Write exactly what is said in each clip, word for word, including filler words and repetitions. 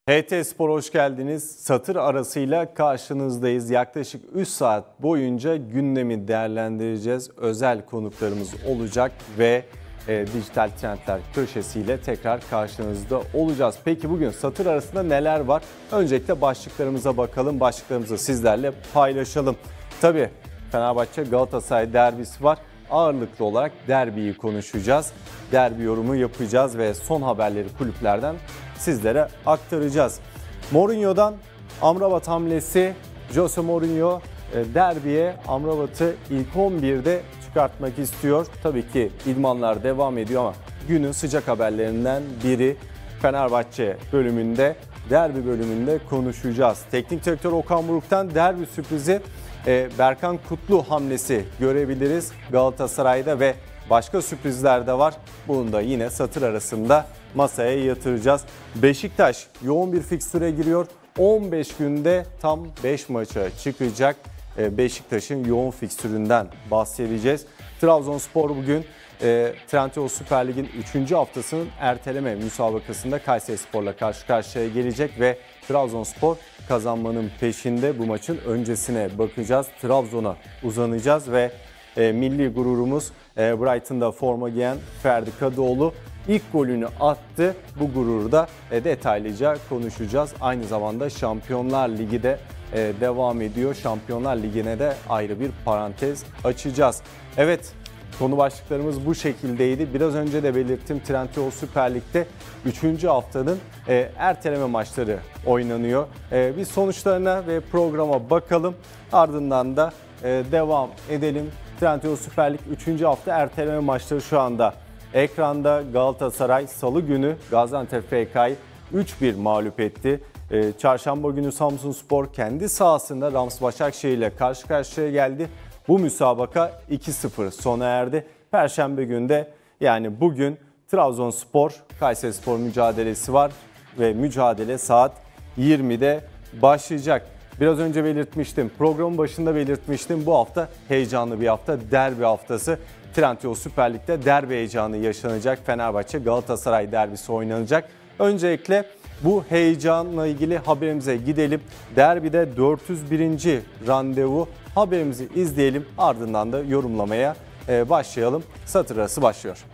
H T Spor hoş geldiniz. Satır arasıyla karşınızdayız. Yaklaşık üç saat boyunca gündemi değerlendireceğiz. Özel konuklarımız olacak ve e, Dijital Trendler köşesiyle tekrar karşınızda olacağız. Peki bugün satır arasında neler var? Öncelikle başlıklarımıza bakalım. Başlıklarımızı sizlerle paylaşalım. Tabii Fenerbahçe Galatasaray derbisi var. Ağırlıklı olarak derbiyi konuşacağız. Derbi yorumu yapacağız ve son haberleri kulüplerden sizlere aktaracağız. Mourinho'dan Amrabat hamlesi. Jose Mourinho derbiye Amrabat'ı ilk on birde çıkartmak istiyor. Tabii ki idmanlar devam ediyor ama günün sıcak haberlerinden biri Fenerbahçe bölümünde, derbi bölümünde konuşacağız. Teknik direktör Okan Buruk'tan derbi sürprizi Berkan Kutlu hamlesi görebiliriz Galatasaray'da ve başka sürprizler de var. Bunu da yine satır arasında masaya yatıracağız. Beşiktaş yoğun bir fikstüre giriyor. on beş günde tam beş maça çıkacak. Beşiktaş'ın yoğun fikstüründen bahsedeceğiz. Trabzonspor bugün e, Trendyol Süper Lig'in üçüncü haftasının erteleme müsabakasında Kayserispor'la karşı karşıya gelecek ve Trabzonspor kazanmanın peşinde. Bu maçın öncesine bakacağız. Trabzon'a uzanacağız ve e, milli gururumuz e, Brighton'da forma giyen Ferdi Kadıoğlu ilk golünü attı. Bu gururu da e, detaylıca konuşacağız. Aynı zamanda Şampiyonlar Ligi de e, devam ediyor. Şampiyonlar Ligi'ne de ayrı bir parantez açacağız. Evet, konu başlıklarımız bu şekildeydi. Biraz önce de belirttim, Trendyol Süper Lig'de üçüncü haftanın e, erteleme maçları oynanıyor. E, bir sonuçlarına ve programa bakalım. Ardından da e, devam edelim. Trendyol Süper Lig üçüncü hafta erteleme maçları şu anda ekranda. Galatasaray Salı günü Gaziantep F K'yı üç bir mağlup etti. E, Çarşamba günü Samsunspor kendi sahasında Rams Başakşehir ile karşı karşıya geldi. Bu müsabaka iki sıfır sona erdi. Perşembe günde, yani bugün Trabzonspor Kayserispor mücadelesi var ve mücadele saat yirmide başlayacak. Biraz önce belirtmiştim, programın başında belirtmiştim. Bu hafta heyecanlı bir hafta, derbi haftası. Trendyol Süper Lig'de derbi heyecanı yaşanacak. Fenerbahçe Galatasaray derbisi oynanacak. Öncelikle bu heyecanla ilgili haberimize gidelim. Derbide dört yüz birinci randevu haberimizi izleyelim. Ardından da yorumlamaya başlayalım. Satır arası başlıyor.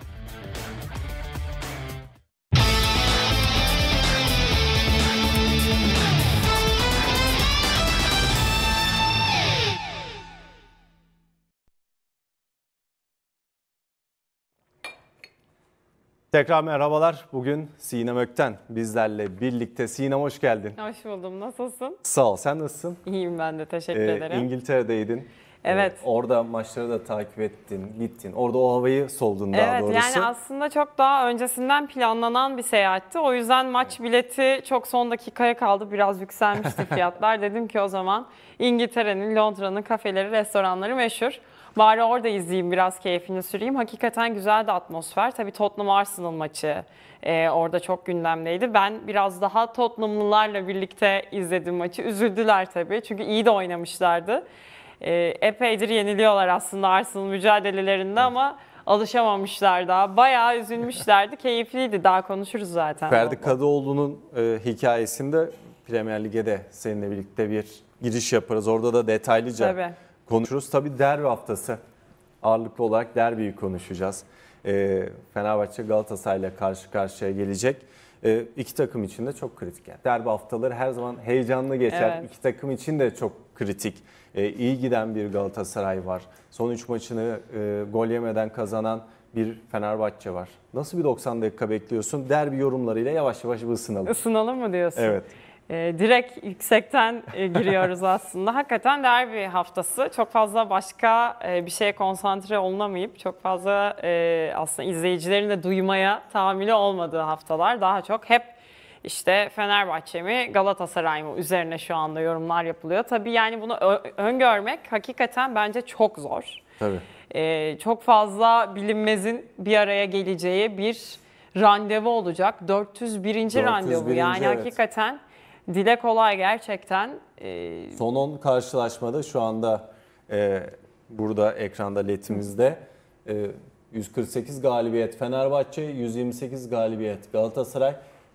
Tekrar merhabalar. Bugün Sinem Ökten bizlerle birlikte. Sinem hoş geldin. Hoş buldum. Nasılsın? Sağ ol. Sen nasılsın? İyiyim ben de. Teşekkür ee, ederim. İngiltere'deydin. Evet. Ee, orada maçları da takip ettin, gittin. Orada o havayı soldun daha evet, doğrusu. Evet, yani aslında çok daha öncesinden planlanan bir seyahatti. O yüzden maç bileti çok son dakikaya kaldı. Biraz yükselmişti fiyatlar. Dedim ki o zaman İngiltere'nin, Londra'nın kafeleri, restoranları meşhur. Bari orada izleyeyim, biraz keyfini süreyim. Hakikaten güzel de atmosfer. Tabii Tottenham Arsenal maçı e, orada çok gündemdeydi. Ben biraz daha Tottenhamlılarla birlikte izledim maçı. Üzüldüler tabii çünkü iyi de oynamışlardı. E, epeydir yeniliyorlar aslında Arsenal mücadelelerinde ama alışamamışlar daha. Bayağı üzülmüşlerdi. Keyifliydi. Daha konuşuruz zaten. Ferdi Kadıoğlu'nun e, hikayesinde Premier Lig'e de seninle birlikte bir giriş yaparız. Orada da detaylıca Tabii. konuşuruz. Tabii derbi haftası. Ağırlıklı olarak derbiyi konuşacağız. E, Fenerbahçe Galatasaray ile karşı karşıya gelecek. E, iki takım için de çok kritik. Yani derbi haftaları her zaman heyecanlı geçer. Evet. İki takım için de çok kritik. E, iyi giden bir Galatasaray var. Son üç maçını e, gol yemeden kazanan bir Fenerbahçe var. Nasıl bir doksan dakika bekliyorsun? Derbi yorumlarıyla yavaş yavaş bir ısınalım. Isınalım mı diyorsun? Evet. E, direkt yüksekten e, giriyoruz aslında. Hakikaten derbi haftası. Çok fazla başka e, bir şeye konsantre olunamayıp çok fazla e, aslında izleyicilerin de duymaya tahammülü olmadığı haftalar. Daha çok hep işte Fenerbahçe mi Galatasaray mı üzerine şu anda yorumlar yapılıyor. Tabii yani bunu öngörmek hakikaten bence çok zor. Tabii. E, çok fazla bilinmezin bir araya geleceği bir randevu olacak. dört yüz birinci randevu yani evet. Hakikaten dile kolay gerçekten. Ee... Son on karşılaşmada şu anda e, burada ekranda ledimizde e, yüz kırk sekiz galibiyet Fenerbahçe, yüz yirmi sekiz galibiyet Galatasaray,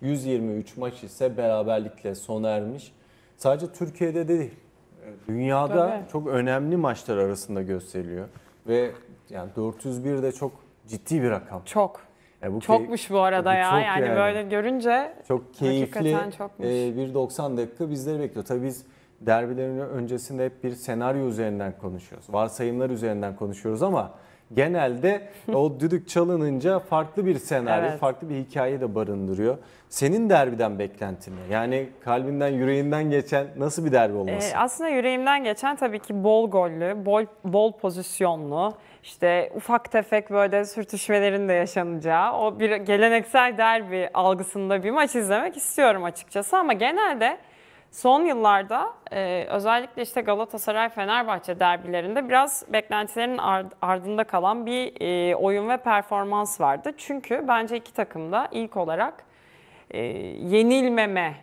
yüz yirmi üç maç ise beraberlikle sona ermiş. Sadece Türkiye'de de değil, dünyada Tabii. çok önemli maçlar arasında gösteriliyor. Ve yani dört yüz bir de çok ciddi bir rakam. Çok. Yani bu Çokmuş bu arada bu ya. çok Yani, yani. böyle görünce çok keyifli hakikaten çokmuş. e, bir doksan dakika bizleri bekliyor. Tabii biz derbilerin öncesinde hep bir senaryo üzerinden konuşuyoruz. Varsayımlar üzerinden konuşuyoruz ama genelde o düdük çalınınca farklı bir senaryo, Evet. farklı bir hikaye de barındırıyor. Senin derbiden beklentin ne? Yani kalbinden, yüreğinden geçen nasıl bir derbi olması? Ee, aslında yüreğimden geçen tabii ki bol gollü, bol, bol pozisyonlu, işte ufak tefek böyle sürtüşmelerin de yaşanacağı o bir geleneksel derbi algısında bir maç izlemek istiyorum açıkçası. Ama genelde son yıllarda e, özellikle işte Galatasaray-Fenerbahçe derbilerinde biraz beklentilerin ard- ardında kalan bir e, oyun ve performans vardı. Çünkü bence iki takım da ilk olarak e, yenilmeme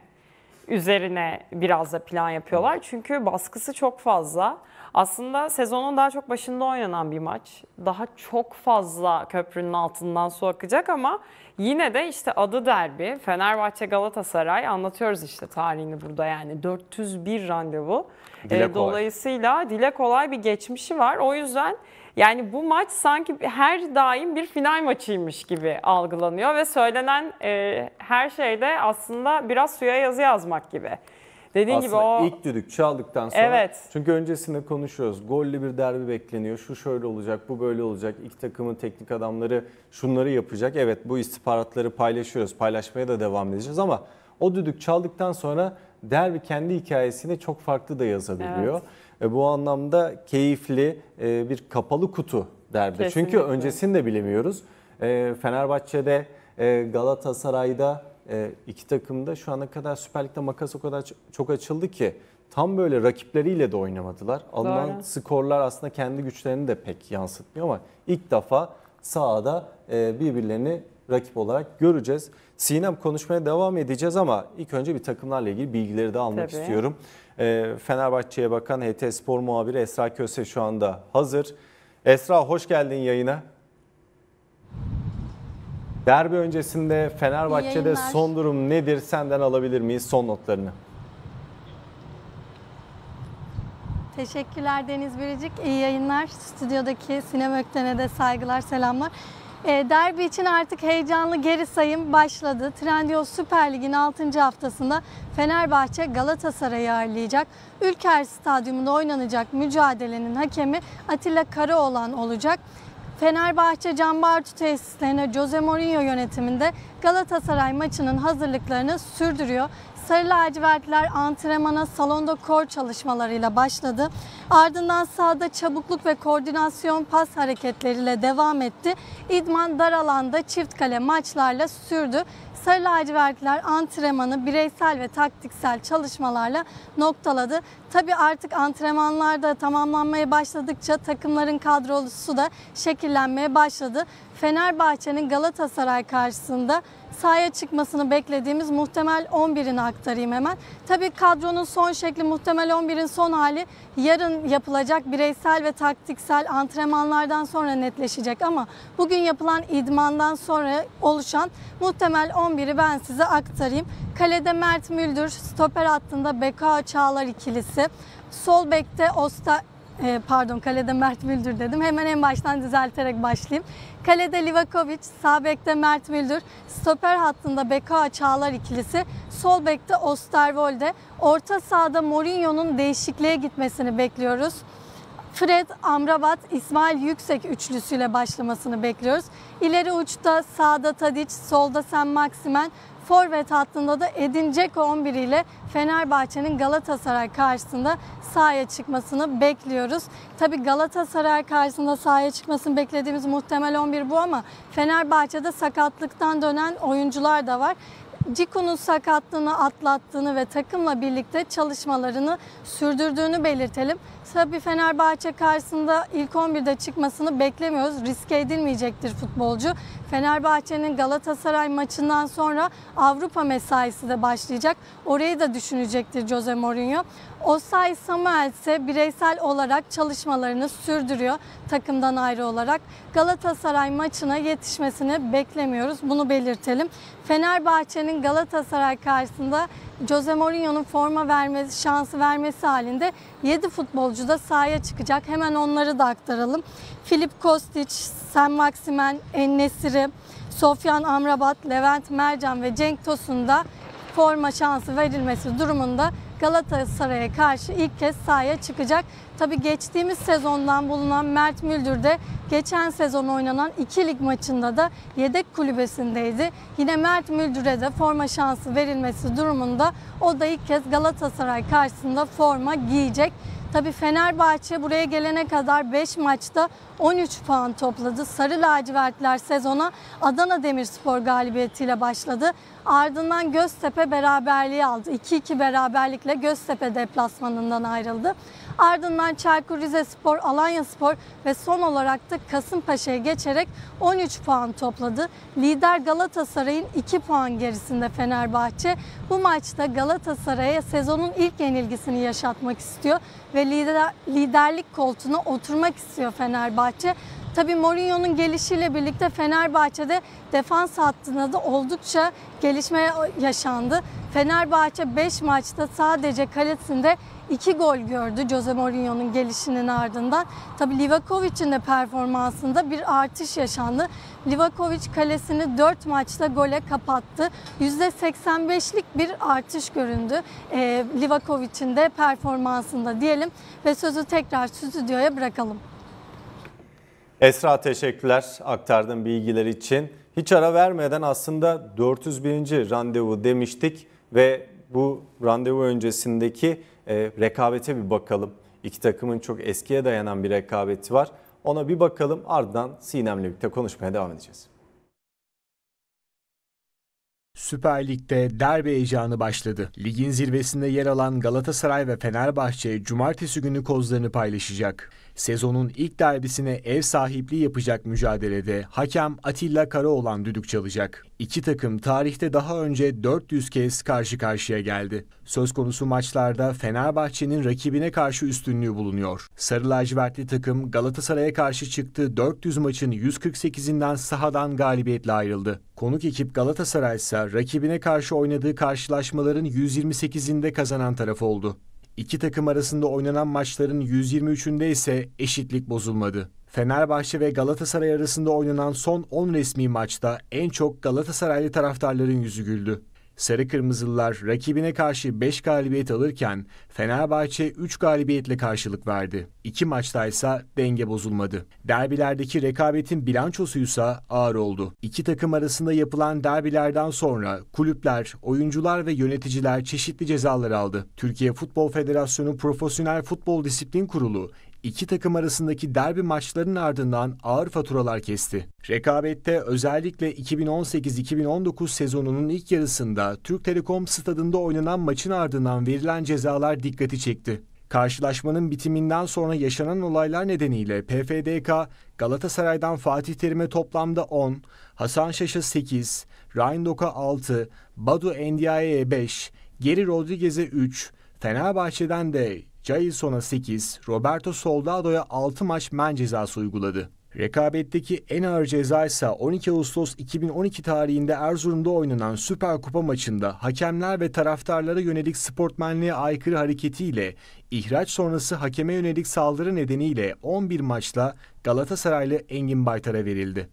üzerine biraz da plan yapıyorlar. Çünkü baskısı çok fazla. Aslında sezonun daha çok başında oynanan bir maç. Daha çok fazla köprünün altından su akacak ama yine de işte adı derbi. Fenerbahçe Galatasaray, anlatıyoruz işte tarihini burada, yani dört yüz bir randevu. Dile Ee, dolayısıyla dile kolay bir geçmişi var. O yüzden yani bu maç sanki her daim bir final maçıymış gibi algılanıyor ve söylenen e, her şeyde aslında biraz suya yazı yazmak gibi. Dediğin Aslında gibi o ilk düdük çaldıktan sonra, Evet. çünkü öncesinde konuşuyoruz. Gollü bir derbi bekleniyor. Şu şöyle olacak, bu böyle olacak. İki takımın teknik adamları şunları yapacak. Evet, bu istihbaratları paylaşıyoruz. Paylaşmaya da devam edeceğiz ama o düdük çaldıktan sonra derbi kendi hikayesini çok farklı da yazabiliyor. Evet. E, bu anlamda keyifli e, bir kapalı kutu derbi. Çünkü Kesinlikle. öncesini de bilemiyoruz. E, Fenerbahçe'de, e, Galatasaray'da e, iki takım da şu ana kadar Süper Lig'de makas o kadar çok açıldı ki tam böyle rakipleriyle de oynamadılar. Alınan Doğru. skorlar aslında kendi güçlerini de pek yansıtmıyor ama ilk defa sahada e, birbirlerini rakip olarak göreceğiz. Sinem, konuşmaya devam edeceğiz ama ilk önce bir takımlarla ilgili bilgileri de almak Tabii. istiyorum. E, Fenerbahçe'ye bakan H T Spor muhabiri Esra Köse şu anda hazır. Esra, hoş geldin yayına. Derbi öncesinde Fenerbahçe'de yayınlar. son durum nedir? Senden alabilir miyiz son notlarını? Teşekkürler Deniz Biricik. İyi yayınlar. Stüdyodaki Sinem Ökten'e de saygılar, selamlar. E, derbi için artık heyecanlı geri sayım başladı. Trendyol Süper Lig'in altıncı haftasında Fenerbahçe Galatasaray'ı ağırlayacak. Ülker Stadyumunda oynanacak mücadelenin hakemi Atilla Karaoğlan olacak. Fenerbahçe Can Bartu tesislerine Jose Mourinho yönetiminde Galatasaray maçının hazırlıklarını sürdürüyor. Sarı lacivertliler antrenmana salonda kor çalışmalarıyla başladı. Ardından sahada çabukluk ve koordinasyon pas hareketleriyle devam etti. İdman dar alanda çift kale maçlarla sürdü. Sarı lacivertliler antrenmanı bireysel ve taktiksel çalışmalarla noktaladı. Tabii artık antrenmanlarda tamamlanmaya başladıkça takımların kadrosu da şekillenmeye başladı. Fenerbahçe'nin Galatasaray karşısında sahaya çıkmasını beklediğimiz muhtemel on birini aktarayım hemen. Tabii kadronun son şekli, muhtemel on birin son hali yarın yapılacak bireysel ve taktiksel antrenmanlardan sonra netleşecek ama bugün yapılan idmandan sonra oluşan muhtemel on biri ben size aktarayım. Kalede Mert Müldür, stoper hattında Bekao Çağlar ikilisi, sol bekte Osta pardon kalede Mert Müldür dedim. Hemen en baştan düzelterek başlayayım. Kalede Livakovic, sağ bekte Mert Müldür, stoper hattında Bekao Çağlar ikilisi, sol bekte Osterwolde, orta sahada Mourinho'nun değişikliğe gitmesini bekliyoruz. Fred, Amrabat, İsmail Yüksek üçlüsüyle başlamasını bekliyoruz. İleri uçta sağda Tadic, solda Sen Maximen, forvet hattında da Edin Dzeko on bir ile Fenerbahçe'nin Galatasaray karşısında sahaya çıkmasını bekliyoruz. Tabii Galatasaray karşısında sahaya çıkmasını beklediğimiz muhtemel on bir bu ama Fenerbahçe'de sakatlıktan dönen oyuncular da var. Dziko'nun sakatlığını atlattığını ve takımla birlikte çalışmalarını sürdürdüğünü belirtelim. tabii Fenerbahçe karşısında ilk on birde çıkmasını beklemiyoruz. Riske edilmeyecektir futbolcu. Fenerbahçe'nin Galatasaray maçından sonra Avrupa mesaisi de başlayacak. Orayı da düşünecektir Jose Mourinho. Osayi Samuel ise bireysel olarak çalışmalarını sürdürüyor takımdan ayrı olarak. Galatasaray maçına yetişmesini beklemiyoruz. Bunu belirtelim. Fenerbahçe'nin Galatasaray karşısında Jose Mourinho'nun forma vermesi, şansı vermesi halinde yedi futbolcu da sahaya çıkacak. Hemen onları da aktaralım. Filip Kostic, Sen Maximen, En-Nesyri, Sofyan Amrabat, Levent Mercan ve Cenk Tosun da forma şansı verilmesi durumunda Galatasaray'a karşı ilk kez sahaya çıkacak. Tabii geçtiğimiz sezondan bulunan Mert Müldür de geçen sezon oynanan iki lig maçında da yedek kulübesindeydi. Yine Mert Müldür'e de forma şansı verilmesi durumunda o da ilk kez Galatasaray karşısında forma giyecek. Tabii Fenerbahçe buraya gelene kadar beş maçta on üç puan topladı. Sarı lacivertler sezona Adana Demirspor galibiyetiyle başladı. Ardından Göztepe beraberliği aldı. iki iki beraberlikle Göztepe deplasmanından ayrıldı. Ardından Çaykur Rizespor, Alanyaspor ve son olarak da Kasımpaşa'ya geçerek on üç puan topladı. Lider Galatasaray'ın iki puan gerisinde Fenerbahçe. Bu maçta Galatasaray'a sezonun ilk yenilgisini yaşatmak istiyor ve lider, liderlik koltuğuna oturmak istiyor Fenerbahçe. Tabii Mourinho'nun gelişiyle birlikte Fenerbahçe'de defans hattında da oldukça gelişme yaşandı. Fenerbahçe beş maçta sadece kalesinde iki gol gördü Jose Mourinho'nun gelişinin ardından. Tabii Livakovic'in de performansında bir artış yaşandı. Livakovic kalesini dört maçta gole kapattı. yüzde seksen beşlik bir artış göründü e, Livakovic'in de performansında diyelim ve sözü tekrar stüdyoya bırakalım. Esra, teşekkürler aktardığın bilgiler için. Hiç ara vermeden aslında dört yüz birinci randevu demiştik ve bu randevu öncesindeki e, rekabete bir bakalım. İki takımın çok eskiye dayanan bir rekabeti var. Ona bir bakalım, ardından Sinem'le birlikte konuşmaya devam edeceğiz. Süper Lig'de derbi heyecanı başladı. Ligin zirvesinde yer alan Galatasaray ve Fenerbahçe cumartesi günü kozlarını paylaşacak. Sezonun ilk derbisine ev sahipliği yapacak mücadelede hakem Atilla Karaoğlan düdük çalacak. İki takım tarihte daha önce dört yüz kez karşı karşıya geldi. Söz konusu maçlarda Fenerbahçe'nin rakibine karşı üstünlüğü bulunuyor. Sarı lacivertli takım Galatasaray'a karşı çıktığı dört yüz maçın yüz kırk sekizinden sahadan galibiyetle ayrıldı. Konuk ekip Galatasaray ise rakibine karşı oynadığı karşılaşmaların yüz yirmi sekizinde kazanan taraf oldu. İki takım arasında oynanan maçların yüz yirmi üçünde ise eşitlik bozulmadı. Fenerbahçe ve Galatasaray arasında oynanan son on resmi maçta en çok Galatasaraylı taraftarların yüzü güldü. Sarı Kırmızılılar rakibine karşı beş galibiyet alırken Fenerbahçe üç galibiyetle karşılık verdi. İki maçtaysa denge bozulmadı. Derbilerdeki rekabetin bilançosuysa ağır oldu. İki takım arasında yapılan derbilerden sonra kulüpler, oyuncular ve yöneticiler çeşitli cezalar aldı. Türkiye Futbol Federasyonu Profesyonel Futbol Disiplin Kurulu İki takım arasındaki derbi maçlarının ardından ağır faturalar kesti. Rekabette özellikle iki bin on sekiz iki bin on dokuz sezonunun ilk yarısında Türk Telekom Stadı'nda oynanan maçın ardından verilen cezalar dikkati çekti. Karşılaşmanın bitiminden sonra yaşanan olaylar nedeniyle P F D K, Galatasaray'dan Fatih Terim'e toplamda on, Hasan Şaş'a sekiz, Ryan Dok'a altı, Badu Endiaye'ye beş, Geri Rodriguez'e üç, Fenerbahçe'den de Jailson'a sekiz, Roberto Soldado'ya altı maç men cezası uyguladı. Rekabetteki en ağır ceza ise on iki Ağustos iki bin on iki tarihinde Erzurum'da oynanan Süper Kupa maçında hakemler ve taraftarlara yönelik sportmenliğe aykırı hareketiyle ihraç sonrası hakeme yönelik saldırı nedeniyle on bir maçla Galatasaraylı Engin Baytar'a verildi.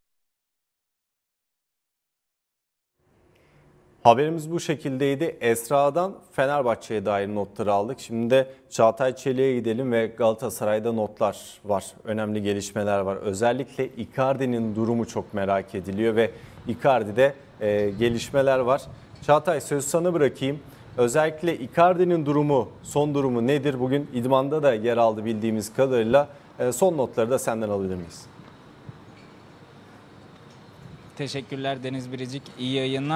Haberimiz bu şekildeydi. Esra'dan Fenerbahçe'ye dair notları aldık. Şimdi de Çağatay Çelik'e gidelim ve Galatasaray'da notlar var. Önemli gelişmeler var. Özellikle Icardi'nin durumu çok merak ediliyor ve Icardi'de e, gelişmeler var. Çağatay, sözü sana bırakayım. Özellikle Icardi'nin durumu, son durumu nedir? Bugün idmanda da yer aldı bildiğimiz kadarıyla. E, son notları da senden alabilir miyiz? Teşekkürler Deniz Biricik. İyi yayınlar.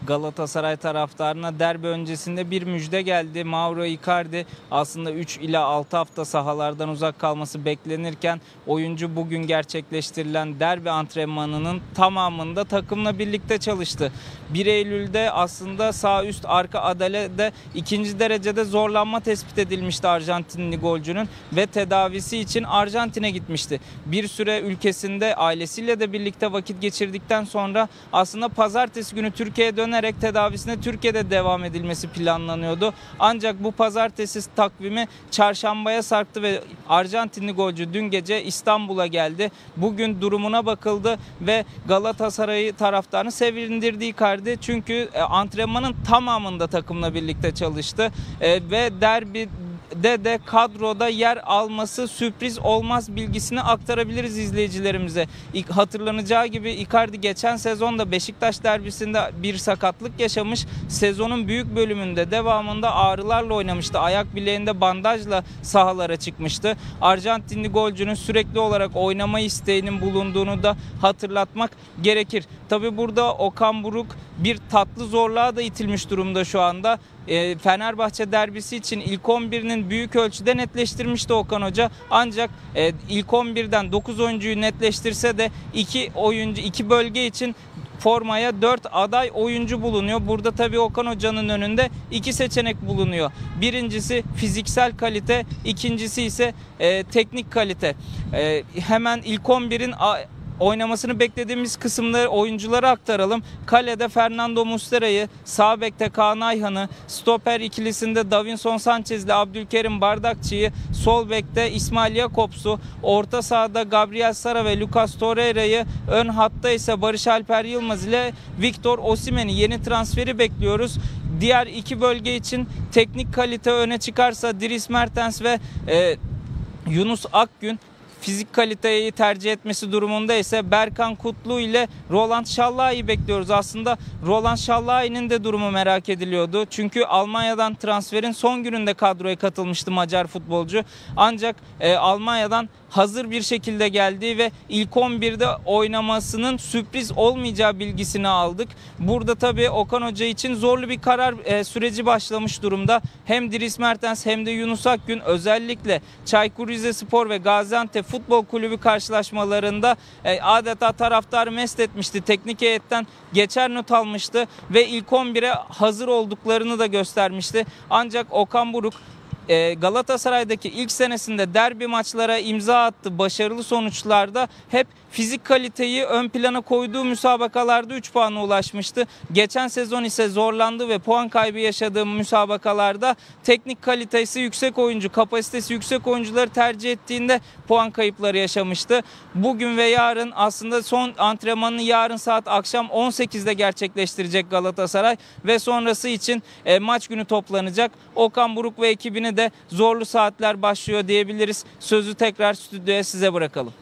Galatasaray taraftarına derbi öncesinde bir müjde geldi. Mauro Icardi aslında üç ila altı hafta sahalardan uzak kalması beklenirken oyuncu bugün gerçekleştirilen derbi antrenmanının tamamında takımla birlikte çalıştı. bir Eylül'de aslında sağ üst arka adalede ikinci derecede zorlanma tespit edilmişti Arjantinli golcünün ve tedavisi için Arjantin'e gitmişti. Bir süre ülkesinde ailesiyle de birlikte vakit geçirdikten sonra aslında pazartesi günü Türkiye'ye dönerek tedavisine Türkiye'de devam edilmesi planlanıyordu. Ancak bu pazartesi takvimi çarşambaya sarktı ve Arjantinli golcü dün gece İstanbul'a geldi. Bugün durumuna bakıldı ve Galatasaray taraftarını sevindirdi Icardi. Çünkü antrenmanın tamamında takımla birlikte çalıştı ve derbi de de kadroda yer alması sürpriz olmaz bilgisini aktarabiliriz izleyicilerimize. Hatırlanacağı gibi Icardi geçen sezonda Beşiktaş derbisinde bir sakatlık yaşamış. Sezonun büyük bölümünde devamında ağrılarla oynamıştı. Ayak bileğinde bandajla sahalara çıkmıştı. Arjantinli golcünün sürekli olarak oynama isteğinin bulunduğunu da hatırlatmak gerekir. Tabi burada Okan Buruk bir tatlı zorluğa da itilmiş durumda şu anda. Fenerbahçe derbisi için ilk on birinin büyük ölçüde netleştirmişti Okan Hoca. Ancak ilk on birden dokuz oyuncuyu netleştirse de iki oyuncu iki bölge için formaya dört aday oyuncu bulunuyor. Burada tabii Okan Hoca'nın önünde iki seçenek bulunuyor. Birincisi fiziksel kalite, ikincisi ise e, teknik kalite. E, hemen ilk on birin oynamasını beklediğimiz kısımları oyunculara aktaralım. Kalede Fernando Muslera'yı, sağ bekte Kaan Ayhan'ı, stoper ikilisinde Davinson Sanchez ile Abdülkerim Bardakçı'yı, sol bekte İsmail Jakobs'u, orta sahada Gabriel Sara ve Lucas Torreira'yı, ön hatta ise Barış Alper Yılmaz ile Victor Osimhen'i yeni transferi bekliyoruz. Diğer iki bölge için teknik kalite öne çıkarsa Dries Mertens ve e, Yunus Akgün, fizik kaliteyi tercih etmesi durumunda ise Berkan Kutlu ile Roland Şallai'yi bekliyoruz. Aslında Roland Şallai'nin de durumu merak ediliyordu. Çünkü Almanya'dan transferin son gününde kadroya katılmıştı Macar futbolcu. Ancak e, Almanya'dan hazır bir şekilde geldi ve ilk on birde oynamasının sürpriz olmayacağı bilgisini aldık. Burada tabii Okan Hoca için zorlu bir karar e, süreci başlamış durumda. Hem Dries Mertens hem de Yunus Akgün özellikle Çaykur Rizespor ve Gaziantep Futbol Kulübü karşılaşmalarında e, adeta taraftarı mest etmişti. Teknik heyetten geçer not almıştı ve ilk on bire hazır olduklarını da göstermişti. Ancak Okan Buruk Galatasaray'daki ilk senesinde derbi maçlara imza attı. Başarılı sonuçlarda hep fizik kaliteyi ön plana koyduğu müsabakalarda üç puana ulaşmıştı. Geçen sezon ise zorlandı ve puan kaybı yaşadığı müsabakalarda teknik kalitesi yüksek oyuncu, kapasitesi yüksek oyuncuları tercih ettiğinde puan kayıpları yaşamıştı. Bugün ve yarın aslında son antrenmanını yarın saat akşam on sekizde gerçekleştirecek Galatasaray ve sonrası için e, maç günü toplanacak. Okan Buruk ve ekibine de zorlu saatler başlıyor diyebiliriz. sözü tekrar stüdyoya size bırakalım.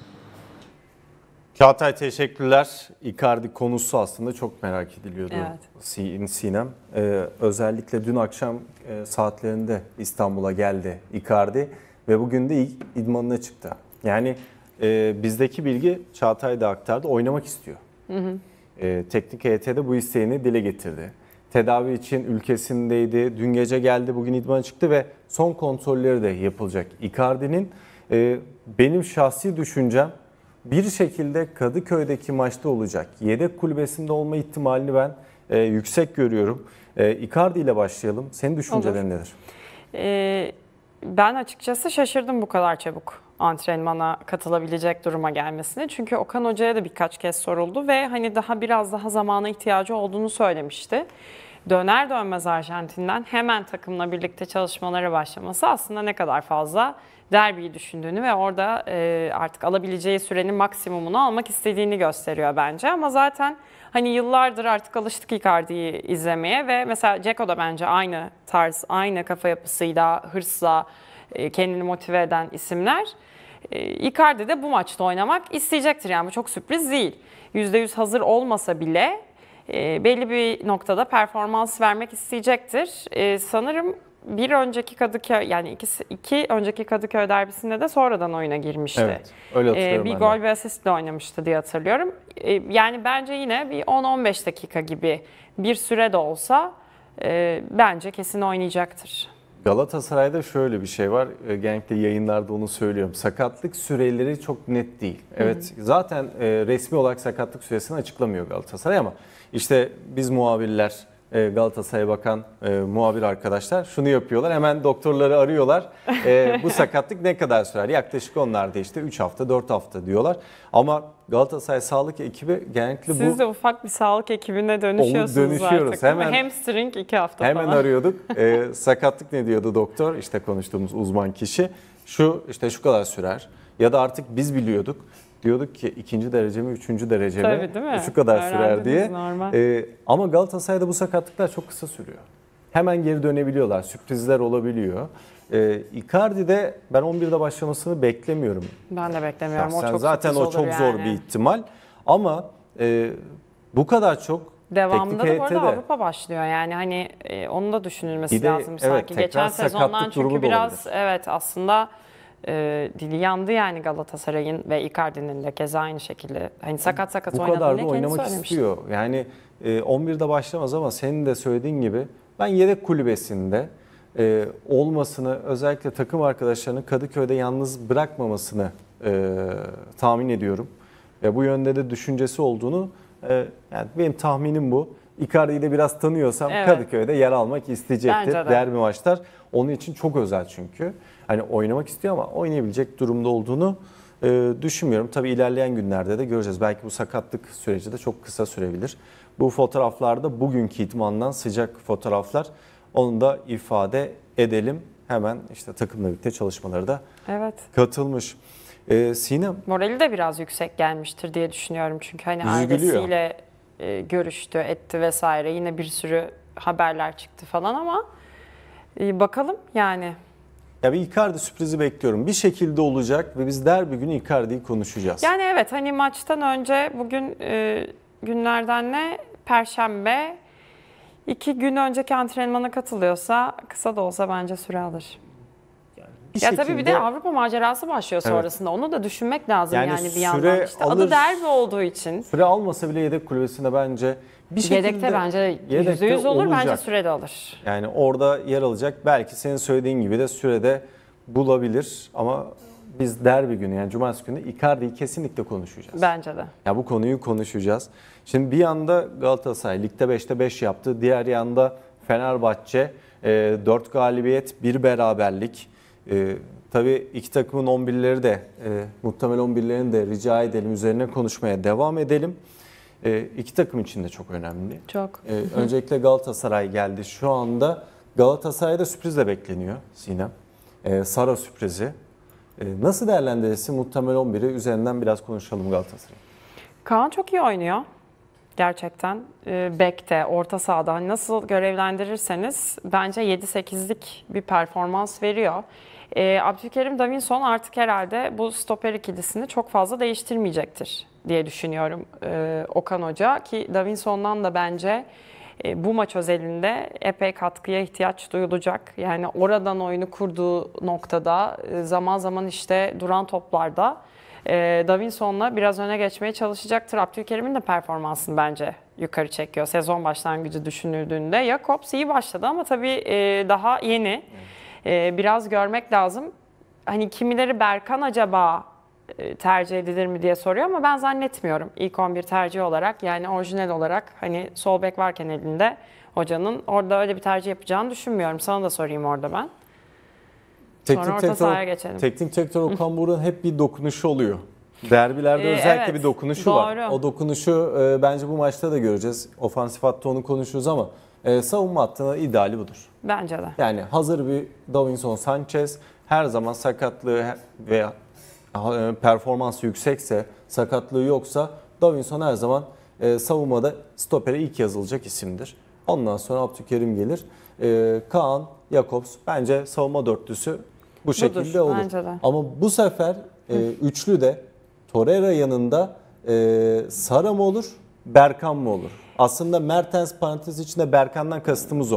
Çağatay teşekkürler. Icardi konusu aslında çok merak ediliyordu. Evet. Sinem. Ee, özellikle dün akşam e, saatlerinde İstanbul'a geldi Icardi ve bugün de ilk idmanına çıktı. Yani e, bizdeki bilgi Çağatay da aktardı. Oynamak istiyor. Hı hı. E, teknik heyete de bu isteğini dile getirdi. Tedavi için ülkesindeydi. Dün gece geldi, bugün idmana çıktı ve son kontrolleri de yapılacak. Icardi'nin e, benim şahsi düşüncem bir şekilde Kadıköy'deki maçta olacak. Yedek kulübesinde olma ihtimalini ben e, yüksek görüyorum. E, Icardi ile başlayalım. Senin düşüncelerin nedir? Ee, ben açıkçası şaşırdım bu kadar çabuk antrenmana katılabilecek duruma gelmesini. Çünkü Okan Hoca'ya da birkaç kez soruldu ve hani daha biraz daha zamana ihtiyacı olduğunu söylemişti. Döner dönmez Arjantin'den hemen takımla birlikte çalışmalara başlaması aslında ne kadar fazla derbiyi düşündüğünü ve orada e, artık alabileceği sürenin maksimumunu almak istediğini gösteriyor bence. Ama zaten hani yıllardır artık alıştık Icardi'yi izlemeye ve mesela Dzeko da bence aynı tarz, aynı kafa yapısıyla, hırsla e, kendini motive eden isimler. E, Icardi de bu maçta oynamak isteyecektir, yani bu çok sürpriz değil. yüzde yüz hazır olmasa bile e, belli bir noktada performans vermek isteyecektir. E, sanırım bir önceki Kadıköy yani ikisi, iki önceki Kadıköy derbisinde de sonradan oyuna girmişti. Evet, öyle hatırlıyorum Ee, bir ben gol de. bir asistle oynamıştı diye hatırlıyorum. Ee, yani bence yine bir on on beş dakika gibi bir süre de olsa e, bence kesin oynayacaktır. Galatasaray'da şöyle bir şey var. E, Genellikle yayınlarda onu söylüyorum. Sakatlık süreleri çok net değil. Evet, zaten e, resmi olarak sakatlık süresini açıklamıyor Galatasaray ama işte biz muhabirler, e, Galatasaray'a bakan e, muhabir arkadaşlar şunu yapıyorlar. Hemen doktorları arıyorlar. E, bu sakatlık ne kadar sürer? Yaklaşık onlar da işte üç hafta, dört hafta diyorlar. Ama Galatasaray sağlık ekibi genellikle bu... Siz de ufak bir sağlık ekibine dönüşüyorsunuz dönüşüyoruz. artık. Değil mi? Hemen- Hamstring iki hafta Hemen falan. arıyorduk. Ee, sakatlık ne diyordu doktor? İşte konuştuğumuz uzman kişi. Şu işte şu kadar sürer. Ya da artık biz biliyorduk. Diyorduk ki ikinci derece mi, üçüncü derece mi? Tabii, değil mi? Şu kadar sürer Öğrendiniz, diye. normal. Ee, ama Galatasaray'da bu sakatlıklar çok kısa sürüyor. Hemen geri dönebiliyorlar. Sürprizler olabiliyor. Ee, Icardi'de ben on birde başlamasını beklemiyorum. Ben de beklemiyorum. O Sen çok zaten sürpriz o çok olur zor yani. bir ihtimal. Ama e, bu kadar çok Devamında teknik da bu arada heyette de- Avrupa başlıyor. Yani hani e, onun da düşünülmesi Bir de, lazım evet, sanki. tekrar Geçen sezondan sakatlık durumu çünkü da biraz olabilir. evet aslında e, dili yandı yani Galatasaray'ın ve Icardi'nin de keza aynı şekilde. Hani sakat sakat Bu kadar oynadığını da kendisi oynamak söylemişti. istiyor. Yani e, on birde başlamaz ama senin de söylediğin gibi ben yedek kulübesinde e, olmasını, özellikle takım arkadaşlarını Kadıköy'de yalnız bırakmamasını e, tahmin ediyorum. Ve bu yönde de düşüncesi olduğunu, e, yani benim tahminim bu. Icardi'yi de biraz tanıyorsam Evet. Kadıköy'de yer almak isteyecektir. Bence de. Derbi maçlar onun için çok özel çünkü. Hani oynamak istiyor ama oynayabilecek durumda olduğunu e, düşünmüyorum. Tabii ilerleyen günlerde de göreceğiz. Belki bu sakatlık süreci de çok kısa sürebilir. Bu fotoğraflarda bugünkü idmandan sıcak fotoğraflar. Onu da ifade edelim. Hemen işte takımla birlikte çalışmaları da Evet. katılmış. E, Sinem, Morali de biraz yüksek gelmiştir diye düşünüyorum. Çünkü hani Yüzü gülüyor. ailesiyle e, görüştü, etti vesaire. Yine bir sürü haberler çıktı falan ama e, bakalım yani. ya bir Icardi sürprizi bekliyorum. Bir şekilde olacak ve biz derbi günü Icardi'yi konuşacağız. Yani evet hani maçtan önce bugün e, günlerden ne? Perşembe. İki gün önceki antrenmana katılıyorsa kısa da olsa bence süre alır. Bir Ya tabii bir de şekilde- Avrupa macerası başlıyor Evet. sonrasında. Onu da düşünmek lazım Yani yani, bir süre yandan. İşte alır. adı derbi olduğu için. Süre almasa bile yedek kulübesinde bence bir şekilde Yedekte bence yedekte yüzde yüz olur. olacak. Bence süre de alır. Yani orada yer alacak. Belki senin söylediğin gibi de sürede bulabilir ama biz derbi günü yani cumartesi günü Icardi'yi kesinlikle konuşacağız. Bence de. Ya bu konuyu konuşacağız. Şimdi bir yanda Galatasaray ligde beşte beş yaptı. Diğer yanda Fenerbahçe dört galibiyet, bir beraberlik. E, tabii iki takımın on birleri de e, muhtemel on birlerini de rica edelim. Üzerine konuşmaya devam edelim. E, iki takım için de çok önemli. Çok. E, öncelikle Galatasaray geldi. Şu anda Galatasaray'da sürprizle bekleniyor Sinem. E, Sara sürprizi. E, nasıl değerlendirirsin muhtemel on biri üzerinden biraz konuşalım Galatasaray. Kaan çok iyi oynuyor. Gerçekten. E, Bek'te, orta sahada hani nasıl görevlendirirseniz bence yedi sekizlik bir performans veriyor. E, Abdülkerim Davinson artık herhalde bu stoper ikilisini çok fazla değiştirmeyecektir diye düşünüyorum e, Okan Hoca. Ki Davinson'dan da bence e, bu maç özelinde epey katkıya ihtiyaç duyulacak. Yani oradan oyunu kurduğu noktada e, zaman zaman işte duran toplarda e, Davinson'la biraz öne geçmeye çalışacaktır. Abdülkerim'in de performansını bence yukarı çekiyor. Sezon başlangıcı düşünüldüğünde. Jakobs iyi başladı ama tabii e, daha yeni. E, biraz görmek lazım. Hani kimileri Berkan acaba e, tercih edilir mi diye soruyor ama ben zannetmiyorum. İlk on bir tercih olarak yani orijinal olarak hani sol bek varken elinde hocanın orada öyle bir tercih yapacağını düşünmüyorum. Sana da sorayım orada ben. Sonra orta sahaya geçelim. Teknik direktör Okan Buruk'un hep bir dokunuşu oluyor. Derbilerde Ee, özellikle evet, bir dokunuşu doğru. var. O dokunuşu e, bence bu maçta da göreceğiz. Ofansif hatta onu konuşuruz ama e, savunma hattına ideali budur. Bence de. Yani hazır bir Davinson Sanchez her zaman sakatlığı veya e, performansı yüksekse, sakatlığı yoksa Davinson her zaman e, savunmada stopere ilk yazılacak isimdir. Ondan sonra Abdülkerim gelir. E, Kaan, Jakobs bence savunma dörtlüsü bu şekilde olur. bence de. Ama bu sefer e, üçlü de Torreira yanında e, Sara mı olur, Berkan mı olur? Aslında Mertens parantez içinde Berkan'dan kastımız o.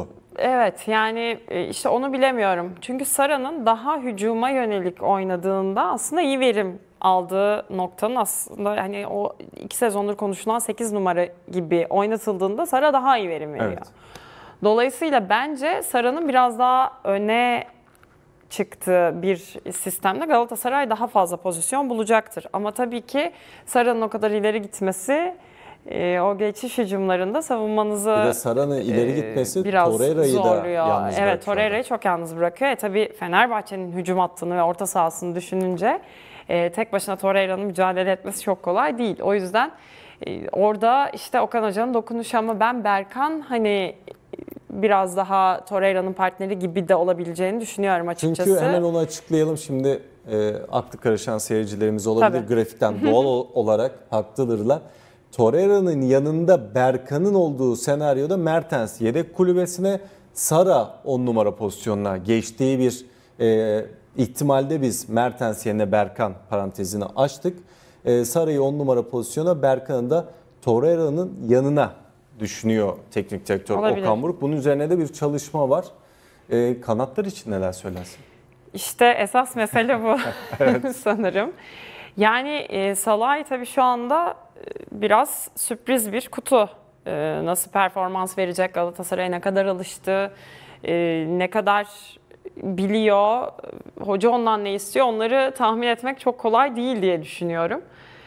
evet yani e, işte onu bilemiyorum. Çünkü Sara'nın daha hücuma yönelik oynadığında aslında iyi verim aldığı noktanın aslında hani o iki sezondur konuşulan sekiz numara gibi oynatıldığında Sara daha iyi verim veriyor. Evet. Dolayısıyla bence Sara'nın biraz daha öne çıktığı bir sistemde Galatasaray daha fazla pozisyon bulacaktır. Ama tabii ki Sara'nın o kadar ileri gitmesi e, o geçiş hücumlarında savunmanızı Bir de Sara'nın ileri e, gitmesi biraz Torreira'yı da zorluyor. yalnız bırakıyor. Evet, Torreira'yı çok yalnız bırakıyor. E, tabii Fenerbahçe'nin hücum hattını ve orta sahasını düşününce e, tek başına Torreira'nın mücadele etmesi çok kolay değil. O yüzden e, orada işte Okan Hoca'nın dokunuşu ama ben Berkan hani biraz daha Torreira'nın partneri gibi de olabileceğini düşünüyorum açıkçası. Çünkü hemen onu açıklayalım. Şimdi e, aklı karışan seyircilerimiz olabilir. Tabii. Grafikten doğal olarak haklıdırlar. Torreira'nın yanında Berkan'ın olduğu senaryoda Mertens yedek kulübesine, Sara on numara pozisyonuna geçtiği bir e, ihtimalde biz Mertens yerine Berkan parantezini açtık. E, Sara'yı on numara pozisyona, Berkan'ı da Torreira'nın yanına düşünüyor teknik direktör Olabilir. Okan Buruk. Bunun üzerine de bir çalışma var. E, kanatlar için neler söylersin? İşte esas mesele bu sanırım. Yani e, Salah'ı tabii şu anda e, biraz sürpriz bir kutu. E, nasıl performans verecek, Galatasaray'a ne kadar alıştı, e, ne kadar biliyor, hoca ondan ne istiyor onları tahmin etmek çok kolay değil diye düşünüyorum.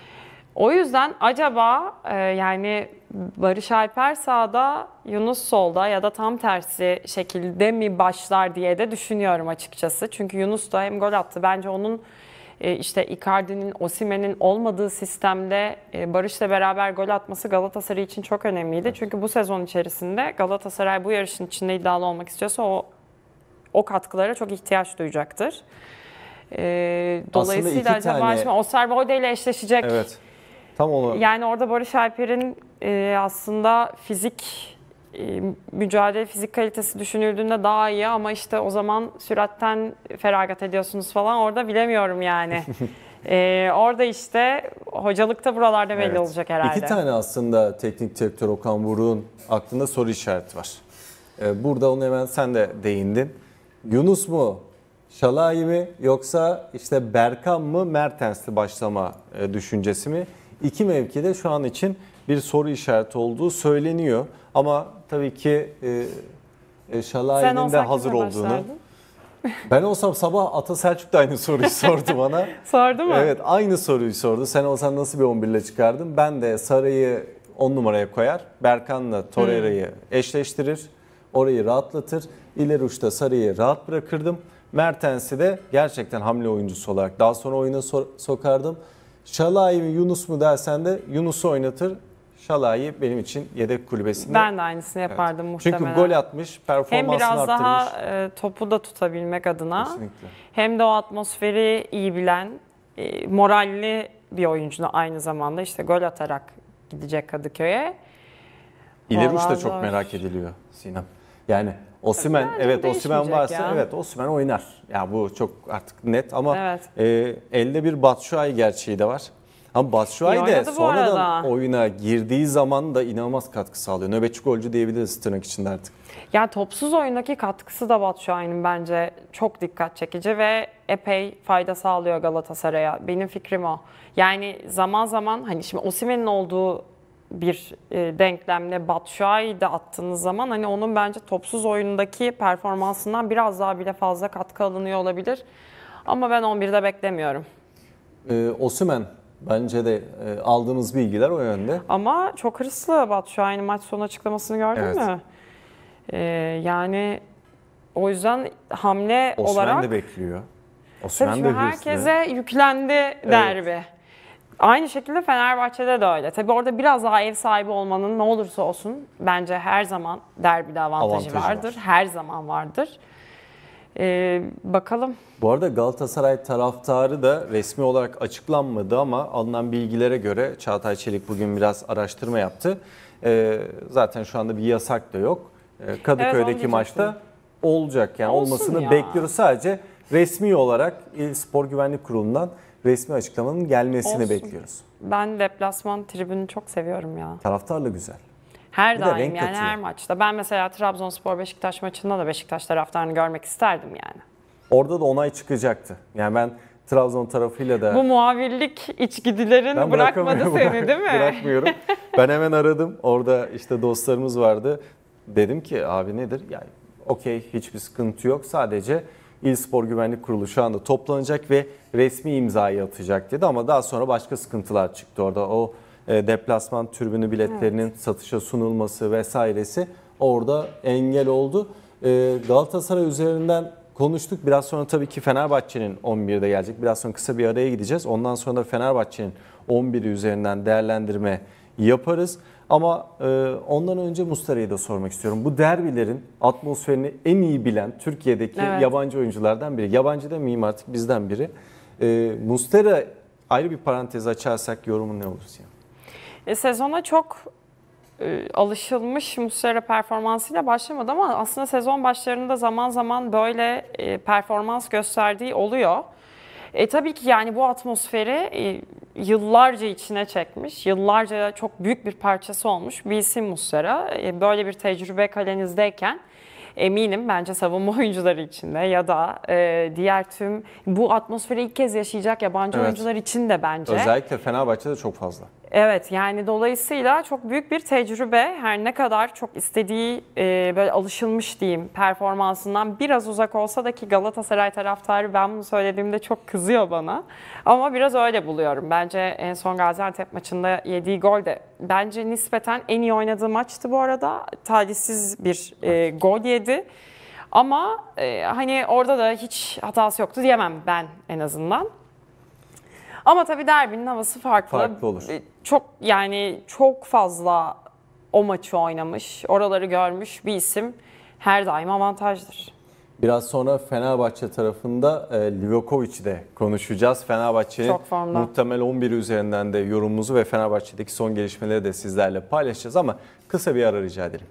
O yüzden acaba e, yani Barış Alper sağda, Yunus solda ya da tam tersi şekilde mi başlar diye de düşünüyorum açıkçası. Çünkü Yunus da hem gol attı. Bence onun e, işte Icardi'nin, Osimhen'in olmadığı sistemde e, Barış'la beraber gol atması Galatasaray için çok önemliydi. Çünkü bu sezon içerisinde Galatasaray bu yarışın içinde iddialı olmak istiyorsa o o katkılara çok ihtiyaç duyacaktır. E, dolayısıyla acaba tane... şimdi Osterwolde ile eşleşecek. Evet. Tam onu. Yani orada Barış Alper'in e, aslında fizik e, mücadele fizik kalitesi düşünüldüğünde daha iyi ama işte o zaman süratten feragat ediyorsunuz falan orada bilemiyorum yani. e, orada işte hocalıkta buralarda belli Evet. olacak herhalde. İki tane aslında teknik direktör Okan Buruk'un aklında soru işareti var. Ee, burada onu hemen sen de değindin. Yunus mu, Şalai mi yoksa işte Berkan mı, Mertens'li başlama e, düşüncesi mi? İki mevkide şu an için bir soru işareti olduğu söyleniyor. Ama tabii ki e, e, Şalai'nin de hazır olduğunu. Ben olsam sabah Ata Selçuk da aynı soruyu sordu bana. Sordu mu? Evet, aynı soruyu sordu. Sen olsan nasıl bir on bir ile çıkardın? Ben de Sara'yı on numaraya koyar. Berkan'la Torreira'yı hmm. eşleştirir. Orayı rahatlatır. İleri uçta Sara'yı rahat bırakırdım. Mertens'i de gerçekten hamle oyuncusu olarak daha sonra oyuna so- sokardım. Şalai mi Yunus mu dersen de Yunus'u oynatır. Şalai benim için yedek kulübesinde. Ben de aynısını yapardım evet. muhtemelen. Çünkü gol atmış, performansını hem biraz arttırmış. daha e, topu da tutabilmek adına Kesinlikle. hem de o atmosferi iyi bilen, e, moralli bir oyuncu aynı zamanda işte gol atarak gidecek Kadıköy'e. İleri uç da Vallahi çok zor. merak ediliyor Sinem. Yani Osimhen, Bence evet değişmeyecek Osimhen varsa ya. evet Osimhen oynar. Ya bu çok artık net ama Evet. e, elde bir Batshuayi gerçeği de var. Ama İyi Batshuayi de oynadı bu sonradan arada. oyuna girdiği zaman da inanılmaz katkı sağlıyor. Nöbetçi golcü diyebiliriz tırnak içinde artık. Ya topsuz oyundaki katkısı da Batshuayi'nin bence çok dikkat çekici ve epey fayda sağlıyor Galatasaray'a. Benim fikrim o. Yani zaman zaman hani şimdi Osimhen'in olduğu bir e, denklemle Batshuayi'yi de attığınız zaman hani onun bence topsuz oyundaki performansından biraz daha bile fazla katkı alınıyor olabilir. Ama ben on birde beklemiyorum. Ee, Osimhen bence de e, aldığımız bilgiler o yönde. Ama çok hırslı Batshuayi'nin maç sonu açıklamasını gördün Evet. mü? Ee, yani o yüzden hamle Osimhen olarak de bekliyor. tabii Osimhen de şimdi hırslı. herkese yüklendi derbi. Aynı şekilde Fenerbahçe'de de öyle. Tabii orada biraz daha ev sahibi olmanın ne olursa olsun bence her zaman derbide avantajı, Avantajı vardır. var. Her zaman vardır. Ee, bakalım. Bu arada Galatasaray taraftarı da resmi olarak açıklanmadı ama alınan bilgilere göre Çağatay Çelik bugün biraz araştırma yaptı. Ee, zaten şu anda bir yasak da yok. Ee, Kadıköy'deki Evet, maçta olacak yani Olsun olmasını ya. bekliyoruz. Sadece resmi olarak İl Spor Güvenlik Kurulu'ndan resmi açıklamanın gelmesini Olsun. bekliyoruz. Ben deplasman tribünü çok seviyorum ya. Taraftarla güzel. Her Bir de daim renk yani katıyor. her maçta. Ben mesela Trabzonspor Beşiktaş maçında da Beşiktaş taraftarını görmek isterdim yani. Orada da onay çıkacaktı. Yani ben Trabzon tarafıyla da... Bu muhavirlik içgüdülerin Ben bırakmadı bırakamıyorum. seni değil mi? Bırakmıyorum. Ben hemen aradım. Orada işte dostlarımız vardı. Dedim ki abi nedir? Yani okey, hiçbir sıkıntı yok. Sadece İl Spor Güvenlik Kurulu şu anda toplanacak ve resmi imzayı atacak dedi. Ama daha sonra başka sıkıntılar çıktı orada. O e, deplasman tribünü biletlerinin evet. satışa sunulması vesairesi orada engel oldu. E, Galatasaray üzerinden konuştuk. Biraz sonra tabii ki Fenerbahçe'nin on birde gelecek. Biraz sonra kısa bir araya gideceğiz. Ondan sonra da Fenerbahçe'nin on biri üzerinden değerlendirme yaparız. Ama e, ondan önce Muslera'yı da sormak istiyorum. Bu derbilerin atmosferini en iyi bilen Türkiye'deki evet. yabancı oyunculardan biri. Yabancı demeyeyim artık, bizden biri. E, Muslera ayrı bir parantez açarsak yorumun ne olur Sinem? E, sezona çok e, alışılmış Muslera performansıyla başlamadı ama aslında sezon başlarında zaman zaman böyle e, performans gösterdiği oluyor. E, tabii ki yani bu atmosferi e, yıllarca içine çekmiş, yıllarca çok büyük bir parçası olmuş bir isim Muslera. E, böyle bir tecrübe kalenizdeyken eminim bence savunma oyuncuları için de ya da e, diğer tüm bu atmosferi ilk kez yaşayacak yabancı evet. oyuncular için de bence. Özellikle Fenerbahçe'de çok fazla. Evet, yani dolayısıyla çok büyük bir tecrübe. Her ne kadar çok istediği e, böyle alışılmış diyeyim performansından biraz uzak olsa da ki Galatasaray taraftarı ben bunu söylediğimde çok kızıyor bana. Ama biraz öyle buluyorum. Bence en son Gaziantep maçında yediği gol de bence nispeten en iyi oynadığı maçtı bu arada. Talihsiz bir e, gol yedi. Ama e, hani orada da hiç hatası yoktu diyemem ben en azından. Ama tabii derbinin havası farklı. Farklı olur. Çok yani çok fazla o maçı oynamış, oraları görmüş bir isim her daim avantajdır. Biraz sonra Fenerbahçe tarafında e, Livakovic'i de konuşacağız. Fenerbahçe'nin muhtemel on biri üzerinden de yorumumuzu ve Fenerbahçe'deki son gelişmeleri de sizlerle paylaşacağız ama kısa bir ara rica edelim.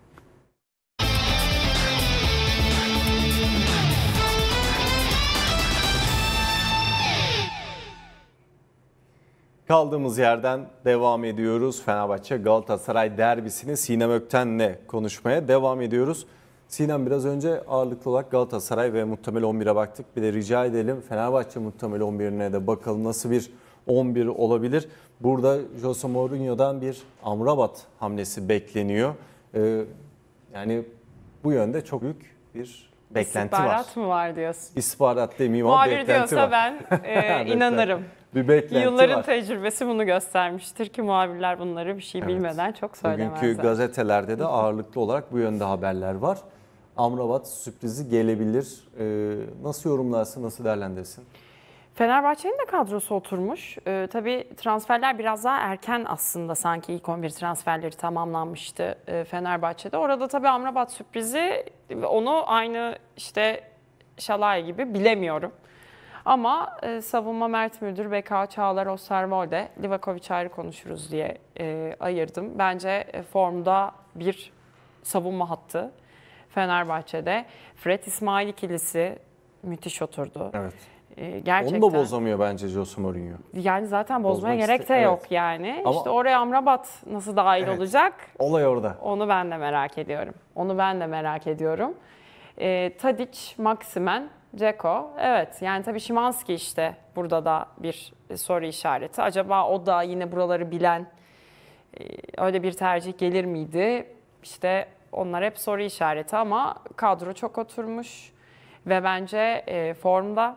Kaldığımız yerden devam ediyoruz. Fenerbahçe Galatasaray derbisini Sinem Ökten'le konuşmaya devam ediyoruz. Sinem, biraz önce ağırlıklı olarak Galatasaray ve muhtemel on bire baktık. Bir de rica edelim Fenerbahçe muhtemel on birine de bakalım nasıl bir on bir olabilir. Burada Jose Mourinho'dan bir Amrabat hamlesi bekleniyor. Ee, yani bu yönde çok büyük bir beklenti var. İstihbarat mı var diyorsun? İstihbarat demeyeyim ama Muhabir beklenti diyorsa var. ben e, inanırım. Bir beklenti Yılların var. tecrübesi bunu göstermiştir ki muhabirler bunları bir şey Evet. bilmeden çok söylemezler. Bugünkü gazetelerde de ağırlıklı olarak bu yönde haberler var. Amrabat sürprizi gelebilir. Ee, nasıl yorumlarsın, nasıl değerlendirirsin? Fenerbahçe'nin de kadrosu oturmuş. Ee, tabii transferler biraz daha erken aslında, sanki ilk on bir transferleri tamamlanmıştı e, Fenerbahçe'de. Orada tabii Amrabat sürprizi, onu aynı işte Şalay gibi bilemiyorum. Ama e, savunma Mert Müldür, B K Çağlar, Osterwolde, Livakovic ayrı konuşuruz diye e, ayırdım. Bence e, formda bir savunma hattı Fenerbahçe'de. Fred İsmail ikilisi müthiş oturdu. Evet. E, gerçekten. Onu da bozamıyor bence Jose Mourinho. Yani zaten bozmaya Bozmak gerek de iste- yok evet. yani. Ama- İşte oraya Amrabat nasıl dahil Evet. olacak? Olay orada. Onu ben de merak ediyorum. Onu ben de merak ediyorum. E, Tadic, Maximen, Dzeko. Evet, yani tabii Szymanski işte burada da bir soru işareti. Acaba o da yine buraları bilen e, öyle bir tercih gelir miydi? İşte onlar hep soru işareti ama kadro çok oturmuş ve bence e, formda.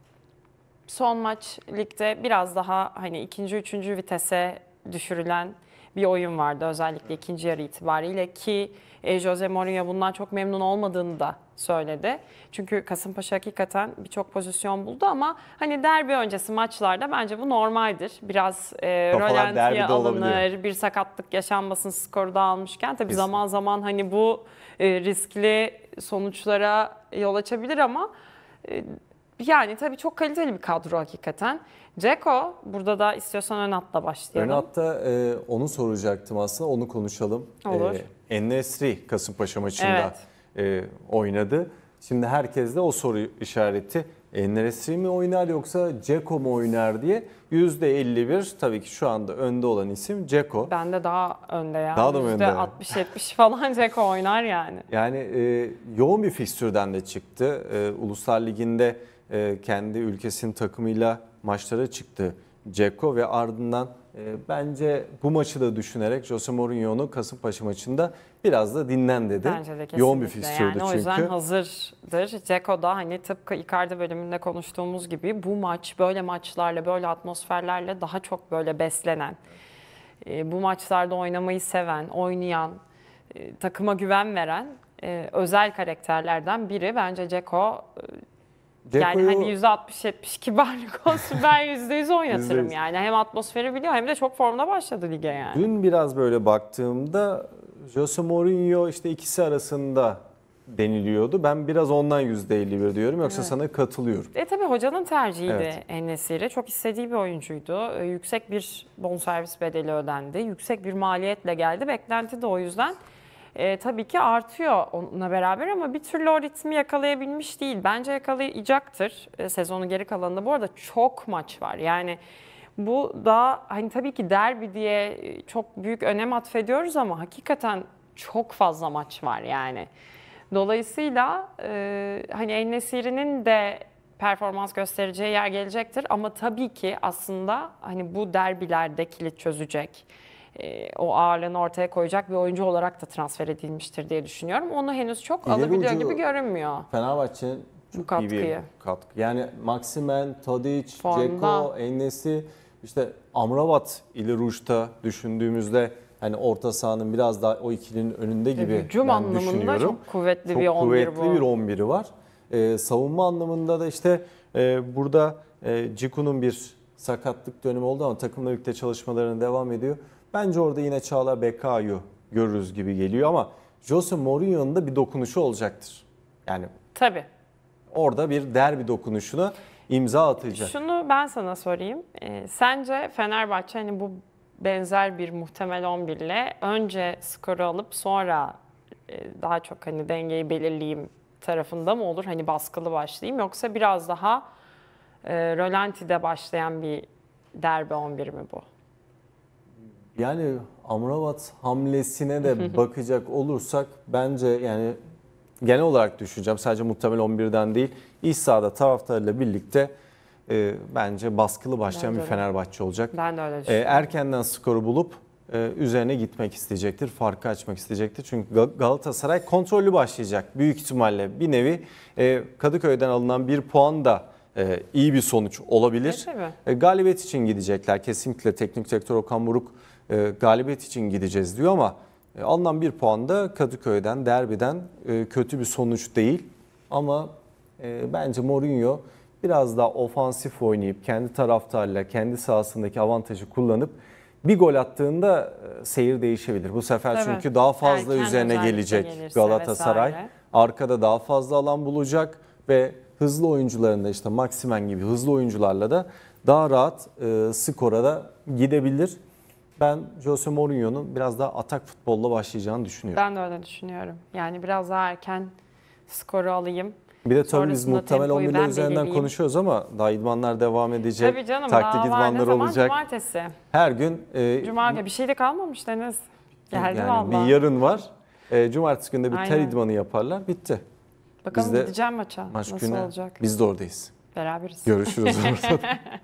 Son maç ligde biraz daha hani ikinci, üçüncü vitese düşürülen bir oyun vardı. Özellikle ikinci yarı itibariyle ki e, Jose Mourinho bundan çok memnun olmadığını da söyledi. Çünkü Kasımpaşa hakikaten birçok pozisyon buldu ama hani derbi öncesi maçlarda bence bu normaldir. Biraz e, Kafalar rölantiye derbide alınır, olabiliyor. bir sakatlık yaşanmasın skoru dağılmışken. Tabii Kesin. zaman zaman hani bu e, riskli sonuçlara yol açabilir ama e, yani tabii çok kaliteli bir kadro hakikaten. Dzeko, burada da istiyorsan ön hatla başlayalım. Ön hatta e, onu soracaktım aslında, onu konuşalım. Olur. E, En-Nesyri Kasımpaşa maçında Evet. e, oynadı. Şimdi herkes de o soru işareti. En-Nesyri mi oynar yoksa Dzeko mu oynar diye. yüzde elli bir tabii ki şu anda önde olan isim Dzeko. Bende daha önde ya. Daha da mı önde? yüzde altmış yetmiş falan Dzeko oynar yani. Yani e, yoğun bir fikstürden de çıktı. E, Uluslar Ligi'nde e, kendi ülkesinin takımıyla maçlara çıktı Dzeko ve ardından e, bence bu maçı da düşünerek Jose Mourinho'nu Kasımpaşa maçında biraz da dinlen dedi. Bence de kesinlikle. Yoğun bir fikstürdü yani çünkü. O yüzden hazırdır. Dzeko da hani tıpkı Icardi bölümünde konuştuğumuz gibi bu maç böyle maçlarla, böyle atmosferlerle daha çok böyle beslenen, e, bu maçlarda oynamayı seven, oynayan, e, takıma güven veren e, özel karakterlerden biri. Bence Dzeko e, yani hani yüzde altmış yetmiş kibarlık olsun, ben yüzde yüz oynatırım yüzde yüz. yani. Hem atmosferi biliyor hem de çok formda başladı lige yani. Dün biraz böyle baktığımda Jose Mourinho işte ikisi arasında deniliyordu. Ben biraz ondan yüzde elli bir diyorum. Yoksa Evet. sana katılıyorum. E tabii hocanın tercihiydi Evet. En-Nesyri. Çok istediği bir oyuncuydu. E, yüksek bir bonservis bedeli ödendi. Yüksek bir maliyetle geldi. Beklenti de o yüzden e, tabii ki artıyor onunla beraber ama bir türlü o ritmi yakalayabilmiş değil. Bence yakalayacaktır e, sezonun geri kalanında. Bu arada çok maç var. Yani bu da hani tabii ki derbi diye e, çok büyük önem atfediyoruz ama hakikaten çok fazla maç var yani. Dolayısıyla e, hani En-Nesyri'nin de performans göstereceği yer gelecektir ama tabii ki aslında hani bu derbilerde kilit çözecek, e, o ağırlığını ortaya koyacak bir oyuncu olarak da transfer edilmiştir diye düşünüyorum. Onu henüz çok İleri alabiliyor ucu gibi görünmüyor. Fenerbahçe'nin Bu çok iyi bir katkıyı. katkı. Yani Maximen, Tadic, Formda. Dzeko, En-Nesyri, işte Amrabat ile Ruş'ta düşündüğümüzde hani orta sahanın biraz daha o ikilinin önünde gibi Hücum ben anlamında düşünüyorum. çok kuvvetli Çok bir on bir kuvvetli bu. bir on biri var. Ee, savunma anlamında da işte e, burada e, Dziko'nun bir sakatlık dönemi oldu ama takımla birlikte çalışmalarına devam ediyor. Bence orada yine Çağla Bekayu görürüz gibi geliyor ama Jose Mourinho'nun da bir dokunuşu olacaktır. Yani Tabii. orada bir derbi dokunuşuna imza atacak. Şunu ben sana sorayım. Ee, sence Fenerbahçe hani bu benzer bir muhtemel on bir ile önce skoru alıp sonra e, daha çok hani dengeyi belirleyeyim tarafında mı olur? Hani baskılı başlayayım yoksa biraz daha e, rölantide başlayan bir derbi on bir mi bu? Yani Amrabat hamlesine de bakacak olursak bence yani genel olarak düşüneceğim. Sadece muhtemel on birden değil. İç sahada taraftarıyla birlikte e, bence baskılı başlayan Bence bir de. Fenerbahçe olacak. Ben de öyle E, düşünüyorum. erkenden skoru bulup e, üzerine gitmek isteyecektir. Farkı açmak isteyecektir. Çünkü Gal- Galatasaray kontrollü başlayacak. Büyük ihtimalle bir nevi e, Kadıköy'den alınan bir puan da e, iyi bir sonuç olabilir. E, tabii. E, galibiyet için gidecekler. Kesinlikle teknik direktör Okan Buruk e, galibiyet için gideceğiz diyor ama e, alınan bir puan da Kadıköy'den, derbiden e, kötü bir sonuç değil. Ama e, bence Mourinho biraz daha ofansif oynayıp kendi taraftarıyla, kendi sahasındaki avantajı kullanıp bir gol attığında e, seyir değişebilir. Bu sefer Tabii. çünkü daha fazla Erken üzerine özellikle gelecek gelirse Galatasaray. vesaire. Arkada daha fazla alan bulacak ve hızlı oyuncularında işte Maximen gibi hızlı oyuncularla da daha rahat e, skora da gidebilir. Ben Jose Mourinho'nun biraz daha atak futbolla başlayacağını düşünüyorum. Ben de öyle düşünüyorum. Yani biraz daha erken skoru alayım. Bir de tabii biz Sonrasında muhtemel tempoyu on birler ben üzerinden belirleyeyim. konuşuyoruz ama daha idmanlar devam edecek. Tabii canım Taktik daha var ne idmanlar zaman? olacak. Cumartesi. Her gün e, Cuma günü bir şey de kalmamış Deniz. Geldi yani vallahi. bir yarın var. E, cumartesi günde bir ter Aynen. idmanı yaparlar. Bitti. Bakalım biz de gideceğim maça. Maç Nasıl günü olacak? biz de oradayız. Beraberiz. Görüşürüz orada.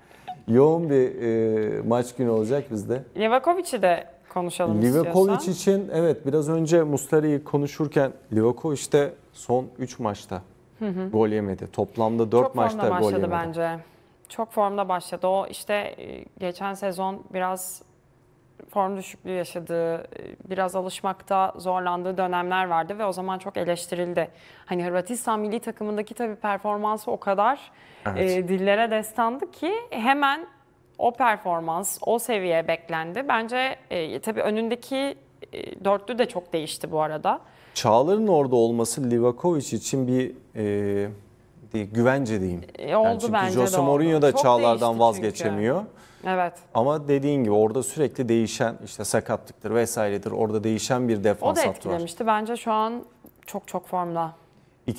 Yoğun bir e, maç günü olacak bizde. Livakovic'i de konuşalım Livakovic istiyorsan. için evet biraz önce Muslera'yı konuşurken Livakovic de son üç maçta gol yemedi. Toplamda dört Çok maçta formda gol başladı yemedi. bence. Çok formda başladı. O işte e, geçen sezon biraz form düşüklüğü yaşadığı, e, biraz alışmakta zorlandığı dönemler vardı ve o zaman çok eleştirildi. Hani Hırvatistan milli takımındaki tabii performansı o kadar Evet. e, dillere destandı ki hemen o performans, o seviye beklendi. Bence e, tabii önündeki e, dörtlü de çok değişti bu arada. Çağlar'ın orada olması Livakovic için bir e, değil, güvence diyeyim. E, oldu çünkü bence Jose de oldu. Mourinho da Çok Çağlar'dan değişti vazgeçemiyor. Evet. Ama dediğin gibi orada sürekli değişen işte sakatlıktır vesairedir. Orada değişen bir O defans da hattı var. etkilemişti. Bence şu an çok çok formda. İki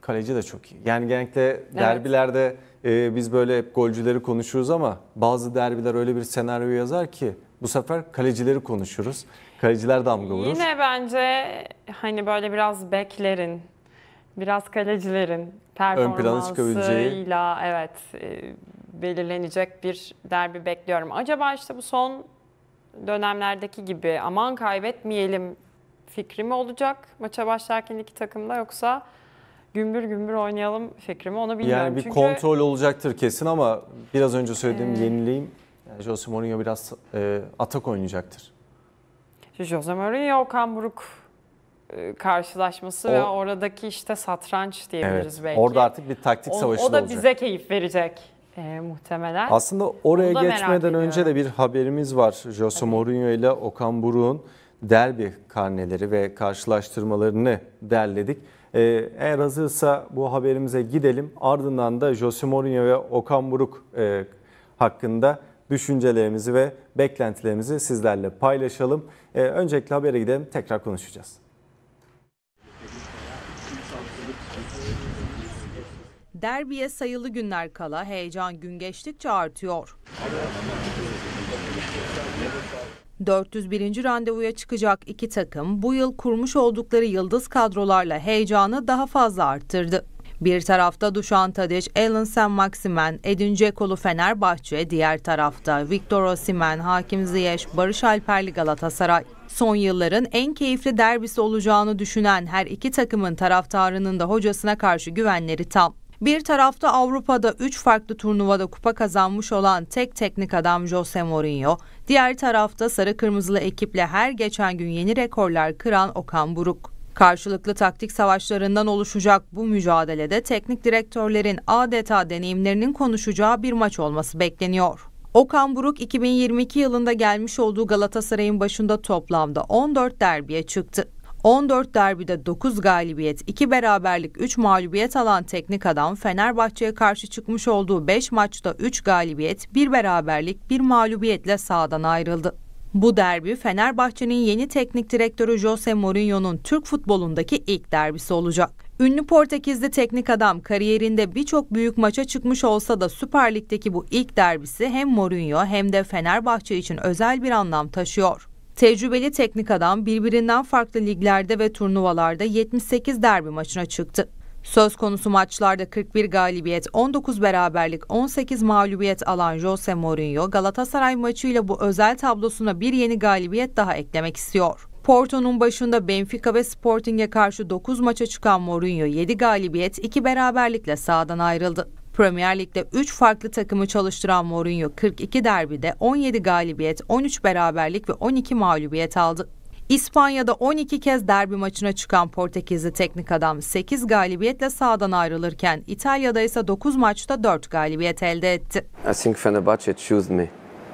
kaleci de çok iyi. Yani genellikle derbilerde e, biz böyle hep golcüleri konuşuruz ama bazı derbiler öyle bir senaryo yazar ki bu sefer kalecileri konuşuruz. Kaleciler damga vurur. Yine bence hani böyle biraz beklerin, biraz kalecilerin performansıyla evet e, belirlenecek bir derbi bekliyorum. Acaba işte bu son dönemlerdeki gibi aman kaybetmeyelim fikri mi olacak maça başlarken iki takımda, yoksa gümbür gümbür oynayalım fikri mi, onu bilmiyorum. Yani bir Çünkü kontrol olacaktır kesin ama biraz önce söylediğim ee, yenileyim. Yani Jose Mourinho biraz e, atak oynayacaktır. Jose Mourinho, Okan Buruk e, karşılaşması o, ve oradaki işte satranç diyebiliriz evet, belki. Orada artık bir taktik o, savaşı olacak. O da olacak. bize keyif verecek e, muhtemelen. Aslında oraya geçmeden önce de bir haberimiz var. Jose evet. Mourinho ile Okan Buruk'un derbi karneleri ve karşılaştırmalarını derledik. Ee, eğer hazırsa bu haberimize gidelim. Ardından da Jose Mourinho ve Okan Buruk e, hakkında düşüncelerimizi ve beklentilerimizi sizlerle paylaşalım. Ee, öncelikle habere gidelim, tekrar konuşacağız. Derbiye sayılı günler kala heyecan gün geçtikçe artıyor. dört yüz birinci randevuya çıkacak iki takım bu yıl kurmuş oldukları yıldız kadrolarla heyecanı daha fazla arttırdı. Bir tarafta Dušan Tadić, Allan Saint-Maximin, Edin Dzeko'lu Fenerbahçe, diğer tarafta Victor Osimhen, Hakim Ziyech, Barış Alper'li Galatasaray. Son yılların en keyifli derbisi olacağını düşünen her iki takımın taraftarının da hocasına karşı güvenleri tam. Bir tarafta Avrupa'da üç farklı turnuvada kupa kazanmış olan tek teknik adam Jose Mourinho, diğer tarafta sarı kırmızılı ekiple her geçen gün yeni rekorlar kıran Okan Buruk. Karşılıklı taktik savaşlarından oluşacak bu mücadelede teknik direktörlerin adeta deneyimlerinin konuşacağı bir maç olması bekleniyor. Okan Buruk iki bin yirmi iki yılında gelmiş olduğu Galatasaray'ın başında toplamda on dört derbiye çıktı. on dört derbide dokuz galibiyet, iki beraberlik, üç mağlubiyet alan teknik adam Fenerbahçe'ye karşı çıkmış olduğu beş maçta üç galibiyet, bir beraberlik, bir mağlubiyetle sahadan ayrıldı. Bu derbi Fenerbahçe'nin yeni teknik direktörü Jose Mourinho'nun Türk futbolundaki ilk derbisi olacak. Ünlü Portekizli teknik adam kariyerinde birçok büyük maça çıkmış olsa da Süper Lig'deki bu ilk derbisi hem Mourinho hem de Fenerbahçe için özel bir anlam taşıyor. Tecrübeli teknik adam birbirinden farklı liglerde ve turnuvalarda yetmiş sekiz derbi maçına çıktı. Söz konusu maçlarda kırk bir galibiyet, on dokuz beraberlik, on sekiz mağlubiyet alan Jose Mourinho, Galatasaray maçıyla bu özel tablosuna bir yeni galibiyet daha eklemek istiyor. Porto'nun başında Benfica ve Sporting'e karşı dokuz maça çıkan Mourinho yedi galibiyet, iki beraberlikle sahadan ayrıldı. Premier Lig'de üç farklı takımı çalıştıran Mourinho kırk iki derbide on yedi galibiyet, on üç beraberlik ve on iki mağlubiyet aldı. İspanya'da on iki kez derbi maçına çıkan Portekizli teknik adam sekiz galibiyetle sahadan ayrılırken İtalya'da ise dokuz maçta dört galibiyet elde etti. I think Fenerbahçe chose me.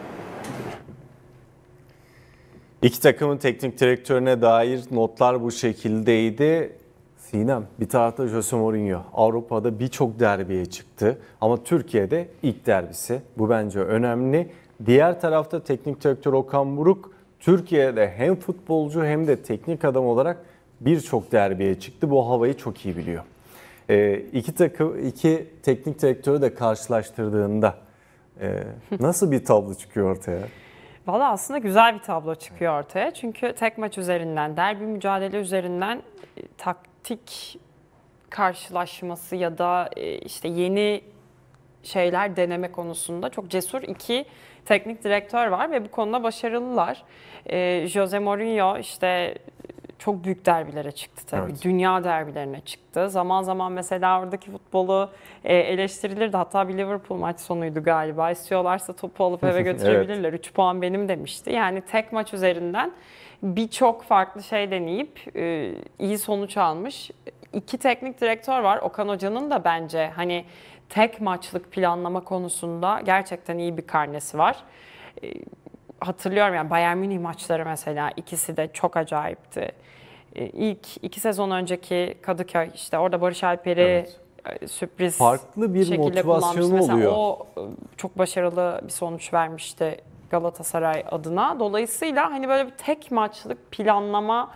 İki takımın teknik direktörüne dair notlar bu şekildeydi. Sinem, bir tarafta Jose Mourinho Avrupa'da birçok derbiye çıktı ama Türkiye'de ilk derbisi. Bu bence önemli. Diğer tarafta teknik direktör Okan Buruk Türkiye'de hem futbolcu hem de teknik adam olarak birçok derbiye çıktı. Bu havayı çok iyi biliyor. Ee, iki takım, iki teknik direktörü de karşılaştırdığında e, nasıl bir tablo çıkıyor ortaya? Valla aslında güzel bir tablo çıkıyor ortaya. Çünkü tek maç üzerinden, derbi mücadele üzerinden e, taktik karşılaşması ya da e, işte yeni şeyler deneme konusunda çok cesur iki teknik direktör var ve bu konuda başarılılar. E, Jose Mourinho işte çok büyük derbilere çıktı tabii. Evet. Dünya derbilerine çıktı. Zaman zaman mesela oradaki futbolu e, eleştirilirdi. Hatta bir Liverpool maç sonuydu galiba. İstiyorlarsa topu alıp eve götürebilirler. Evet. üç puan benim demişti. Yani tek maç üzerinden birçok farklı şey deneyip e, iyi sonuç almış. İki teknik direktör var. Okan Hoca'nın da bence hani tek maçlık planlama konusunda gerçekten iyi bir karnesi var. E, hatırlıyorum yani Bayern Münih maçları mesela ikisi de çok acayipti. E, ilk iki sezon önceki Kadıköy işte orada Barış Alper'i evet. sürpriz farklı bir motivasyonu oluyor. O çok başarılı bir sonuç vermişti Galatasaray adına. Dolayısıyla hani böyle bir tek maçlık planlama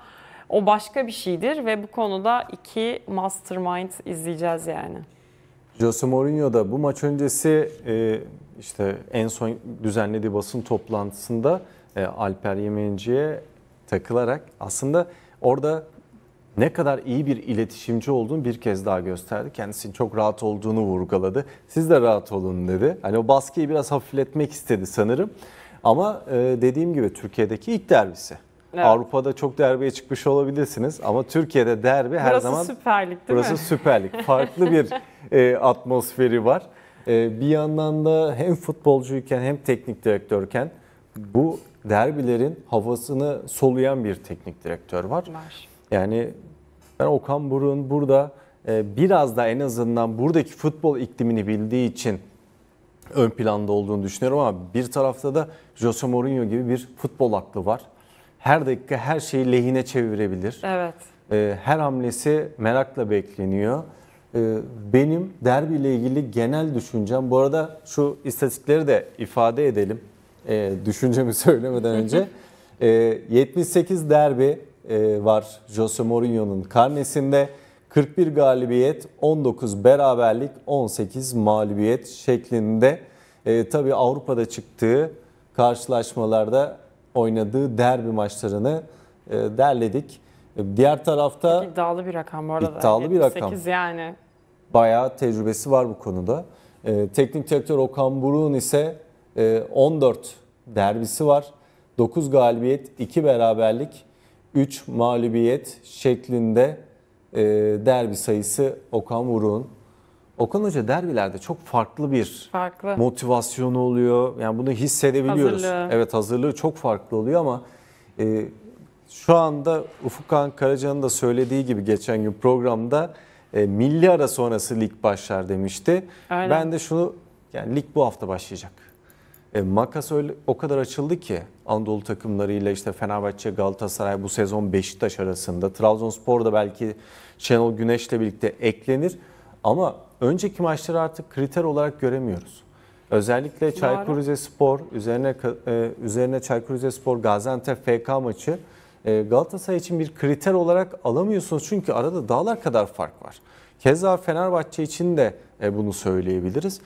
o başka bir şeydir ve bu konuda iki mastermind izleyeceğiz yani. Jose Mourinho da bu maç öncesi e, işte en son düzenlediği basın toplantısında e, Alper Yemenci'ye takılarak aslında orada ne kadar iyi bir iletişimci olduğunu bir kez daha gösterdi. Kendisinin çok rahat olduğunu vurguladı. Siz de rahat olun dedi. Hani o baskıyı biraz hafifletmek istedi sanırım. Ama e, dediğim gibi Türkiye'deki ilk derbisi. Evet. Avrupa'da çok derbiye çıkmış olabilirsiniz ama Türkiye'de derbi her burası zaman... Burası Süper Lig değil burası mi? Burası Süper Lig. Farklı bir e, atmosferi var. E, bir yandan da hem futbolcuyken hem teknik direktörken bu derbilerin havasını soluyan bir teknik direktör var. Var. Yani ben Okan Buruk'un burada e, biraz da en azından buradaki futbol iklimini bildiği için ön planda olduğunu düşünüyorum ama bir tarafta da Jose Mourinho gibi bir futbol aklı var. Her dakika her şeyi lehine çevirebilir. Evet. E, her hamlesi merakla bekleniyor. E, benim derbiyle ilgili genel düşüncem, bu arada şu istatistikleri de ifade edelim. E, düşüncemi söylemeden önce. E, yetmiş sekiz derbi e, var Jose Mourinho'nun karnesinde. kırk bir galibiyet, on dokuz beraberlik, on sekiz mağlubiyet şeklinde. E, tabii Avrupa'da çıktığı karşılaşmalarda oynadığı derbi maçlarını e, derledik. E, diğer tarafta iddialı bir rakam bu arada. İddialı bir rakam. yetmiş sekiz yani. Bayağı tecrübesi var bu konuda. E, teknik direktör Okan Buruk'un ise e, on dört derbisi var. dokuz galibiyet, iki beraberlik, üç mağlubiyet şeklinde e, derbi sayısı Okan Buruk'un. Okan Hoca derbilerde çok farklı bir farklı. motivasyonu oluyor. Yani bunu hissedebiliyoruz. Hazırlığı. Evet, hazırlığı çok farklı oluyor ama e, şu anda Ufuk Karacan'ın da söylediği gibi geçen gün programda e, milli ara sonrası lig başlar demişti. Öyle. Ben de şunu, yani lig bu hafta başlayacak. E, makas öyle o kadar açıldı ki Anadolu takımlarıyla işte Fenerbahçe, Galatasaray, bu sezon Beşiktaş arasında. Trabzonspor da belki Şenol Güneş'le birlikte eklenir. Ama önceki maçları artık kriter olarak göremiyoruz. Özellikle Çaykur Rizespor, üzerine e, üzerine Çaykur Rizespor Gaziantep F K maçı e, Galatasaray için bir kriter olarak alamıyorsunuz. Çünkü arada dağlar kadar fark var. Keza Fenerbahçe için de e, bunu söyleyebiliriz.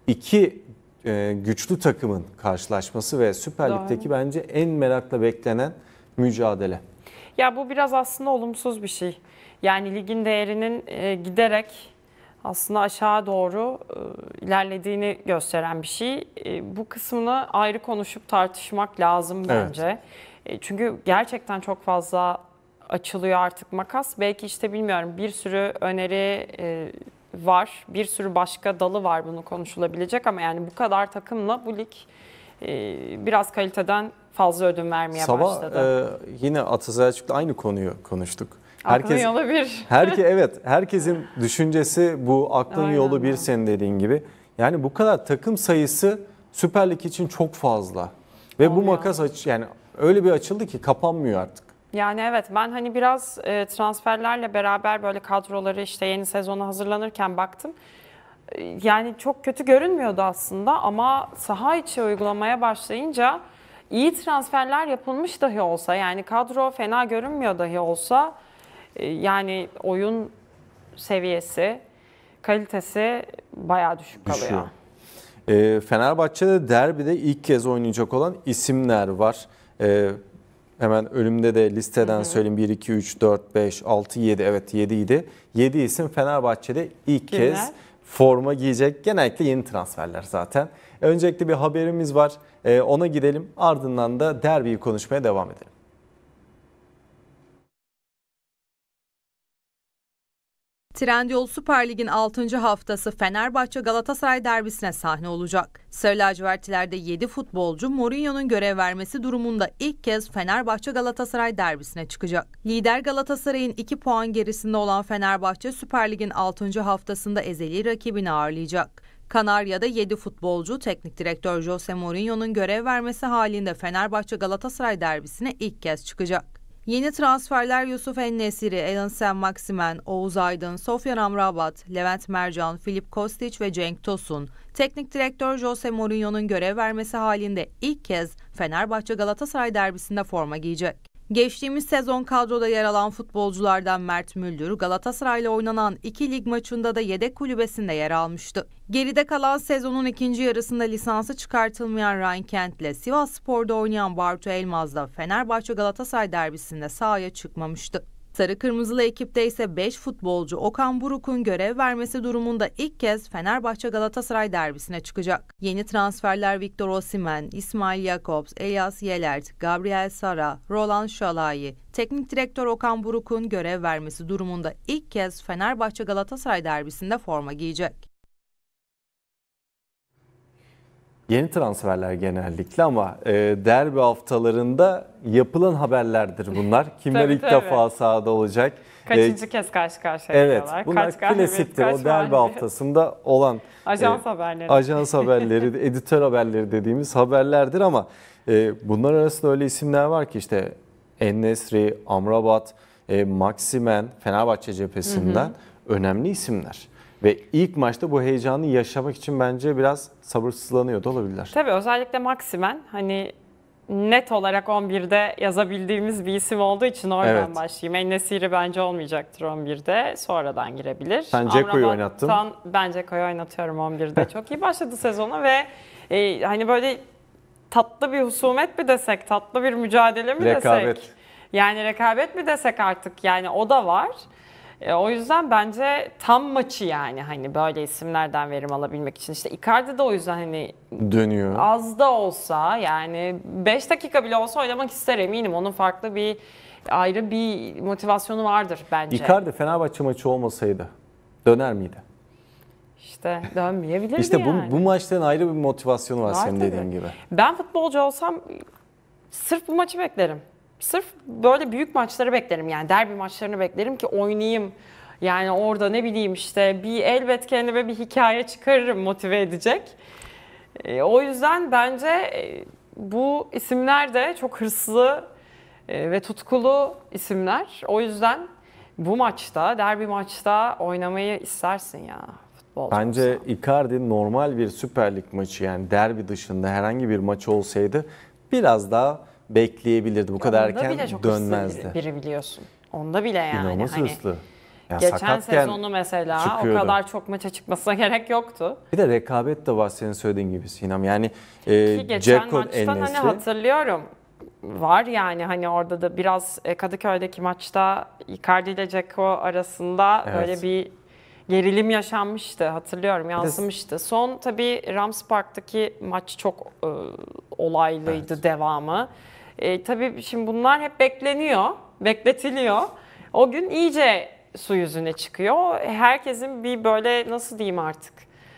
İki e, güçlü takımın karşılaşması ve Süper Lig'deki bence en merakla beklenen mücadele. Ya bu biraz aslında olumsuz bir şey. Yani ligin değerinin e, giderek aslında aşağı doğru e, ilerlediğini gösteren bir şey. E, bu kısmını ayrı konuşup tartışmak lazım bence. Evet. E, çünkü gerçekten çok fazla açılıyor artık makas. Belki işte bilmiyorum, bir sürü öneri e, var. Bir sürü başka dalı var bunu konuşulabilecek ama yani bu kadar takımla bu lig e, biraz kaliteden fazla ödün vermeye Sabah, başladı. Sabah e, yine Atasay Açık'ta aynı konuyu konuştuk. Herkes, aklın yolu bir. Herke, evet, herkesin düşüncesi bu, aklın Aynen. yolu bir, senin dediğin gibi. Yani bu kadar takım sayısı Süper Lig için çok fazla. Ve Olmuyor. bu makas aç, yani öyle bir açıldı ki kapanmıyor artık. Yani evet, ben hani biraz e, transferlerle beraber böyle kadroları işte yeni sezona hazırlanırken baktım. E, yani çok kötü görünmüyordu aslında ama saha içi uygulamaya başlayınca iyi transferler yapılmış dahi olsa, yani kadro fena görünmüyor dahi olsa, yani oyun seviyesi, kalitesi bayağı düşük kalıyor. Düşüyor. E, Fenerbahçe'de derbide ilk kez oynayacak olan isimler var. E, hemen önümde de listeden hı hı. söyleyeyim. bir, iki, üç, dört, beş, altı, yedi. Evet, yedi idi. yedi isim Fenerbahçe'de ilk Kimler? kez forma giyecek. Genellikle yeni transferler zaten. Öncelikle bir haberimiz var. E, ona gidelim. Ardından da derbiyi konuşmaya devam edelim. Trendyol Süper Lig'in altıncı haftası Fenerbahçe Galatasaray derbisine sahne olacak. Sarı lacivertlilerde yedi futbolcu Mourinho'nun görev vermesi durumunda ilk kez Fenerbahçe Galatasaray derbisine çıkacak. Lider Galatasaray'ın iki puan gerisinde olan Fenerbahçe Süper Lig'in altıncı haftasında ezeli rakibini ağırlayacak. Kanarya'da yedi futbolcu teknik direktör Jose Mourinho'nun görev vermesi halinde Fenerbahçe Galatasaray derbisine ilk kez çıkacak. Yeni transferler Yusuf En-Nesyri, Alan Saint-Maximin, Oğuz Aydın, Sofyan Amrabat, Levent Mercan, Filip Kostić ve Cenk Tosun. Teknik direktör Jose Mourinho'nun görev vermesi halinde ilk kez Fenerbahçe Galatasaray derbisinde forma giyecek. Geçtiğimiz sezon kadroda yer alan futbolculardan Mert Müldür, Galatasaray'la oynanan iki lig maçında da yedek kulübesinde yer almıştı. Geride kalan sezonun ikinci yarısında lisansı çıkartılmayan Ryan Kent'le Sivasspor'da oynayan Bartu Elmaz da Fenerbahçe Galatasaray derbisinde sahaya çıkmamıştı. Sarı Kırmızılı ekipte ise beş futbolcu Okan Buruk'un görev vermesi durumunda ilk kez Fenerbahçe Galatasaray derbisine çıkacak. Yeni transferler Victor Osimhen, İsmail Jakobs, Elias Yelert, Gabriel Sara, Roland Şalai, teknik direktör Okan Buruk'un görev vermesi durumunda ilk kez Fenerbahçe Galatasaray derbisinde forma giyecek. Yeni transferler genellikle ama e, derbi haftalarında yapılan haberlerdir bunlar. Kimler Tabii, ilk tabii. defa sahada olacak? Kaçıncı E, kez karşı karşıya Evet, geliyorlar? bunlar Kaç galibiyet, klasiktir. kaç O derbi mağlubiyet? haftasında olan Ajans e, haberleri. ajans haberleri, editör haberleri dediğimiz haberlerdir ama e, bunlar arasında öyle isimler var ki işte En-Nesyri, Amrabat, e, Maximen, Fenerbahçe cephesinden hı hı. önemli isimler. Ve ilk maçta bu heyecanı yaşamak için bence biraz sabırsızlanıyor da olabilirler. Tabii özellikle Maximen hani net olarak on birde yazabildiğimiz bir isim olduğu için oradan Evet. başlayayım. En-Nesyri bence olmayacaktır on birde. Sonradan girebilir. Sen Dzeko'yu oynattın. Ben Dzeko'yu oynatıyorum on birde. Çok iyi başladı sezona ve e, hani böyle tatlı bir husumet mi desek, tatlı bir mücadele mi Rekabet. desek? Yani rekabet mi desek artık, yani o da var. E, o yüzden bence tam maçı, yani hani böyle isimlerden verim alabilmek için. İşte Icardi de o yüzden hani Dönüyor. az da olsa, yani beş dakika bile olsa oynamak ister eminim. Onun farklı bir, ayrı bir motivasyonu vardır bence. Icardi Fenerbahçe maçı olmasaydı döner miydi? İşte dönmeyebilirdi İşte yani. bu, bu maçların ayrı bir motivasyonu var, Var senin tabii. dediğin gibi. Ben futbolcu olsam sırf bu maçı beklerim. Sırf böyle büyük maçları beklerim, yani derbi maçlarını beklerim ki oynayayım. Yani orada ne bileyim işte bir elbet kendime bir hikaye çıkarırım motive edecek. E, o yüzden bence e, bu isimler de çok hırslı e, ve tutkulu isimler. O yüzden bu maçta, derbi maçta oynamayı istersin ya. Bence Icardi normal bir Süper Lig maçı, yani derbi dışında herhangi bir maç olsaydı biraz daha bekleyebilirdi. Bu kadar Onda erken bile çok dönmezdi. hırslı biri biliyorsun. Onda bile yani. İnanılmaz hani hırslı. Yani geçen sakatken sezonu mesela çıkıyordu. o kadar çok maça çıkmasına gerek yoktu. Bir de rekabet de var senin söylediğin gibi Sinem. Yani e, Ki geçen Dzeko, maçtan hani En-Nesyri. hatırlıyorum. Var yani hani orada da biraz Kadıköy'deki maçta Icardi ile Dzeko arasında Evet. böyle bir gerilim yaşanmıştı, hatırlıyorum, yansımıştı. Son tabii Rams Park'taki maç çok e, olaylıydı, Evet. devamı. E, tabii şimdi bunlar hep bekleniyor, bekletiliyor. O gün iyice su yüzüne çıkıyor. Herkesin bir böyle, nasıl diyeyim artık,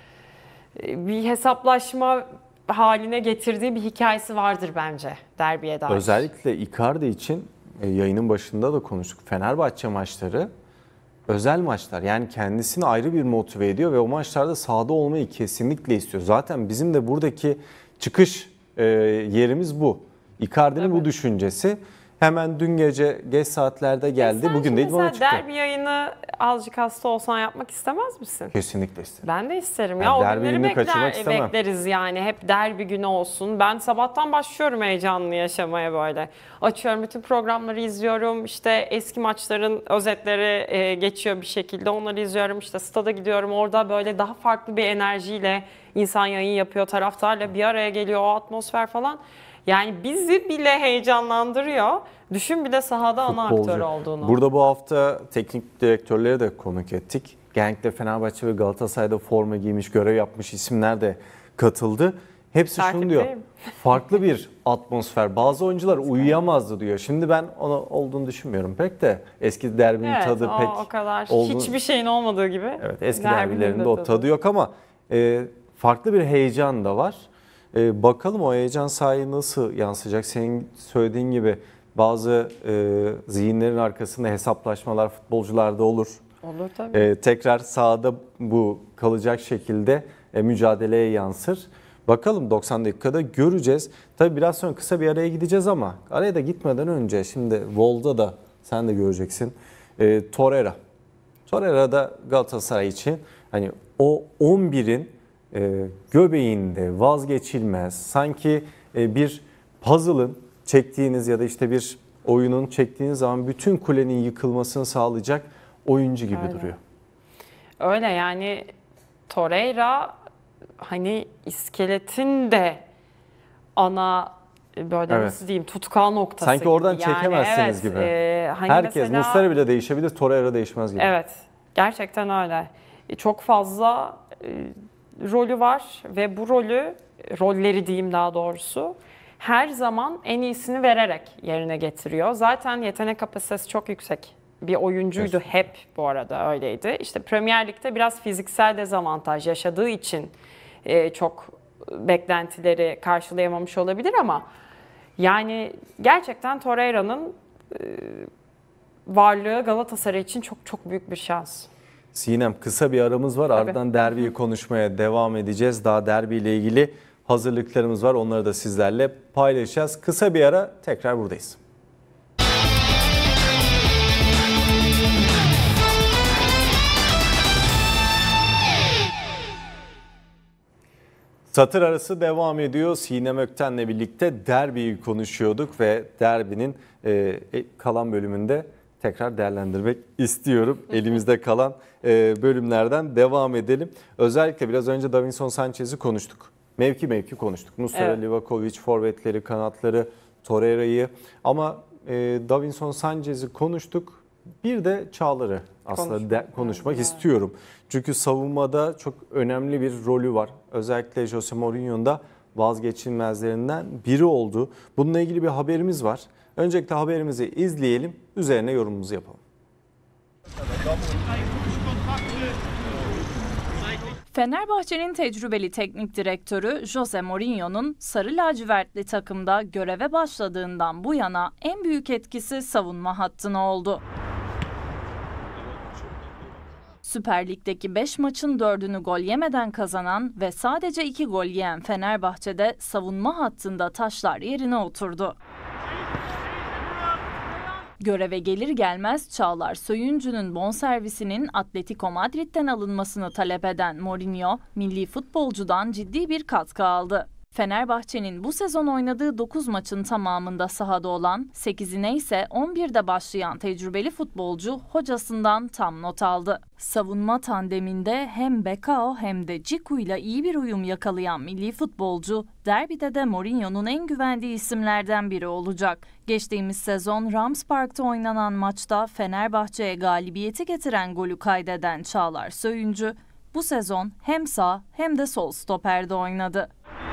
e, bir hesaplaşma haline getirdiği bir hikayesi vardır bence derbiye dair. Özellikle Icardi için e, yayının başında da konuştuk. Fenerbahçe maçları özel maçlar. Yani kendisini ayrı bir motive ediyor ve o maçlarda sahada olmayı kesinlikle istiyor. Zaten bizim de buradaki çıkış e, yerimiz bu. Icardi'nin bu düşüncesi. Hemen dün gece geç saatlerde geldi. Sen Bugün de şimdi idmana mesela çıktı. derbi yayını azıcık hasta olsan yapmak istemez misin? Kesinlikle isterim. Ben de isterim. Yani Ya o derbi günleri gününü kaçırmak bekler, istemem. bekleriz yani. Hep derbi günü olsun. Ben sabahtan başlıyorum heyecanlı yaşamaya böyle. Açıyorum, bütün programları izliyorum. İşte eski maçların özetleri e, geçiyor bir şekilde. Onları izliyorum. İşte stada gidiyorum. Orada böyle daha farklı bir enerjiyle insan yayın yapıyor. Taraftarla bir araya geliyor. O atmosfer falan. Yani bizi bile heyecanlandırıyor. Düşün bir de sahada ana Futbolcu. aktör olduğunu. Burada bu hafta teknik direktörleri de konuk ettik. Genellikle Fenerbahçe ve Galatasaray'da forma giymiş, görev yapmış isimler de katıldı. Hepsi şunu diyor. Takipteyim. Farklı bir atmosfer. Bazı oyuncular uyuyamazdı diyor. Şimdi ben onu olduğunu düşünmüyorum pek de. Eski derbinin Evet, tadı o, pek o kadar. olduğunu- Hiçbir şeyin olmadığı gibi. Evet, eski derbinin derbilerinde de o tadı yok ama e, farklı bir heyecan da var. E, bakalım o heyecan sahaya nasıl yansıyacak? Senin söylediğin gibi bazı e, zihinlerin arkasında hesaplaşmalar futbolcularda olur. Olur tabii. E, tekrar sahada bu kalacak şekilde e, mücadeleye yansır. Bakalım doksan dakikada göreceğiz. Tabii biraz sonra kısa bir araya gideceğiz ama araya da gitmeden önce şimdi Vol'da da sen de göreceksin. E, Torreira. Torreira da Galatasaray için hani o on birin e, göbeğinde vazgeçilmez. Sanki e, bir puzzle'ın çektiğiniz ya da işte bir oyunun çektiğiniz zaman bütün kulenin yıkılmasını sağlayacak oyuncu gibi Öyle. duruyor. Öyle yani Torreira hani iskeletin de ana böyle Evet. nasıl diyeyim tutkal noktası Sanki oradan gibi. Yani çekemezsiniz evet, gibi. e, hani Herkes, mesela- Muslera bile değişebilir, Torreira değişmez gibi. Evet, gerçekten öyle. E, Çok fazla e, rolü var ve bu rolü, rolleri diyeyim daha doğrusu, her zaman en iyisini vererek yerine getiriyor. Zaten yetenek kapasitesi çok yüksek bir oyuncuydu Evet. hep bu arada öyleydi. İşte Premier Lig'de biraz fiziksel dezavantaj yaşadığı için e, çok beklentileri karşılayamamış olabilir ama yani gerçekten Torreira'nın e, varlığı Galatasaray için çok çok büyük bir şans. Sinem, kısa bir aramız var. Ardından derbiyi konuşmaya devam edeceğiz. Daha derbiyle ilgili hazırlıklarımız var. Onları da sizlerle paylaşacağız. Kısa bir ara, tekrar buradayız. Satır arası devam ediyor. Sinem Ökten'le birlikte derbiyi konuşuyorduk ve derbinin e, kalan bölümünde tekrar değerlendirmek istiyorum. Elimizde kalan e, bölümlerden devam edelim. Özellikle biraz önce Davinson Sanchez'i konuştuk. Mevki mevki konuştuk. Muslera, Evet. Livakovic, forvetleri, kanatları, Torreira'yı ama e, Davinson Sanchez'i konuştuk. Bir de Çağlar'ı aslında Konuşmak de, konuşmak lazım, evet. istiyorum. Çünkü savunmada çok önemli bir rolü var. Özellikle Jose Mourinho'nun da vazgeçilmezlerinden biri oldu. Bununla ilgili bir haberimiz var. Öncelikle haberimizi izleyelim, üzerine yorumumuzu yapalım. Fenerbahçe'nin tecrübeli teknik direktörü Jose Mourinho'nun sarı lacivertli takımda göreve başladığından bu yana en büyük etkisi savunma hattına oldu. Süper Lig'deki beş maçın dördünü gol yemeden kazanan ve sadece iki gol yiyen Fenerbahçe'de savunma hattında taşlar yerine oturdu. Göreve gelir gelmez Çağlar Söyüncü'nün bonservisinin Atletico Madrid'den alınmasını talep eden Mourinho, milli futbolcudan ciddi bir katkı aldı. Fenerbahçe'nin bu sezon oynadığı dokuz maçın tamamında sahada olan, sekizine ise on birde başlayan tecrübeli futbolcu hocasından tam not aldı. Savunma tandeminde hem Bekao hem de Ciku ile iyi bir uyum yakalayan milli futbolcu, derbide de Mourinho'nun en güvendiği isimlerden biri olacak. Geçtiğimiz sezon Rams Park'ta oynanan maçta Fenerbahçe'ye galibiyeti getiren golü kaydeden Çağlar Söyüncü, bu sezon hem sağ hem de sol stoperde oynadı.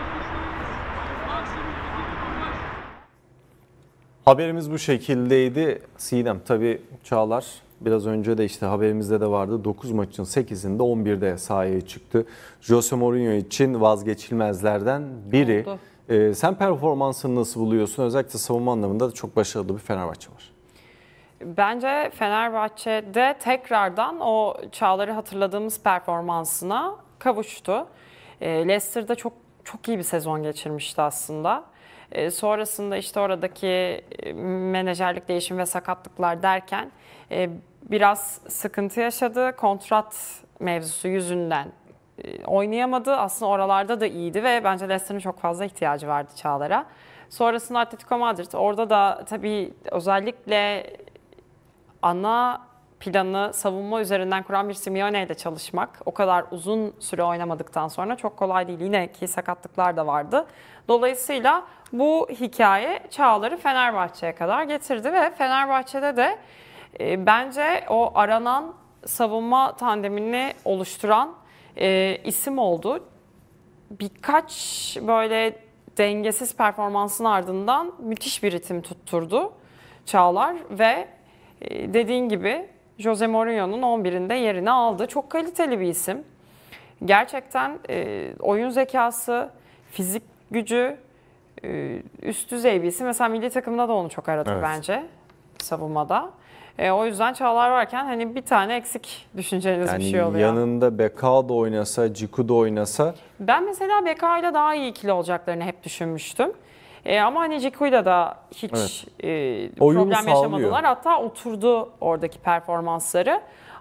Haberimiz bu şekildeydi. Sinem, tabii Çağlar biraz önce de işte haberimizde de vardı. dokuz maçın sekizinde on birde sahaya çıktı. Jose Mourinho için vazgeçilmezlerden biri. Oldu. Ee, sen performansını nasıl buluyorsun? Özellikle savunma anlamında da çok başarılı bir Fenerbahçe var. Bence Fenerbahçe'de tekrardan o Çağlar'ı hatırladığımız performansına kavuştu. E, Leicester'da çok çok iyi bir sezon geçirmişti aslında. E, sonrasında işte oradaki e, menajerlik değişim ve sakatlıklar derken e, biraz sıkıntı yaşadı. Kontrat mevzusu yüzünden e, oynayamadı. Aslında oralarda da iyiydi ve bence Leicester'ın çok fazla ihtiyacı vardı Çağlar'a. Sonrasında Atletico Madrid, orada da tabii özellikle ana planı savunma üzerinden kuran bir Simeone ile çalışmak o kadar uzun süre oynamadıktan sonra çok kolay değil. Yine ki sakatlıklar da vardı. Dolayısıyla bu hikaye Çağlar'ı Fenerbahçe'ye kadar getirdi ve Fenerbahçe'de de e, bence o aranan savunma tandemini oluşturan e, isim oldu. Birkaç böyle dengesiz performansın ardından müthiş bir ritim tutturdu Çağlar ve e, dediğin gibi Jose Mourinho'nun on birinde yerini aldı. Çok kaliteli bir isim. Gerçekten e, oyun zekası, fizik gücü e, üst düzey bir isim. Mesela milli takımda da onu çok aradık Evet. bence savunmada. E, o yüzden Çağlar varken hani bir tane eksik düşünceniz Yani bir şey oluyor. yanında Bekao da oynasa, Ciku da oynasa Ben mesela Bekao ile daha iyi ikili olacaklarını hep düşünmüştüm. E, ama hani Ciku'yla da hiç e, Oyunu problem sağlıyor. yaşamadılar. Hatta oturdu oradaki performansları.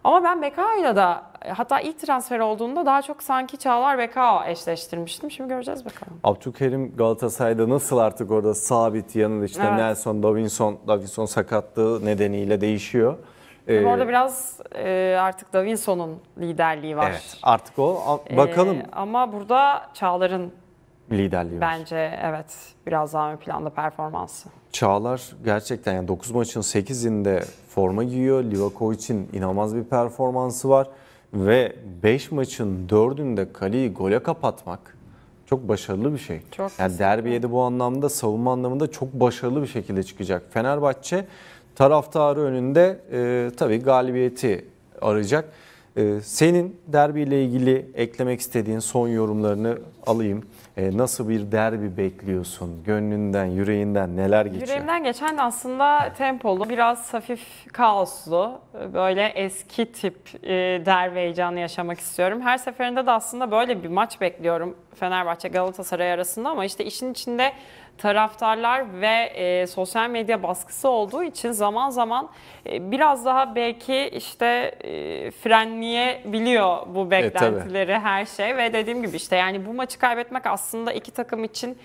Ama ben Bekao'yla da hatta ilk transfer olduğunda daha çok sanki Çağlar Bekao eşleştirmiştim. Şimdi göreceğiz bakalım. Abdülkerim Galatasaray'da nasıl artık orada sabit, yanında işte Evet. Nelson, Davinson, Davinson sakatlığı nedeniyle değişiyor. Ee, orada biraz e, artık Davinson'un liderliği var. Evet, artık o. Bakalım. Ee, ama burada Çağlar'ın liderliği var. bence evet biraz daha ön planda performansı. Çağlar gerçekten yani dokuz maçın sekizinde forma giyiyor. Livakovic'in inanılmaz bir performansı var. Ve beş maçın dördünde kaleyi gole kapatmak çok başarılı bir şey. Çok yani kesinlikle. derbiye de bu anlamda, savunma anlamında çok başarılı bir şekilde çıkacak. Fenerbahçe taraftarı önünde e, tabii galibiyeti arayacak. E, senin derbiyle ilgili eklemek istediğin son yorumlarını alayım. E, nasıl bir derbi bekliyorsun? Gönlünden, yüreğinden neler geçiyor? Yüreğimden geçen de aslında tempolu, biraz hafif kaoslu, böyle eski tip e, derbi heyecanı yaşamak istiyorum. Her seferinde de aslında böyle bir maç bekliyorum Fenerbahçe Galatasaray arasında ama işte işin içinde taraftarlar ve e, sosyal medya baskısı olduğu için zaman zaman e, biraz daha belki işte e, frenleyebiliyor bu beklentileri e, her şey ve dediğim gibi işte yani bu maçı kaybetmek aslında iki takım için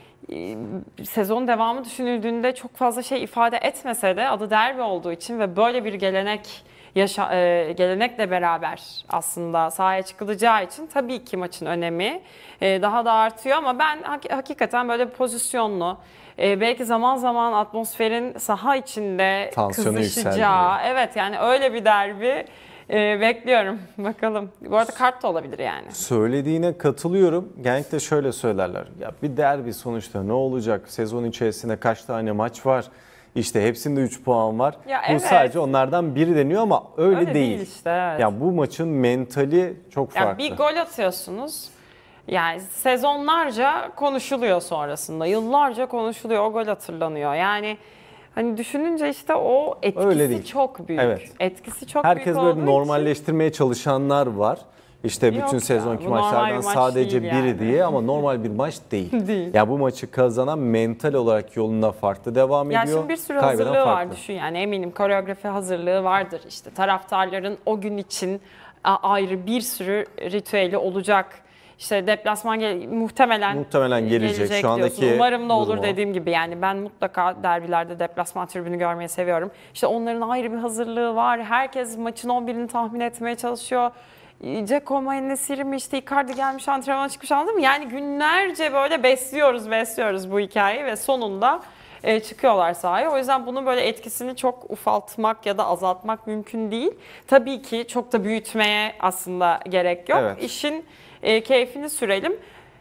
e, sezon devamı düşünüldüğünde çok fazla şey ifade etmese de adı derbi olduğu için ve böyle bir gelenek yaşa, e, gelenekle beraber aslında sahaya çıkılacağı için tabii ki maçın önemi e, daha da artıyor ama ben hak, hakikaten böyle pozisyonlu, e, belki zaman zaman atmosferin saha içinde Tansiyonu kızışacağı, yükseldi. evet yani öyle bir derbi e, bekliyorum. Bakalım. Bu arada kart da olabilir yani. Söylediğine katılıyorum. Genellikle şöyle söylerler. Ya bir derbi sonuçta ne olacak? Sezon içerisinde kaç tane maç var? İşte hepsinde üç puan var. Ya bu evet. sadece onlardan biri deniyor ama öyle, Öyle değil. değil işte, evet. Yani bu maçın mentali çok Yani farklı. bir gol atıyorsunuz. Yani sezonlarca konuşuluyor sonrasında. Yıllarca konuşuluyor. O gol hatırlanıyor. Yani hani düşününce işte o Öyle değil. etkisi çok büyük. Evet. Etkisi çok Herkes büyük böyle olduğu için. normalleştirmeye çalışanlar var. İşte Yok bütün ya, sezonki bu normal bir maçlardan maç sadece değil biri yani. diye ama normal bir maç değil. Değil. Ya bu maçı kazanan mental olarak yolunda farklı devam Ya ediyor. şimdi bir sürü kaybeden hazırlığı var farklı. düşün yani eminim koreografi hazırlığı vardır. İşte taraftarların o gün için a- ayrı bir sürü ritüeli olacak. İşte deplasman gel- muhtemelen Muhtemelen gelecek. Şu andaki diyorsun. Umarım da olur durumu. dediğim gibi yani ben mutlaka derbilerde deplasman tribünü görmeyi seviyorum. İşte onların ayrı bir hazırlığı var. Herkes maçın on birini tahmin etmeye çalışıyor. Dzeko, Manesiri mi işte Icardi gelmiş antrenmana çıkmış anladın mı? Yani günlerce böyle besliyoruz besliyoruz bu hikayeyi ve sonunda e, çıkıyorlar sahaya. O yüzden bunun böyle etkisini çok ufaltmak ya da azaltmak mümkün değil. Tabii ki çok da büyütmeye aslında gerek yok. Evet. İşin e, keyfini sürelim.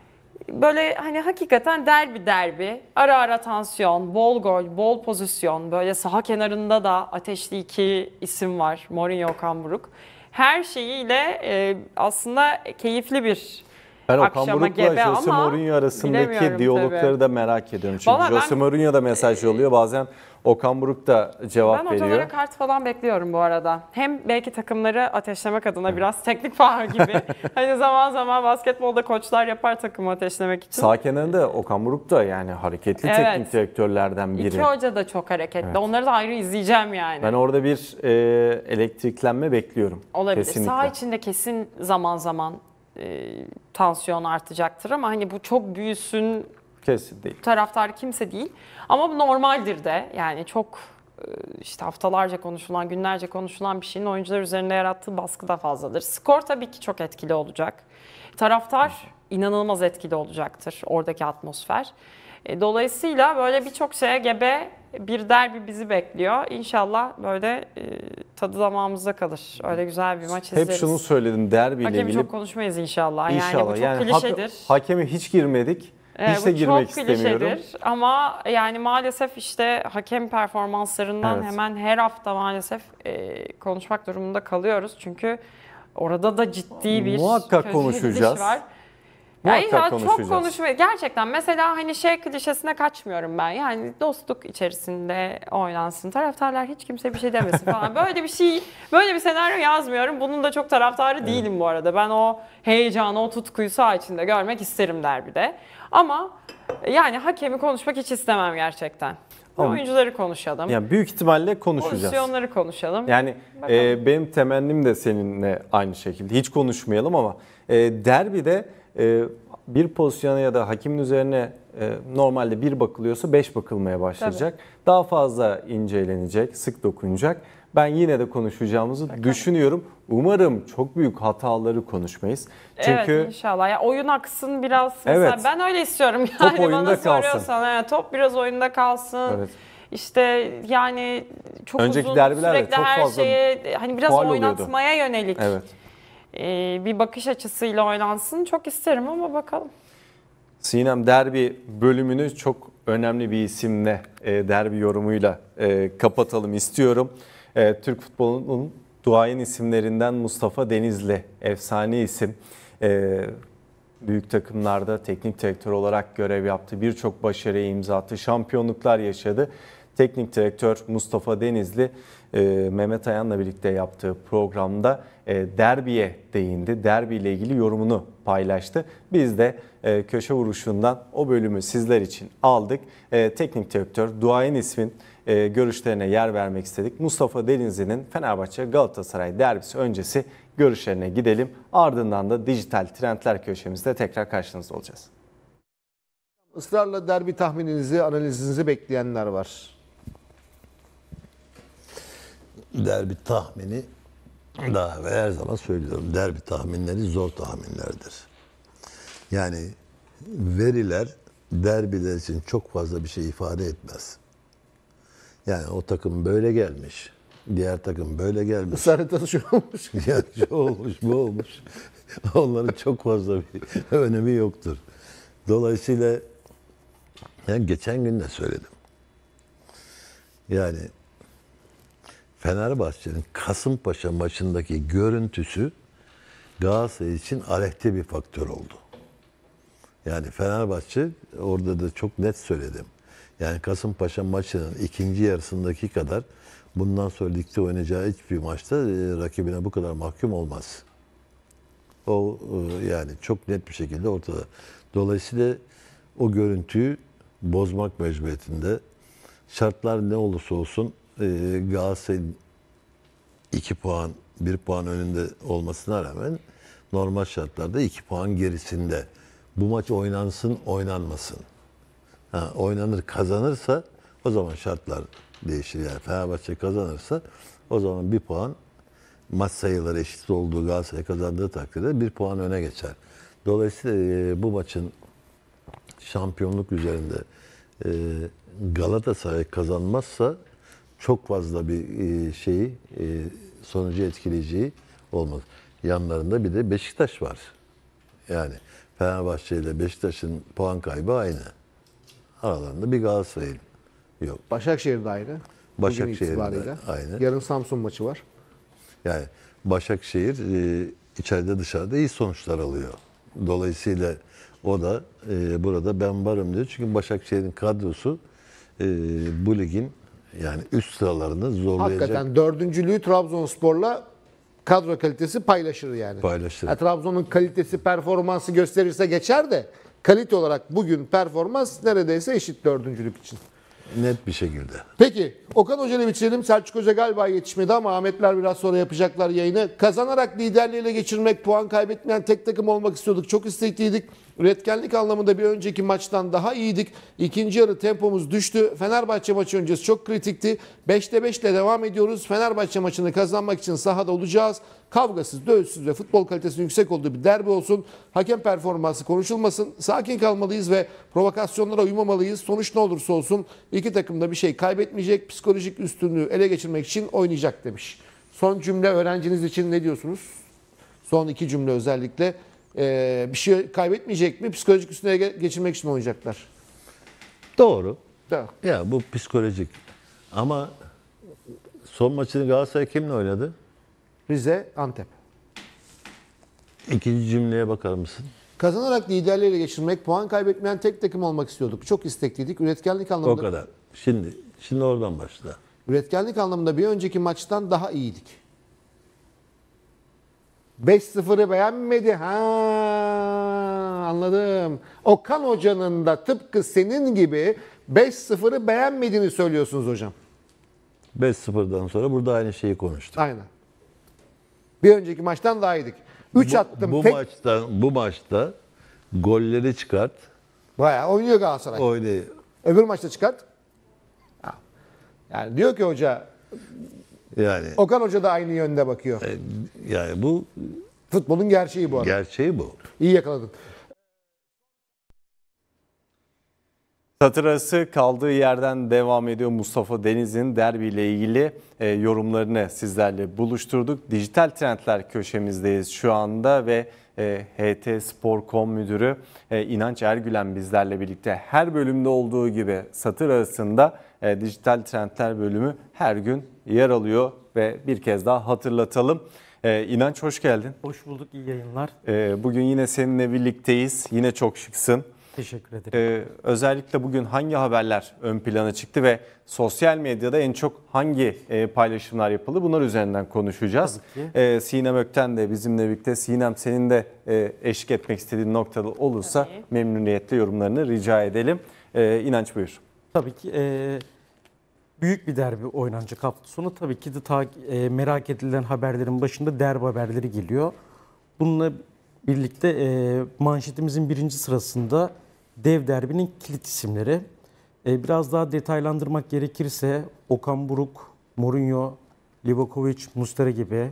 Böyle hani hakikaten derbi derbi, ara ara tansiyon, bol gol, bol pozisyon, böyle saha kenarında da ateşli iki isim var. Mourinho, Okan Buruk. Her şeyiyle e, aslında keyifli bir Ben Okan akşama Buruk'la gebe Jose ama Mourinho arasındaki bilemiyorum diyalogları tabii. da merak ediyorum. Çünkü Vallahi Jose ben- Mourinho da mesaj yolluyor. Bazen Okan Buruk da cevap Ben veriyor. hocalara kart falan bekliyorum bu arada. Hem belki takımları ateşlemek adına biraz teknik faul gibi. Hani zaman zaman basketbolda koçlar yapar takımı ateşlemek için. Sağ kenarında Okan Buruk da yani hareketli Evet. teknik direktörlerden biri. İki hoca da çok hareketli. Evet. Onları da ayrı izleyeceğim yani. Ben orada bir e, elektriklenme bekliyorum. Olabilir. Kesinlikle. Saha içinde kesin zaman zaman e, tansiyon artacaktır ama hani bu çok büyüsün Kesin değil. taraftar kimse değil. Ama bu normaldir de yani çok e, işte haftalarca konuşulan, günlerce konuşulan bir şeyin oyuncular üzerinde yarattığı baskı da fazladır. Skor tabii ki çok etkili olacak. Taraftar inanılmaz etkili olacaktır oradaki atmosfer. E, Dolayısıyla böyle birçok şeye gebe bir derbi bizi bekliyor. İnşallah böyle e, tadı damağımızda kalır. Öyle güzel bir maç izleriz. Hep şunu söyledim derbiyle Hakemi ilgili. çok konuşmayız inşallah. İnşallah. Yani bu çok yani hak- klişedir. hakeme hiç girmedik. Ee, Hiç de bu girmek çok istemiyorum. klişedir ama yani maalesef işte hakem performanslarından Evet. hemen her hafta maalesef e, konuşmak durumunda kalıyoruz. Çünkü orada da ciddi bir Muhakkak kötü konuşacağız. gidiş var. Ya Muhakkak illa konuşacağız. çok konuşmayı gerçekten mesela hani şey klişesine kaçmıyorum ben. Yani dostluk içerisinde oynansın. Taraftarlar hiç kimse bir şey demesin falan. Böyle bir şey, böyle bir senaryo yazmıyorum. Bunun da çok taraftarı evet. değilim bu arada. Ben o heyecanı, o tutkuyu saha içinde görmek isterim derbide. Ama yani hakemi konuşmak hiç istemem gerçekten. Ama, oyuncuları konuşalım. Yani büyük ihtimalle konuşacağız. Pozisyonları konuşalım. Yani e, benim temennim de seninle aynı şekilde. Hiç konuşmayalım ama e, derbide e, bir pozisyona ya da hakimin üzerine e, normalde bir bakılıyorsa beş bakılmaya başlayacak. Tabii. Daha fazla incelenecek, sık dokunacak. Ben yine de konuşacağımızı Bakalım. düşünüyorum. Umarım çok büyük hataları konuşmayız. Çünkü evet inşallah. Ya oyun aksın biraz. Mesela evet. Ben öyle istiyorum. Yani top oyunda kalsın. Yani top biraz oyunda kalsın. Evet. İşte yani çok Önceki uzun derbilerde sürekli çok her fazla şeye hani biraz oynatmaya oluyordu. yönelik. Evet. Ee, bir bakış açısıyla oynansın. Çok isterim ama bakalım. Sinem, derbi bölümünü çok önemli bir isimle e, derbi yorumuyla e, kapatalım istiyorum. E, Türk futbolunun duayen isimlerinden Mustafa Denizli, efsane isim. E, büyük takımlarda teknik direktör olarak görev yaptı. Birçok başarıya imza attı. Şampiyonluklar yaşadı. Teknik direktör Mustafa Denizli, e, Mehmet Ayan'la birlikte yaptığı programda e, derbiye değindi. Derbiyle ilgili yorumunu paylaştı. Biz de e, köşe vuruşundan o bölümü sizler için aldık. E, teknik direktör, duayen ismin e, görüşlerine yer vermek istedik. Mustafa Denizli'nin Fenerbahçe Galatasaray derbisi öncesi görüşlerine gidelim. Ardından da dijital trendler köşemizde tekrar karşınızda olacağız. Israrla derbi tahmininizi, analizinizi bekleyenler var. Derbi tahmini, daha ve her zaman söylüyorum, derbi tahminleri zor tahminlerdir. Yani veriler derbiler için çok fazla bir şey ifade etmez. Yani o takım böyle gelmiş, diğer takım böyle gelmiş. Israr haritası şu olmuş. Yani şu olmuş, bu olmuş. Onların çok fazla bir önemi yoktur. Dolayısıyla yani geçen gün de söyledim. Yani Fenerbahçe'nin Kasımpaşa maçındaki görüntüsü Galatasaray için aleyhte bir faktör oldu. Yani Fenerbahçe, orada da çok net söyledim. Yani Kasımpaşa maçının ikinci yarısındaki kadar bundan sonra ligde oynayacağı hiçbir maçta rakibine bu kadar mahkum olmaz. O yani çok net bir şekilde ortada. Dolayısıyla o görüntüyü bozmak mecburiyetinde. Şartlar ne olursa olsun Galatasaray'ın iki puan, bir puan önünde olmasına rağmen normal şartlarda iki puan gerisinde. Bu maç oynansın, oynanmasın. Ha, oynanır, kazanırsa o zaman şartlar değişir. Yani Fenerbahçe kazanırsa o zaman bir puan, maç sayıları eşit olduğu Galatasaray kazandığı takdirde bir puan öne geçer. Dolayısıyla e, bu maçın şampiyonluk üzerinde e, Galatasaray kazanmazsa çok fazla bir e, şeyi, e, sonucu etkileyeceği olmaz. Yanlarında bir de Beşiktaş var. Yani Fenerbahçe ile Beşiktaş'ın puan kaybı aynı. Aralarında bir Galatasaray'ın yok. Başakşehir de aynı. Başakşehir de aynı. Yarın Samsun maçı var. Yani Başakşehir e, içeride dışarıda iyi sonuçlar alıyor. Dolayısıyla o da e, burada ben varım diyor. Çünkü Başakşehir'in kadrosu e, bu ligin yani üst sıralarını zorlayacak. Hakikaten dördüncülüğü Trabzonspor'la kadro kalitesi paylaşır yani. Paylaşır. Yani Trabzon'un kalitesi, performansı gösterirse geçer de kalite olarak bugün performans neredeyse eşit dördüncülük için. Net bir şekilde. Peki Okan Hoca ile bitirelim. Selçuk Hoca galiba yetişmedi ama Ahmetler biraz sonra yapacaklar yayını. Kazanarak liderliği ele geçirmek, puan kaybetmeyen tek takım olmak istiyorduk. Çok istekliydik. Üretkenlik anlamında bir önceki maçtan daha iyiydik. İkinci yarı tempomuz düştü. Fenerbahçe maçı öncesi çok kritikti. beşte beş ile devam ediyoruz. Fenerbahçe maçını kazanmak için sahada olacağız. Kavgasız, dövüşsüz ve futbol kalitesinin yüksek olduğu bir derbi olsun. Hakem performansı konuşulmasın. Sakin kalmalıyız ve provokasyonlara uymamalıyız. Sonuç ne olursa olsun iki takım da bir şey kaybetmeyecek. Psikolojik üstünlüğü ele geçirmek için oynayacak demiş. Son cümle öğrenciniz için ne diyorsunuz? Son iki cümle özellikle. Ee, bir şey kaybetmeyecek mi? Psikolojik üstüne geçirmek için oynayacaklar. Doğru. Doğru. Ya bu psikolojik. Ama son maçını Galatasaray kimle oynadı? Rize, Antep. İkinci cümleye bakar mısın? Kazanarak liderliği ele geçirmek, puan kaybetmeyen tek takım olmak istiyorduk. Çok istekliydik. Üretkenlik O anlamında kadar. Şimdi şimdi oradan başla. üretkenlik anlamında bir önceki maçtan daha iyiydik. beş sıfırı beğenmedi. Ha, anladım. Okan Hoca'nın da tıpkı senin gibi beş sıfırı beğenmediğini söylüyorsunuz hocam. beş sıfırdan sonra burada aynı şeyi konuştuk. Aynen. Bir önceki maçtan daha iyiydik. üç Bu, attım. bu tek... maçta bu maçta golleri çıkart. Bayağı oynuyor Galatasaray. Oynuyor. Öbür maçta çıkart. Yani diyor ki hoca, Yani Okan Hoca da aynı yönde bakıyor. e, yani bu Futbolun gerçeği bu arada. gerçeği bu. İyi yakaladın. Satır arası kaldığı yerden devam ediyor. Mustafa Deniz'in derbiyle ilgili e, yorumlarını sizlerle buluşturduk. Dijital Trendler köşemizdeyiz şu anda ve e, H T Spor nokta com müdürü e, İnanç Ergülen bizlerle birlikte. Her bölümde olduğu gibi satır arasında e, Dijital Trendler bölümü her gün yer alıyor ve bir kez daha hatırlatalım. E, İnanç hoş geldin. Hoş bulduk, iyi yayınlar. E, bugün yine seninle birlikteyiz. Yine çok şıksın. Teşekkür ederim. Ee, özellikle bugün hangi haberler ön plana çıktı ve sosyal medyada en çok hangi e, paylaşımlar yapıldı? Bunlar üzerinden konuşacağız. Ee, Sinem Ökten de bizimle birlikte. Sinem senin de e, eşlik etmek istediğin noktada olursa Tabii. memnuniyetle yorumlarını rica edelim. Ee, İnanç buyur. Tabii ki e, büyük bir derbi oynanacak hafta sonu. Tabii ki de ta, e, merak edilen haberlerin başında derbi haberleri geliyor. Bununla birlikte e, manşetimizin birinci sırasında dev derbinin kilit isimleri. E, biraz daha detaylandırmak gerekirse Okan Buruk, Mourinho, Livakovic, Muslera gibi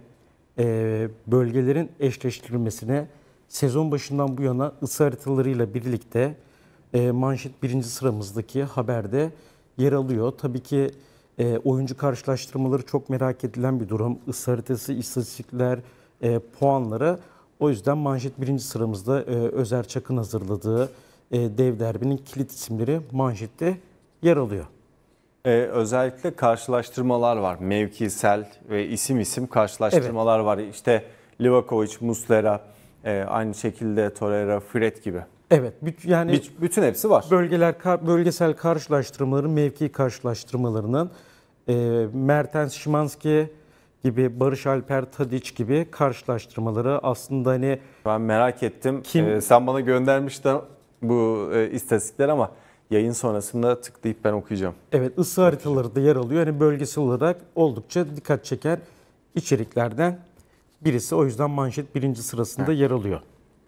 e, bölgelerin eşleştirilmesine sezon başından bu yana ısı haritalarıyla birlikte e, manşet birinci sıramızdaki haberde yer alıyor. Tabii ki e, oyuncu karşılaştırmaları çok merak edilen bir durum. Isı haritası, istatistikler, e, puanları. O yüzden manşet birinci sıramızda e, Özer Çakın hazırladığı e, dev derbinin kilit isimleri manşette yer alıyor. Ee, özellikle karşılaştırmalar var. Mevkisel ve isim isim karşılaştırmalar evet. var. İşte Livakovic, Muslera, e, aynı şekilde Torreira, Fred gibi. Evet, yani B- bütün hepsi var. Bölgeler bölgesel karşılaştırmaların, mevki karşılaştırmalarının e, Mertens, Szymanski gibi, Barış Alper, Tadic gibi karşılaştırmaları aslında hani... Ben merak ettim. Kim? Ee, sen bana göndermiştin bu e, istatistikler ama yayın sonrasında tıklayıp ben okuyacağım. Evet, ısı haritaları da yer alıyor. Hani bölgesel olarak oldukça dikkat çeker içeriklerden birisi. O yüzden manşet birinci sırasında evet. yer alıyor.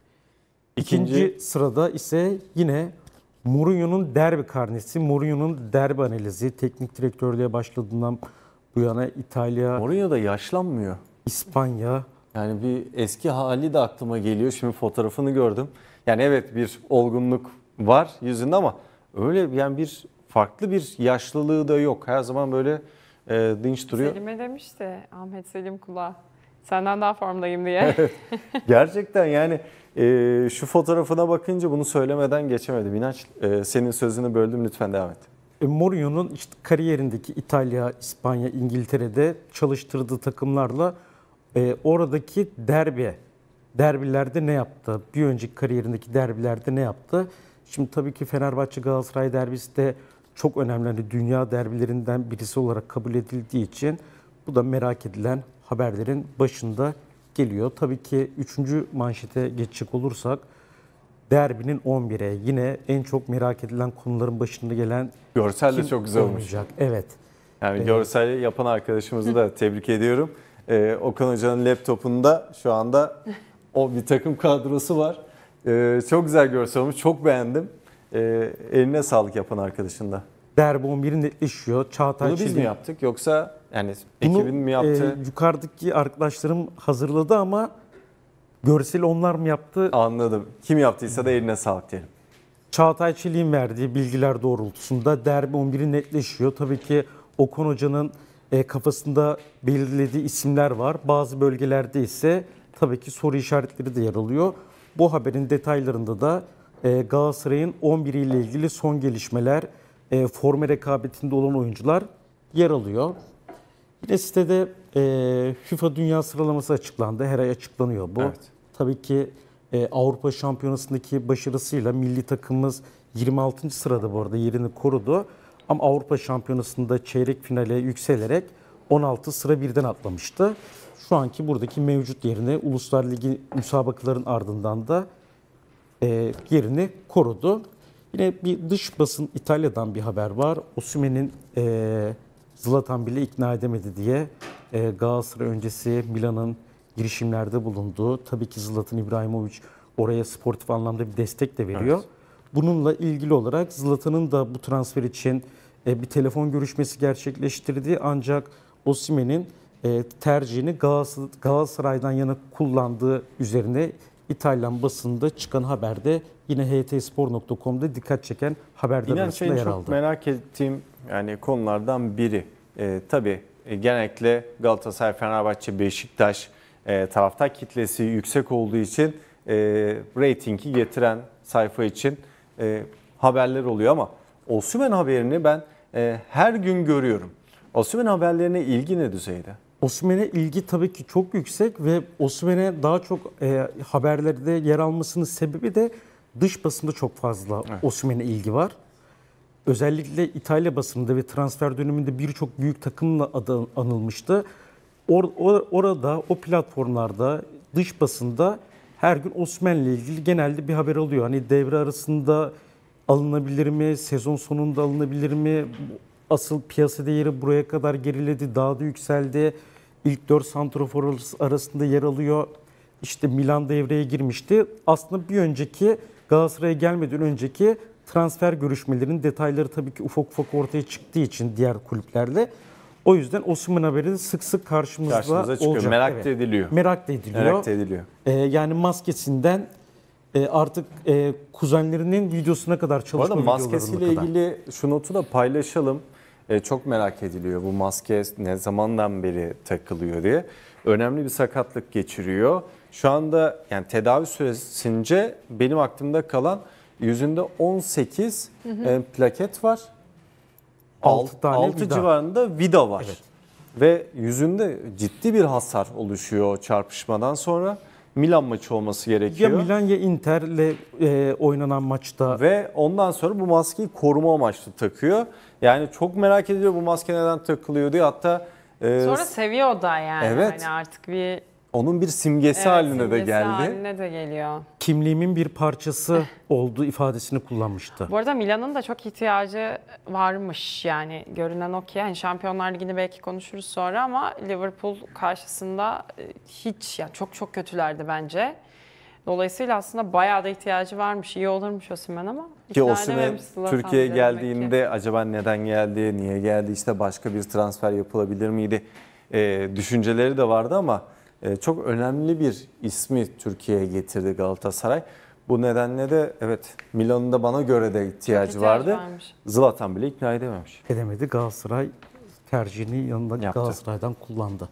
İkinci, İkinci sırada ise yine Mourinho'nun derbi karnesi, Mourinho'nun derbi analizi, teknik direktörlüğe başladığından bu yana İtalya... Mourinho da yaşlanmıyor. İspanya... Yani bir eski hali de aklıma geliyor. Şimdi fotoğrafını gördüm. Yani evet bir olgunluk var yüzünde ama öyle yani bir farklı bir yaşlılığı da yok. Her zaman böyle e, dinç duruyor. Selim'e demişti Ahmet Selim Kula. Senden daha formdayım diye. Gerçekten yani e, şu fotoğrafına bakınca bunu söylemeden geçemedim. İnanç e, senin sözünü böldüm, lütfen devam et. E, Mourinho'nun işte kariyerindeki İtalya, İspanya, İngiltere'de çalıştırdığı takımlarla e, oradaki derbi, derbilerde ne yaptı? Bir önceki kariyerindeki derbilerde ne yaptı? Şimdi tabii ki Fenerbahçe Galatasaray derbisi de çok önemli. Hani dünya derbilerinden birisi olarak kabul edildiği için bu da merak edilen haberlerin başında geliyor. Tabii ki üçüncü manşete geçecek olursak derbinin on bire yine en çok merak edilen konuların başında gelen görsel de çok güzel olmuş. Evet. Yani ee, görsel yapan arkadaşımızı da tebrik ediyorum. Ee, Okan Hoca'nın laptopunda şu anda o bir takım kadrosu var. Ee, çok güzel görsel olmuş. Çok beğendim. Ee, eline sağlık yapan arkadaşın da. Derbi on biri netleşiyor. Çağatay Bunu biz Çelik, mi yaptık yoksa yani bunu, ekibin mi yaptı? E, yukarıdaki arkadaşlarım hazırladı ama görseli onlar mı yaptı? Anladım. Kim yaptıysa da eline sağlık diyelim. Çağatay Çelik'in verdiği bilgiler doğrultusunda derbi on biri netleşiyor. Tabii ki Okan Hoca'nın e, kafasında belirlediği isimler var. Bazı bölgelerde ise tabii ki soru işaretleri de yer alıyor. Bu haberin detaylarında da e, Galatasaray'ın on biri ile ilgili son gelişmeler, e, forma rekabetinde olan oyuncular yer alıyor. Yine sitede e, FIFA Dünya Sıralaması açıklandı. Her ay açıklanıyor bu. Evet. Tabii ki e, Avrupa Şampiyonası'ndaki başarısıyla milli takımımız yirmi altıncı sırada bu arada yerini korudu. Ama Avrupa Şampiyonası'nda çeyrek finale yükselerek on altı sıra birden atlamıştı. Şu anki buradaki mevcut yerini Uluslar Ligi müsabakaların ardından da e, yerini korudu. Yine bir dış basın İtalya'dan bir haber var. Osimhen'in e, Zlatan bile ikna edemedi diye e, Galatasaray öncesi Milan'ın girişimlerde bulunduğu. Tabii ki Zlatan İbrahimovic oraya sportif anlamda bir destek de veriyor. Evet. Bununla ilgili olarak Zlatan'ın da bu transfer için e, bir telefon görüşmesi gerçekleştirdiği ancak Osimhen'in e, tercihini Galatasaray'dan yana kullandığı üzerine İtalyan basında çıkan haberde yine h t spor nokta com'da dikkat çeken haberler İnan arasında yer çok aldı. Merak ettiğim yani konulardan biri. E, tabii e, genellikle Galatasaray, Fenerbahçe, Beşiktaş e, taraftar kitlesi yüksek olduğu için e, reytingi getiren sayfa için e, haberler oluyor ama Osimhen haberini ben e, her gün görüyorum. Osimhen haberlerine ilgi ne düzeyde? Osimhen'e ilgi tabii ki çok yüksek ve Osimhen'e daha çok e, haberlerde yer almasının sebebi de dış basında çok fazla evet. Osimhen'e ilgi var. Özellikle İtalya basınında ve transfer döneminde birçok büyük takımla adı anılmıştı. Or, or, orada o platformlarda dış basında her gün Osimhen'le ilgili genelde bir haber oluyor. Hani devre arasında alınabilir mi, sezon sonunda alınabilir mi? Asıl piyasa değeri buraya kadar geriledi, daha da yükseldi. İlk dört santrafor arasında yer alıyor. İşte Milan devreye girmişti. Aslında bir önceki Galatasaray'a gelmeden önceki transfer görüşmelerinin detayları tabii ki ufak ufak ortaya çıktığı için diğer kulüplerle. O yüzden Osimhen haberi sık sık karşımızda Karşımıza çıkıyor. olacak. Merak evet. da ediliyor. Merak da ediliyor. Merak da ediliyor. Ee, yani maskesinden e, artık e, kuzenlerinin videosuna kadar çalışma videolarına kadar. Maskesiyle ilgili şu notu da paylaşalım. E, çok merak ediliyor bu maske ne zamandan beri takılıyor diye. Önemli bir sakatlık geçiriyor. Şu anda yani tedavi süresince benim aklımda kalan yüzünde on sekiz hı hı. E, plaket var. altı tane altı vida. civarında vida var. Evet. Ve yüzünde ciddi bir hasar oluşuyor çarpışmadan sonra. Milan maçı olması gerekiyor. Ya Milan ya Inter'le e, oynanan maçta. Ve ondan sonra bu maskeyi koruma amaçlı takıyor. Yani çok merak ediliyor bu maske neden takılıyor diye. Hatta e, sonra seviyor da yani. Evet. Yani artık bir onun bir simgesi evet, haline simgesi de geldi. haline de geliyor. Kimliğimin bir parçası olduğu ifadesini kullanmıştı. Bu arada Milan'ın da çok ihtiyacı varmış yani görünen o ki. Yani Şampiyonlar Ligi'ni belki konuşuruz sonra ama Liverpool karşısında hiç yani çok çok kötülerdi bence. Dolayısıyla aslında bayağı da ihtiyacı varmış. İyi olurmuş Osimhen ama. Ki Osimhen Türkiye'ye geldiğinde acaba neden geldi, niye geldi, işte başka bir transfer yapılabilir miydi? E, düşünceleri de vardı ama e, çok önemli bir ismi Türkiye'ye getirdi Galatasaray. Bu nedenle de evet Milan'ın da bana göre de ihtiyacı vardı. Varmış. Zlatan bile ikna edememiş. Edemedi. Galatasaray tercihini yanında Yaptı. Galatasaray'dan kullandı.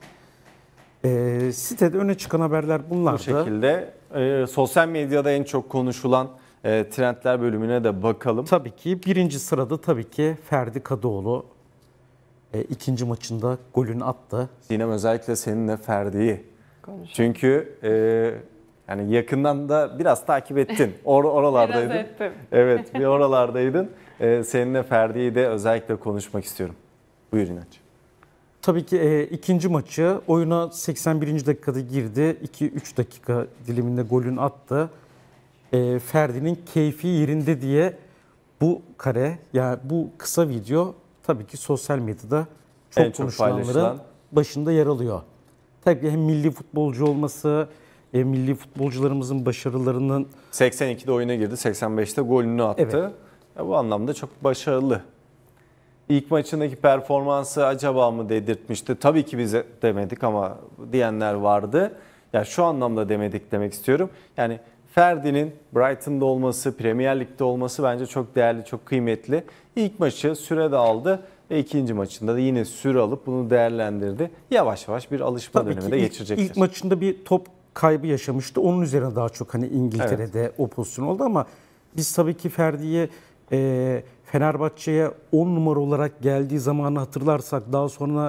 E, sitede öne çıkan haberler bunlardı. Bu şekilde e, sosyal medyada en çok konuşulan e, trendler bölümüne de bakalım. Tabii ki birinci sırada tabii ki Ferdi Kadıoğlu e, ikinci maçında golünü attı. Sinem özellikle seninle Ferdi'yi. Çünkü e, yani yakından da biraz takip ettin. Or oralardaydın. Biraz ettim. Evet, bir oralardaydın. E, seninle Ferdi'yi de özellikle konuşmak istiyorum. Buyur İnanç. Tabii ki e, ikinci maçı oyuna seksen birinci dakikada girdi. iki üç dakika diliminde golünü attı. E, Ferdi'nin keyfi yerinde diye bu kare yani bu kısa video tabii ki sosyal medyada çok, çok konuşulanların başında yer alıyor. Tabii hem milli futbolcu olması, e, milli futbolcularımızın başarılarının... seksen ikide oyuna girdi, seksen beşte golünü attı. Evet. Ya bu anlamda çok başarılı. İlk maçındaki performansı acaba mı dedirtmişti? Tabii ki bize demedik ama diyenler vardı. Ya şu anlamda demedik demek istiyorum. Yani Ferdi'nin Brighton'da olması, Premier Lig'de olması bence çok değerli, çok kıymetli. İlk maçı süre de aldı ve ikinci maçında da yine süre alıp bunu değerlendirdi. Yavaş yavaş bir alışma Tabii dönemi de geçirecektir. İlk maçında bir top kaybı yaşamıştı. Onun üzerine daha çok hani İngiltere'de evet. o pozisyon oldu ama biz tabii ki Ferdi'ye e, Fenerbahçe'ye on numara olarak geldiği zamanı hatırlarsak daha sonra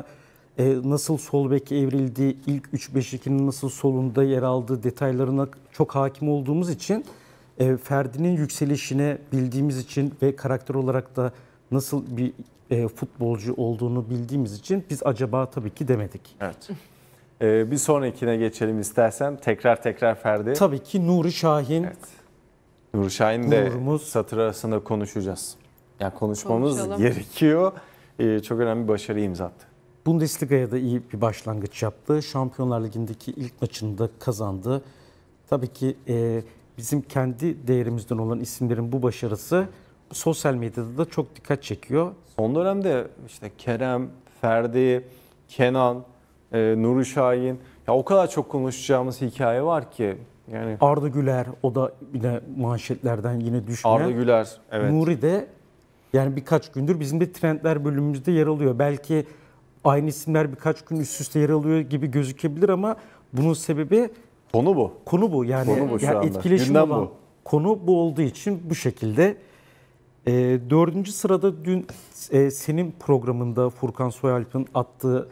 e, nasıl sol beke evrildiği, ilk üç beş ikinin nasıl solunda yer aldığı detaylarına çok hakim olduğumuz için e, Ferdi'nin yükselişine bildiğimiz için ve karakter olarak da nasıl bir e, futbolcu olduğunu bildiğimiz için biz acaba tabii ki demedik. Evet. Ee, bir sonrakine geçelim istersen. Tekrar tekrar Ferdi. Tabii ki Nuri Şahin. Evet. Nuri Şahin de Gururumuz. satır arasında konuşacağız. Yani konuşmamız Konuşalım. gerekiyor. Ee, çok önemli bir başarı imza attı. Bundesliga'ya da iyi bir başlangıç yaptı. Şampiyonlar Ligi'ndeki ilk maçını da kazandı. Tabii ki e, bizim kendi değerimizden olan isimlerin bu başarısı sosyal medyada da çok dikkat çekiyor. Son dönemde işte Kerem, Ferdi, Kenan, e, Nuri Şahin, ya o kadar çok konuşacağımız hikaye var ki. Yani Arda Güler, o da yine manşetlerden yine düşmeyen. Arda Güler, evet. Nuri de yani birkaç gündür bizim de trendler bölümümüzde yer alıyor. Belki aynı isimler birkaç gün üst üste yer alıyor gibi gözükebilir ama bunun sebebi Konu bu. konu bu. Yani, Konu bu şu yani anda. etkileşim Gündem olan bu. konu bu olduğu için bu şekilde. E, dördüncü sırada dün e, senin programında Furkan Soyalp'in attığı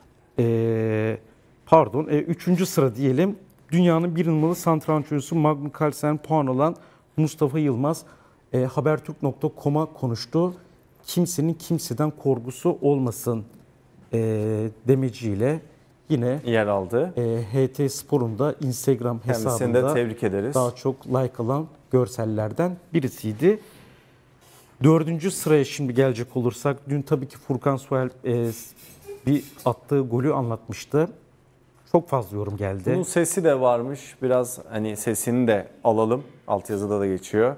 e, pardon e, üçüncü sıra diyelim. Dünyanın bir numaralı satranç Magnus Carlsen puan alan Mustafa Yılmaz e, Habertürk nokta com'a konuştu. Kimsenin kimseden korkusu olmasın e, demeciyle yine Yer aldı. e, H T Spor'un da Instagram Kendisini hesabında de tebrik ederiz. daha çok like alan görsellerden birisiydi. Dördüncü sıraya şimdi gelecek olursak, dün tabii ki Furkan Soyalp e, bir attığı golü anlatmıştı. Çok fazla yorum geldi. Bunun sesi de varmış. Biraz hani sesini de alalım. Altyazıda da geçiyor.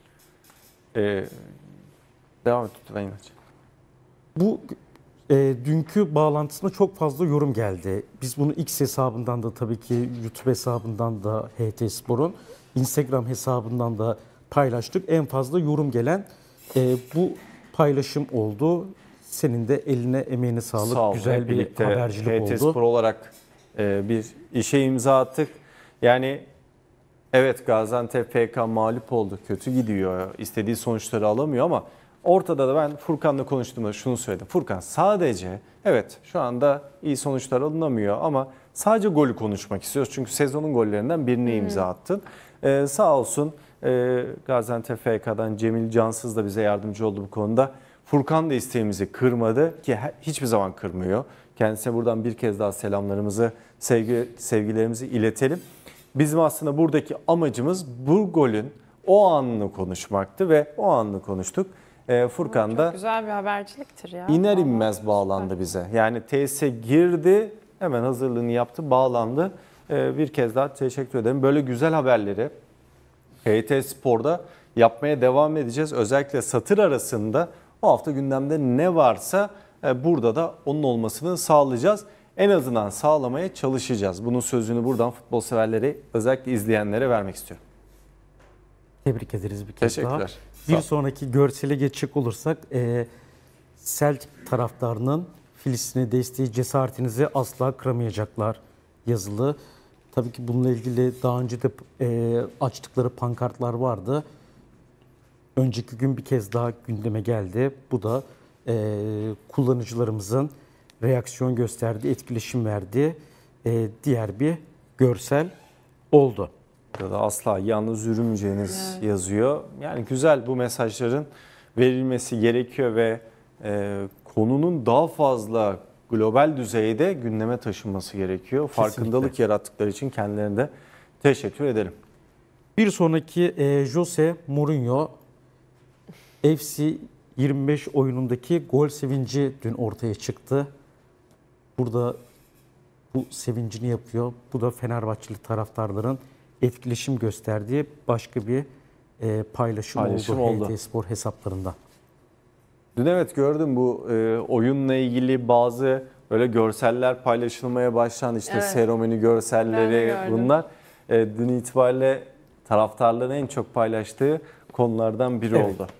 Ee, devam et lütfen İnaç. Bu e, dünkü bağlantısına çok fazla yorum geldi. Biz bunu X hesabından da tabii ki YouTube hesabından da H T Spor'un Instagram hesabından da paylaştık. En fazla yorum gelen e, bu paylaşım oldu. Senin de eline emeğine sağlık. Sağ ol. Güzel Hep bir birlikte habercilik H T oldu. Spor olarak e, bir işe imza attık. Yani evet, Gaziantep F K mağlup oldu. Kötü gidiyor. İstediği sonuçları alamıyor ama ortada da ben Furkan'la konuştuğumda şunu söyledim. Furkan sadece evet şu anda iyi sonuçlar alınamıyor ama sadece golü konuşmak istiyoruz. Çünkü sezonun gollerinden birini imza attın. Ee, sağ olsun e, Gaziantep F K'dan Cemil Cansız da bize yardımcı oldu bu konuda. Furkan da isteğimizi kırmadı ki hiçbir zaman kırmıyor. Kendisine buradan bir kez daha selamlarımızı, sevgi, sevgilerimizi iletelim. Bizim aslında buradaki amacımız bu golün o anını konuşmaktı ve o anını konuştuk. Ee, Furkan Çok da güzel bir haberciliktir ya. iner Vallahi inmez bağlandı bize. Yani tesise girdi, hemen hazırlığını yaptı, bağlandı. Ee, bir kez daha teşekkür ederim. Böyle güzel haberleri H T Spor'da yapmaya devam edeceğiz. Özellikle satır arasında o hafta gündemde ne varsa e, burada da onun olmasını sağlayacağız. En azından sağlamaya çalışacağız. Bunun sözünü buradan futbol severleri, özellikle izleyenlere vermek istiyorum. Tebrik ederiz bir kez daha. Teşekkürler. Bir sonraki görsele geçecek olursak e, Celtic taraftarının Filistin'e desteği cesaretinizi asla kıramayacaklar yazılı. Tabii ki bununla ilgili daha önce de e, açtıkları pankartlar vardı. Önceki gün bir kez daha gündeme geldi. Bu da e, kullanıcılarımızın reaksiyon gösterdiği, etkileşim verdiği e, diğer bir görsel oldu. Burada asla yalnız yürümeyeceğiniz Evet. yazıyor. Yani güzel, bu mesajların verilmesi gerekiyor ve e, konunun daha fazla global düzeyde gündeme taşınması gerekiyor. Farkındalık yarattıkları için kendilerine de teşekkür ederim. Bir sonraki e, Jose Mourinho F C yirmi beş oyunundaki gol sevinci dün ortaya çıktı. Burada bu sevincini yapıyor. Bu da Fenerbahçeli taraftarların etkileşim gösterdiği başka bir e, paylaşım, Paylaşım oldu, oldu. H T Spor hesaplarında. Dün evet gördüm, bu e, oyunla ilgili bazı böyle görseller paylaşılmaya başlandı. İşte Evet. seremoni Ben de görselleri gördüm. bunlar. E, dün itibariyle taraftarların en çok paylaştığı konulardan biri Evet. oldu.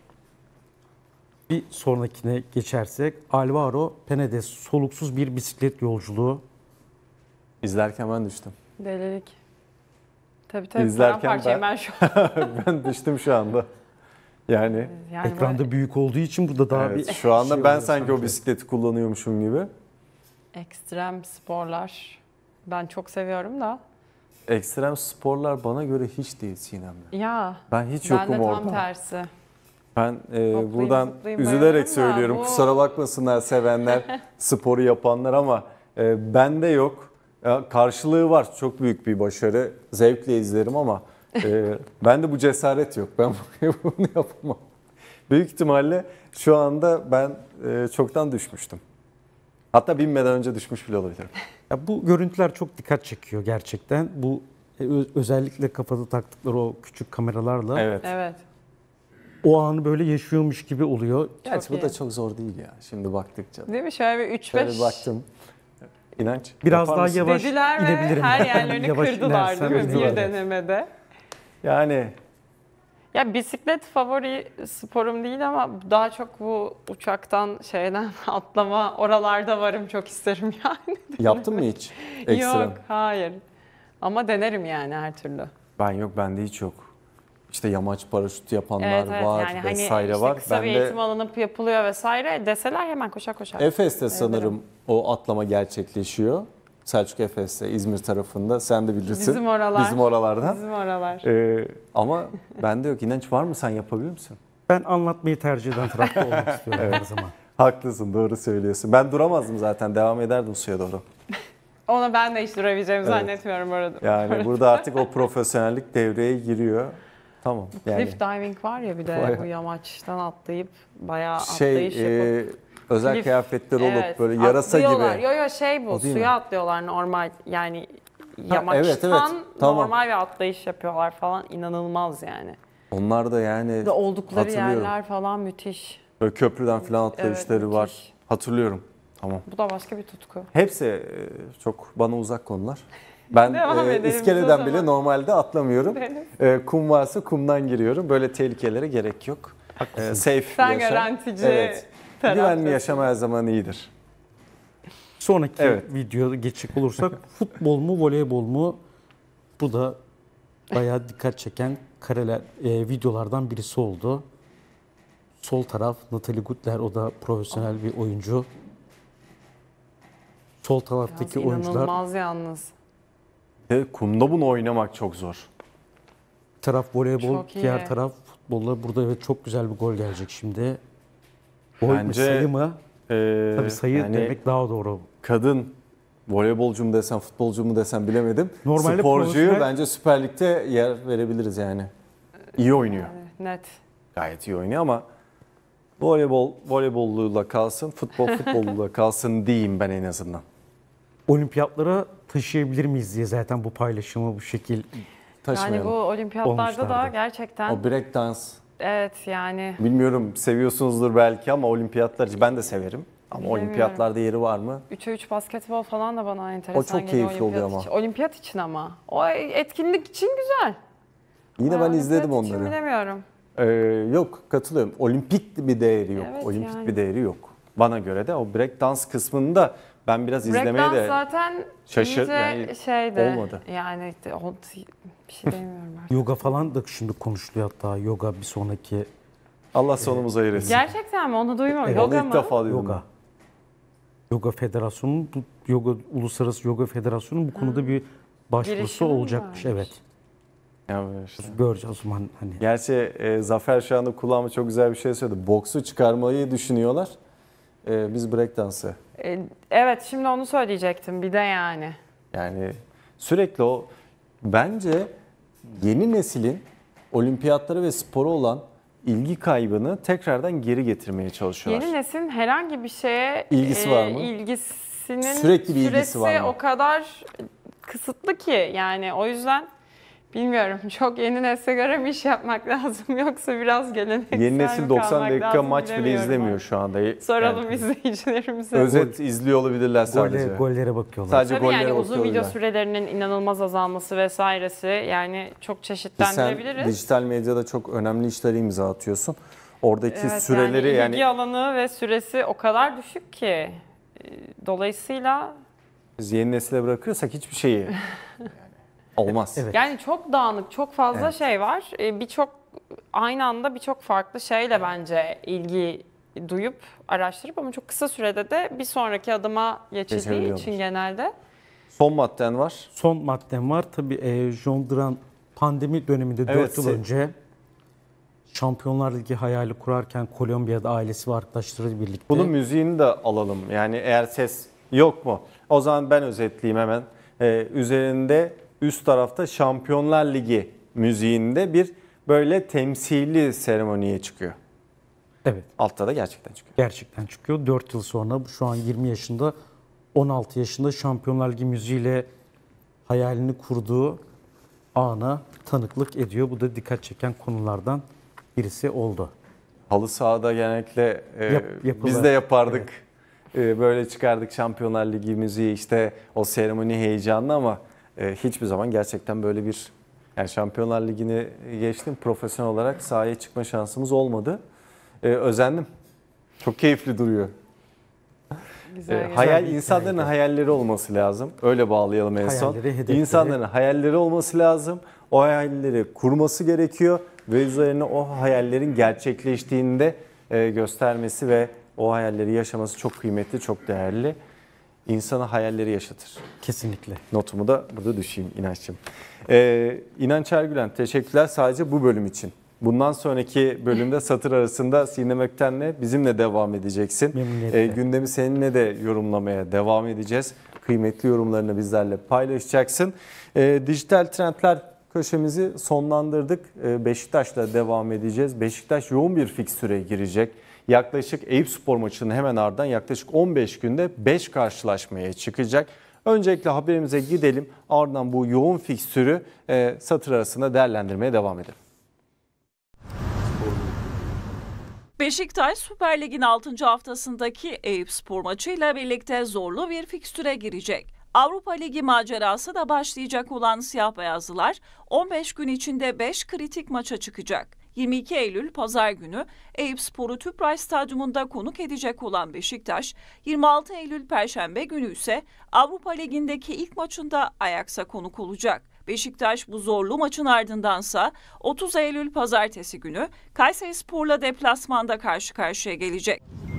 Bir sonrakine geçersek Alvaro Paredes soluksuz bir bisiklet yolculuğu. İzlerken ben düştüm. Delilik. Tabii tabii. İzlerken paramparçayım ben- ben şu an. Ben düştüm şu anda. Yani Yani Ekranda böyle- büyük olduğu için burada daha evet, bir şu anda şey ben oluyor sanki o sanki. bisikleti kullanıyormuşum gibi. Ekstrem sporlar. Ben çok seviyorum da. Ekstrem sporlar bana göre hiç değil Sinem'le. Ya. Ben hiç ben yokum de orada. tam tersi. Ben e, Hoplayayım, buradan zıplayayım, üzülerek bayılırım da söylüyorum. bu- Kusura bakmasınlar sevenler, sporu yapanlar ama e, bende yok. Ya, karşılığı var. Çok büyük bir başarı. Zevkle izlerim ama e, bende bu cesaret yok. Ben bunu yapamam. Büyük ihtimalle şu anda ben e, çoktan düşmüştüm. Hatta binmeden önce düşmüş bile olabilirim. Ya bu görüntüler çok dikkat çekiyor gerçekten. Bu e, ö- özellikle kafada taktıkları o küçük kameralarla Evet. Evet. o anı böyle yaşıyormuş gibi oluyor. Gerçi bu iyi. da çok zor değil ya. Şimdi baktıkça. Değil mi? Şöyle bir üç Şöyle beş bir baktım. İnanç. Biraz yapar daha mısın? yavaş dediler ve inebilirim. her ben. yerlerini Yavaş kırdılar inersem değil mi bir kırdılar. denemede? Yani Ya bisiklet favori sporum değil ama daha çok bu uçaktan şeyden atlama oralarda varım, çok isterim yani. yaptın mı hiç ekstrem? Yok, hayır. Ama denerim yani her türlü. Ben yok, bende hiç yok. İşte yamaç paraşütü yapanlar Evet evet var yani hani vesaire işte var. kısa Ben bir de eğitim alınıp yapılıyor vesaire deseler hemen koşa koşa. Efes'te sanırım o atlama gerçekleşiyor. Selçuk Efes'te, İzmir tarafında. Sen de bilirsin. Bizim oralar. Bizim oralardan. Bizim oralar. Ee, ama bende yok. İnanç var mı? Sen yapabilir misin? Ben anlatmayı tercih eden tarafta olmak istiyorum her zaman. Haklısın, doğru söylüyorsun. Ben duramazdım zaten. Devam ederdim suya doğru. Ona ben de hiç durabileceğimi zannetmiyorum orada. Yani burada artık o profesyonellik devreye giriyor. Tamam. Yani Cliff diving var ya bir de Bayağı. bu yamaçtan atlayıp bayağı şey atlayış yapıp. e, özel Cliff- kıyafetler olup Evet, böyle yarasa atlıyorlar. gibi. Yo yo şey bu O değil suya mi? atlıyorlar normal yani Ha, yamaçtan evet, evet. Tamam. normal bir atlayış yapıyorlar falan, inanılmaz yani. Onlar da yani Ve oldukları hatırlıyorum. yerler falan müthiş. Böyle köprüden falan atlayışları Evet, var. müthiş. Hatırlıyorum. Tamam. Bu da başka bir tutku. Hepsi e, çok bana uzak konular. Ben Devam e, edelim biz o iskeleden zaman. bile normalde atlamıyorum. E, kum varsa kumdan giriyorum. Böyle tehlikelere gerek yok. E, safe Sen yaşam. garantici Evet. Güvenli taraftasın. yaşam her zaman iyidir. Sonraki Evet. videoya geçecek olursak futbol mu voleybol mu? Bu da bayağı dikkat çeken kareler, e, videolardan birisi oldu. Sol taraf Natalie Gutler, o da profesyonel bir oyuncu. Sol taraftaki Yalnız oyuncular, İnanılmaz yalnız. E, kumda bunu oynamak çok zor. bir taraf voleybol, Çok iyi. diğer taraf futbolla. Burada evet çok güzel bir gol gelecek şimdi. Gol mü Bence, sayı mı? E, Tabii sayı yani demek daha doğru. kadın voleybolcu mu desem, futbolcu mu desem bilemedim. Normalde Sporcuyu profesyonel- bence Süper Lig'de yer verebiliriz yani. İyi oynuyor. Net. Gayet iyi oynuyor ama voleybol voleybolluyla kalsın, futbol futbolluyla kalsın diyeyim ben en azından. Olimpiyatlara taşıyabilir miyiz diye zaten bu paylaşımı bu şekil. Yani Taşımayalım. bu olimpiyatlarda da Olmuşlardı. gerçekten O break dance, evet yani bilmiyorum seviyorsunuzdur belki ama olimpiyatlar ben de severim. Ama Bilemiyorum. olimpiyatlarda yeri var mı? üçe üç basketbol falan da bana enteresan O çok geliyor keyifli olimpiyat oluyor için. Olimpiyat için ama. O etkinlik için güzel. Yine ben Olimpiyat izledim için onları. bilemiyorum. Ee, yok katılıyorum. Olimpik bir değeri yok. Evet, Olimpik yani. bir değeri yok. Bana göre de o break dans kısmında ben biraz izlemeyi Breakdance de zaten şaşır- iyice yani şeydi. olmadı. Yani de- o, bir şey demiyorum ben. Yoga falan da şimdi konuşuluyor hatta, yoga bir sonraki Allah sonumuzu hayır etsin. Gerçekten mi? Onu duymuyorum. Evet, Yoga Onu ilk mı? defa duydum. yoga. Yoga Federasyonu, bu yoga Uluslararası Yoga Federasyonu bu konuda bir başvurusu Girişimi mi olacakmış. varmış? Evet. Yani işte. Göreceğiz o zaman hani. Gerçi e, Zafer şu anda kulağıma çok güzel bir şey söyledi. Boksu çıkarmayı düşünüyorlar. E, biz breakdance'ı. E, Evet, şimdi onu söyleyecektim. Bir de yani. Yani sürekli o bence yeni neslin olimpiyatlara ve spora olan ilgi kaybını tekrardan geri getirmeye çalışıyorlar. Yeni neslin herhangi bir şeye İlgisi var mı? ilgisinin Sürekli bir ilgisi süresi var mı? o kadar kısıtlı ki yani o yüzden bilmiyorum, çok yeni nesle göre mi iş yapmak lazım yoksa biraz geleneksel Yeni mi nesil doksan kalmak dakika lazım maç bile bilemiyorum izlemiyor artık. şu anda. Soralım Yani izleyicilerimize. özet izliyor olabilirler sadece. Golle, gollere bakıyorlar. Sadece Tabii gollere yani uzun bakıyorlar. video sürelerinin inanılmaz azalması vesairesi yani çok Sen çeşitlendirebiliriz. dijital medyada çok önemli işlere imza atıyorsun. Oradaki Evet, süreleri yani yani, ilgi alanı ve süresi o kadar düşük ki e, dolayısıyla biz yeni nesile bırakıyorsak hiçbir şeyi yani olmaz. Evet. yani çok dağınık, çok fazla Evet. şey var. E, Birçok aynı anda birçok farklı şeyle bence ilgi duyup araştırıp ama çok kısa sürede de bir sonraki adıma geçildiği Geçebiliyormuş. için genelde. Son madden var. Son maddem var. Tabii e, John Duran pandemi döneminde Evet, dört yıl se- önce Şampiyonlar Ligi hayali kurarken Kolombiya'da ailesi ve arkadaşlarıyla birlikte. Bunun müziğini de alalım. Yani eğer ses yok mu? O zaman ben özetleyeyim hemen. Ee, üzerinde üst tarafta Şampiyonlar Ligi müziğinde bir böyle temsili seremoniye çıkıyor. Evet. Altta da gerçekten çıkıyor. Gerçekten çıkıyor. dört yıl sonra şu an yirmi yaşında, on altı yaşında Şampiyonlar Ligi müziğiyle hayalini kurduğu ana tanıklık ediyor. Bu da dikkat çeken konulardan birisi oldu. Halı sahada genellikle e, Yap- yapılır. biz de yapardık. E, böyle çıkardık Şampiyonlar Ligi müziği, işte o seremoni heyecanlı ama e, hiçbir zaman gerçekten böyle bir, yani Şampiyonlar Ligi'ni geçtim, profesyonel olarak sahaya çıkma şansımız olmadı. E, özendim. Çok keyifli duruyor. Güzel, E, güzel. hayal bir insanların hikayeydi. hayalleri olması lazım. Öyle bağlayalım en son. Hayalleri, hedefleri. İnsanların hayalleri olması lazım. O hayalleri kurması gerekiyor ve üzerine o hayallerin gerçekleştiğinde e, göstermesi ve o hayalleri yaşaması çok kıymetli, çok değerli. İnsana hayalleri yaşatır. Kesinlikle. Notumu da burada düşeyim İnanç'cığım. Ee, İnanç Ergülen, teşekkürler sadece bu bölüm için. Bundan sonraki bölümde satır arasında Sinem Ökten'le bizimle devam edeceksin. Memnuniyetle. Ee, gündemi seninle de yorumlamaya devam edeceğiz. Kıymetli yorumlarını bizlerle paylaşacaksın. Ee, dijital trendler köşemizi sonlandırdık. Ee, Beşiktaş'la devam edeceğiz. Beşiktaş yoğun bir fikstüre girecek. Yaklaşık Eyüpspor maçının hemen ardından yaklaşık on beş günde beş karşılaşmaya çıkacak. Öncelikle haberimize gidelim. Ardından bu yoğun fikstürü e, satır arasında değerlendirmeye devam edelim. Beşiktaş Süper Lig'in altıncı haftasındaki Eyüpspor maçıyla birlikte zorlu bir fikstüre girecek. Avrupa Ligi macerası da başlayacak olan siyah beyazlılar on beş gün içinde beş kritik maça çıkacak. yirmi iki Eylül Pazar günü Eyüpspor'u Tüpraş Stadyumunda konuk edecek olan Beşiktaş, yirmi altı Eylül Perşembe günü ise Avrupa Ligi'ndeki ilk maçında Ajax'a konuk olacak. Beşiktaş bu zorlu maçın ardındansa otuz Eylül Pazartesi günü Kayserispor'la deplasmanda karşı karşıya gelecek.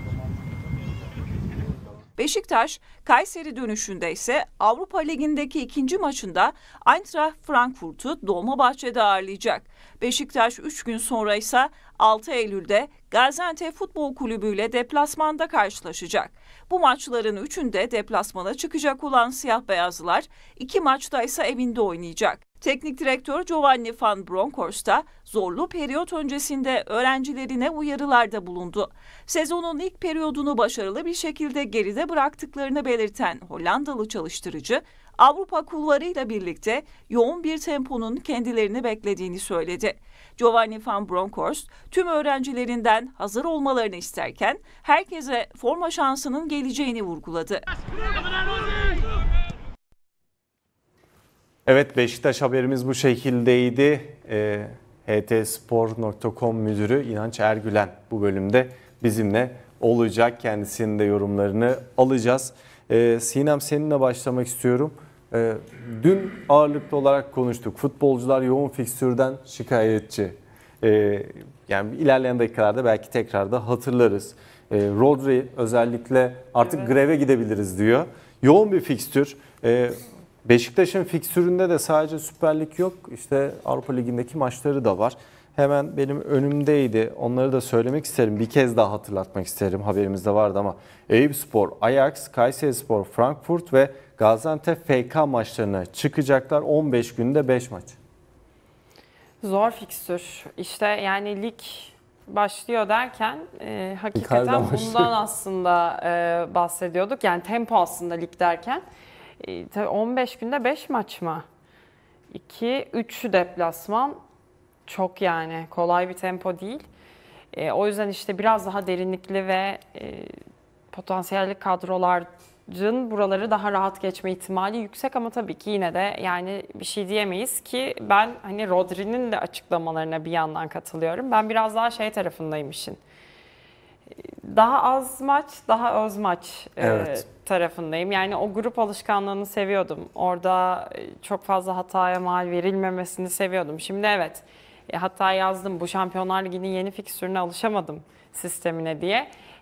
Beşiktaş, Kayseri dönüşünde ise Avrupa Ligi'ndeki ikinci maçında Eintracht Frankfurt'u Dolmabahçe'de ağırlayacak. Beşiktaş üç gün sonra ise altı Eylül'de Gaziantep Futbol Kulübü ile deplasmanda karşılaşacak. Bu maçların üçünde deplasmana çıkacak olan siyah beyazlılar iki maçta ise evinde oynayacak. Teknik direktör Giovanni van Bronckhorst da zorlu periyot öncesinde öğrencilerine uyarılarda bulundu. Sezonun ilk periyodunu başarılı bir şekilde geride bıraktıklarını belirten Hollandalı çalıştırıcı, Avrupa kulvarıyla birlikte yoğun bir temponun kendilerini beklediğini söyledi. Giovanni van Bronckhorst tüm öğrencilerinden hazır olmalarını isterken herkese forma şansının geleceğini vurguladı. Evet, Beşiktaş haberimiz bu şekildeydi. E, h t spor nokta com müdürü İnanç Ergülen bu bölümde bizimle olacak. Kendisinin de yorumlarını alacağız. E, Sinem, seninle başlamak istiyorum. E, dün ağırlıklı olarak konuştuk. Futbolcular yoğun fikstürden şikayetçi. E, yani ilerleyen dakikalarda belki tekrar da hatırlarız. E, Rodri özellikle artık evet. greve gidebiliriz diyor. Yoğun bir fikstür. E, Beşiktaş'ın fikstüründe de sadece Süper Lig yok. İşte Avrupa Ligi'ndeki maçları da var. Hemen benim önümdeydi. Onları da söylemek isterim. Bir kez daha hatırlatmak isterim. Haberimizde vardı ama Eyüpspor, Ajax, Kayserispor, Frankfurt ve Gaziantep F K maçlarına çıkacaklar. on beş günde beş maç. Zor fikstür. İşte yani lig başlıyor derken e, hakikaten bundan aslında e, bahsediyorduk. Yani tempo aslında lig derken. E, tabii on beş günde beş maç mı? iki üç deplasman çok, yani kolay bir tempo değil. E, o yüzden işte biraz daha derinlikli ve e, potansiyelli kadroların buraları daha rahat geçme ihtimali yüksek ama tabii ki yine de yani bir şey diyemeyiz ki ben hani Rodri'nin de açıklamalarına bir yandan katılıyorum. Ben biraz daha şey tarafındayım işin. Daha az maç, daha öz maç evet. e, tarafındayım. Yani o grup alışkanlığını seviyordum. Orada çok fazla hataya mal verilmemesini seviyordum. Şimdi evet, e, hatta yazdım bu Şampiyonlar Ligi'nin yeni fikstürüne alışamadım sistemine diye.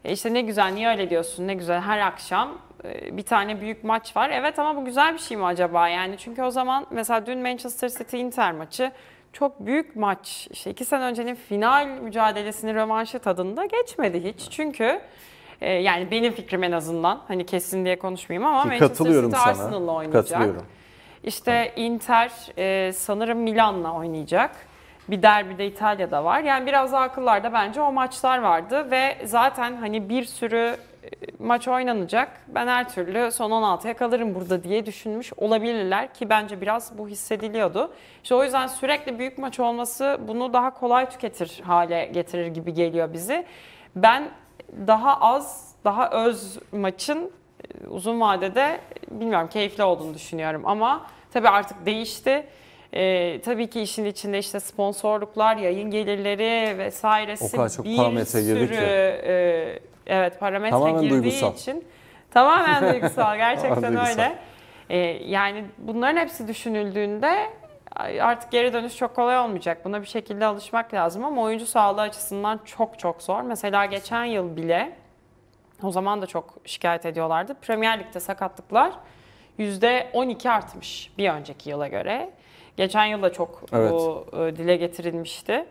E işte ne güzel, niye öyle diyorsun, ne güzel her akşam bir tane büyük maç var. Evet ama bu güzel bir şey mi acaba? Yani çünkü o zaman mesela dün Manchester City Inter maçı çok büyük maç. İşte iki sene öncenin final mücadelesini rövanşı tadında geçmedi hiç. Çünkü e, yani benim fikrim en azından, hani kesin diye konuşmayayım ama Ki Manchester City Arsenal'la oynayacak. Katılıyorum. İşte Inter e, sanırım Milan'la oynayacak. Bir derbide İtalya'da var. Yani biraz daha akıllarda bence o maçlar vardı ve zaten hani bir sürü maç oynanacak. Ben her türlü son on altıya kalırım burada diye düşünmüş olabilirler ki bence biraz bu hissediliyordu. İşte o yüzden sürekli büyük maç olması bunu daha kolay tüketir hale getirir gibi geliyor bizi. Ben daha az, daha öz maçın uzun vadede bilmiyorum keyifli olduğunu düşünüyorum ama tabii artık değişti. Ee, tabii ki işin içinde işte sponsorluklar, yayın gelirleri vesairesi o kadar çok bir parametre sürü girdi ki. E, evet parametre Tamamen girdiği duygusal. için tamamen duygusal gerçekten Duygusal. öyle. Ee, yani bunların hepsi düşünüldüğünde artık geri dönüş çok kolay olmayacak. Buna bir şekilde alışmak lazım ama oyuncu sağlığı açısından çok çok zor. Mesela geçen yıl bile o zaman da çok şikayet ediyorlardı. Premier Lig'de sakatlıklar yüzde on iki artmış bir önceki yıla göre. Geçen yıl da çok Evet. bu e, dile getirilmişti.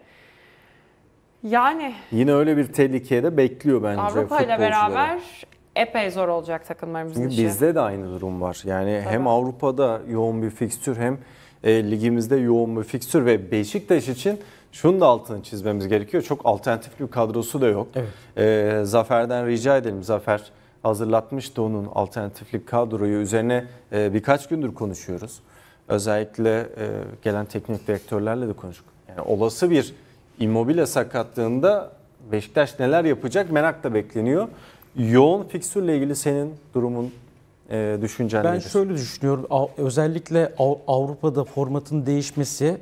Yani Yine öyle bir tehlikeye de bekliyor bence Avrupa ile futbolcuları. beraber epey zor olacak takımlarımızın Çünkü işi. bizde de aynı durum var. Yani Tabii. hem Avrupa'da yoğun bir fikstür hem e, ligimizde yoğun bir fikstür ve Beşiktaş için şunu da altını çizmemiz gerekiyor. Çok alternatifli bir kadrosu da yok. Evet. E, Zafer'den rica edelim. Zafer hazırlatmıştı onun alternatifli kadroyu. Üzerine e, birkaç gündür konuşuyoruz. Özellikle e, gelen teknik direktörlerle de konuştuk. Yani olası bir Immobile sakatlığında Beşiktaş neler yapacak merak da bekleniyor. Yoğun fikstürle ilgili senin durumun, e, düşüncen Ben nedir? şöyle düşünüyorum. Av- Özellikle Av- Avrupa'da formatın değişmesi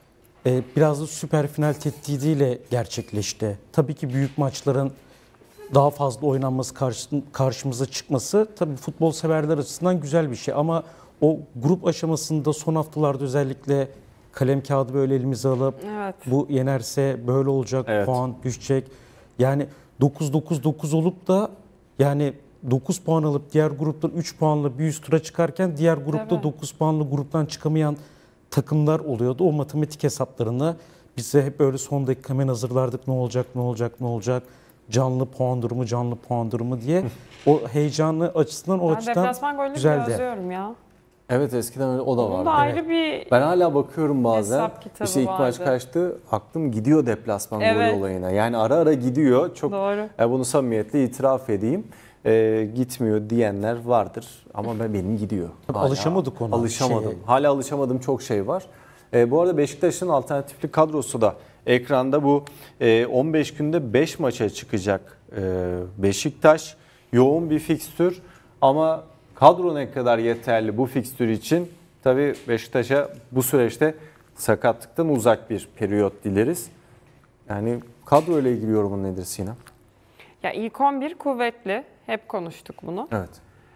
e, biraz da süper final tehdidiyle gerçekleşti. Tabii ki büyük maçların daha fazla oynanması, karşı, karşımıza çıkması tabii futbol severler açısından güzel bir şey. Ama o grup aşamasında son haftalarda özellikle kalem kağıdı böyle elimize alıp Evet. bu yenerse böyle olacak, Evet. puan düşecek. Yani dokuz dokuz dokuz olup da yani dokuz puan alıp diğer gruptan üç puanla bir üst tura çıkarken diğer grupta Tabii. dokuz puanlı gruptan çıkamayan takımlar oluyordu. O matematik hesaplarını bize hep böyle son dakika hemen hazırlardık. Ne olacak, ne olacak, ne olacak? Canlı puan durumu, canlı puan durumu diye. O heyecanlı açısından o Ben açıdan deplasman golünü güzeldi. yazıyorum ya. Evet eskiden öyle o da Bunun vardı. da ayrı bir Ben hala bakıyorum bazen. hesap kitabı İşte ilk maç vardı. kaçtı. Aklım gidiyor deplasman Evet. golü olayına. Yani ara ara gidiyor. Çok Doğru. e, bunu samimiyetle itiraf edeyim. E, gitmiyor diyenler vardır ama ben benim gidiyor. Tabii Hala alışamadık ona, Alışamadım. şeye. Hala alışamadığım çok şey var. E, bu arada Beşiktaş'ın alternatifli kadrosu da ekranda bu e, on beş günde beş maça çıkacak e, Beşiktaş. Yoğun bir fikstür ama kadro ne kadar yeterli bu fikstür için? Tabii Beşiktaş'a bu süreçte sakatlıktan uzak bir periyot dileriz. Yani kadro ile ilgili yorumun nedir Sinem? Ya ilk on bir kuvvetli. Hep konuştuk bunu. Evet.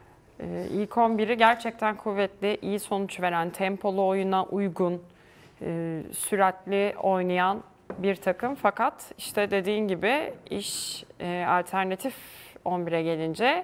Ee, ilk on biri gerçekten kuvvetli, iyi sonuç veren, tempolu oyuna uygun, e, süratli oynayan bir takım. Fakat işte dediğin gibi iş e, alternatif on bire gelince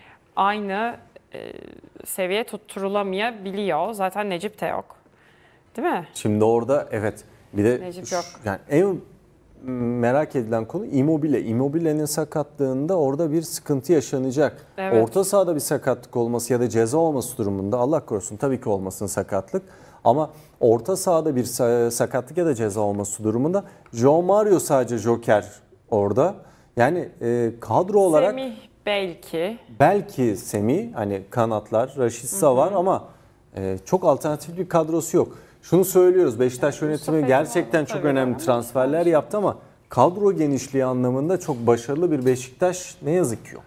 aynı e, seviye tutturulamayabiliyor. Zaten Necip de yok. Değil mi? Şimdi orada evet bir de Necip yok. yani en merak edilen konu Immobile. Immobile'nin sakatlığında orada bir sıkıntı yaşanacak. Evet. Orta sahada bir sakatlık olması ya da ceza olması durumunda Allah korusun tabii ki olmasın sakatlık. Ama orta sahada bir sa- sakatlık ya da ceza olması durumunda João Mario sadece joker orada. Yani e, kadro olarak Semih belki. belki Semih hani kanatlar, Rashica var ama e, çok alternatif bir kadrosu yok. Şunu söylüyoruz Beşiktaş yönetimi Mustafa gerçekten Kemal çok tabii önemli var. transferler yaptı ama kadro genişliği anlamında çok başarılı bir Beşiktaş ne yazık ki yok.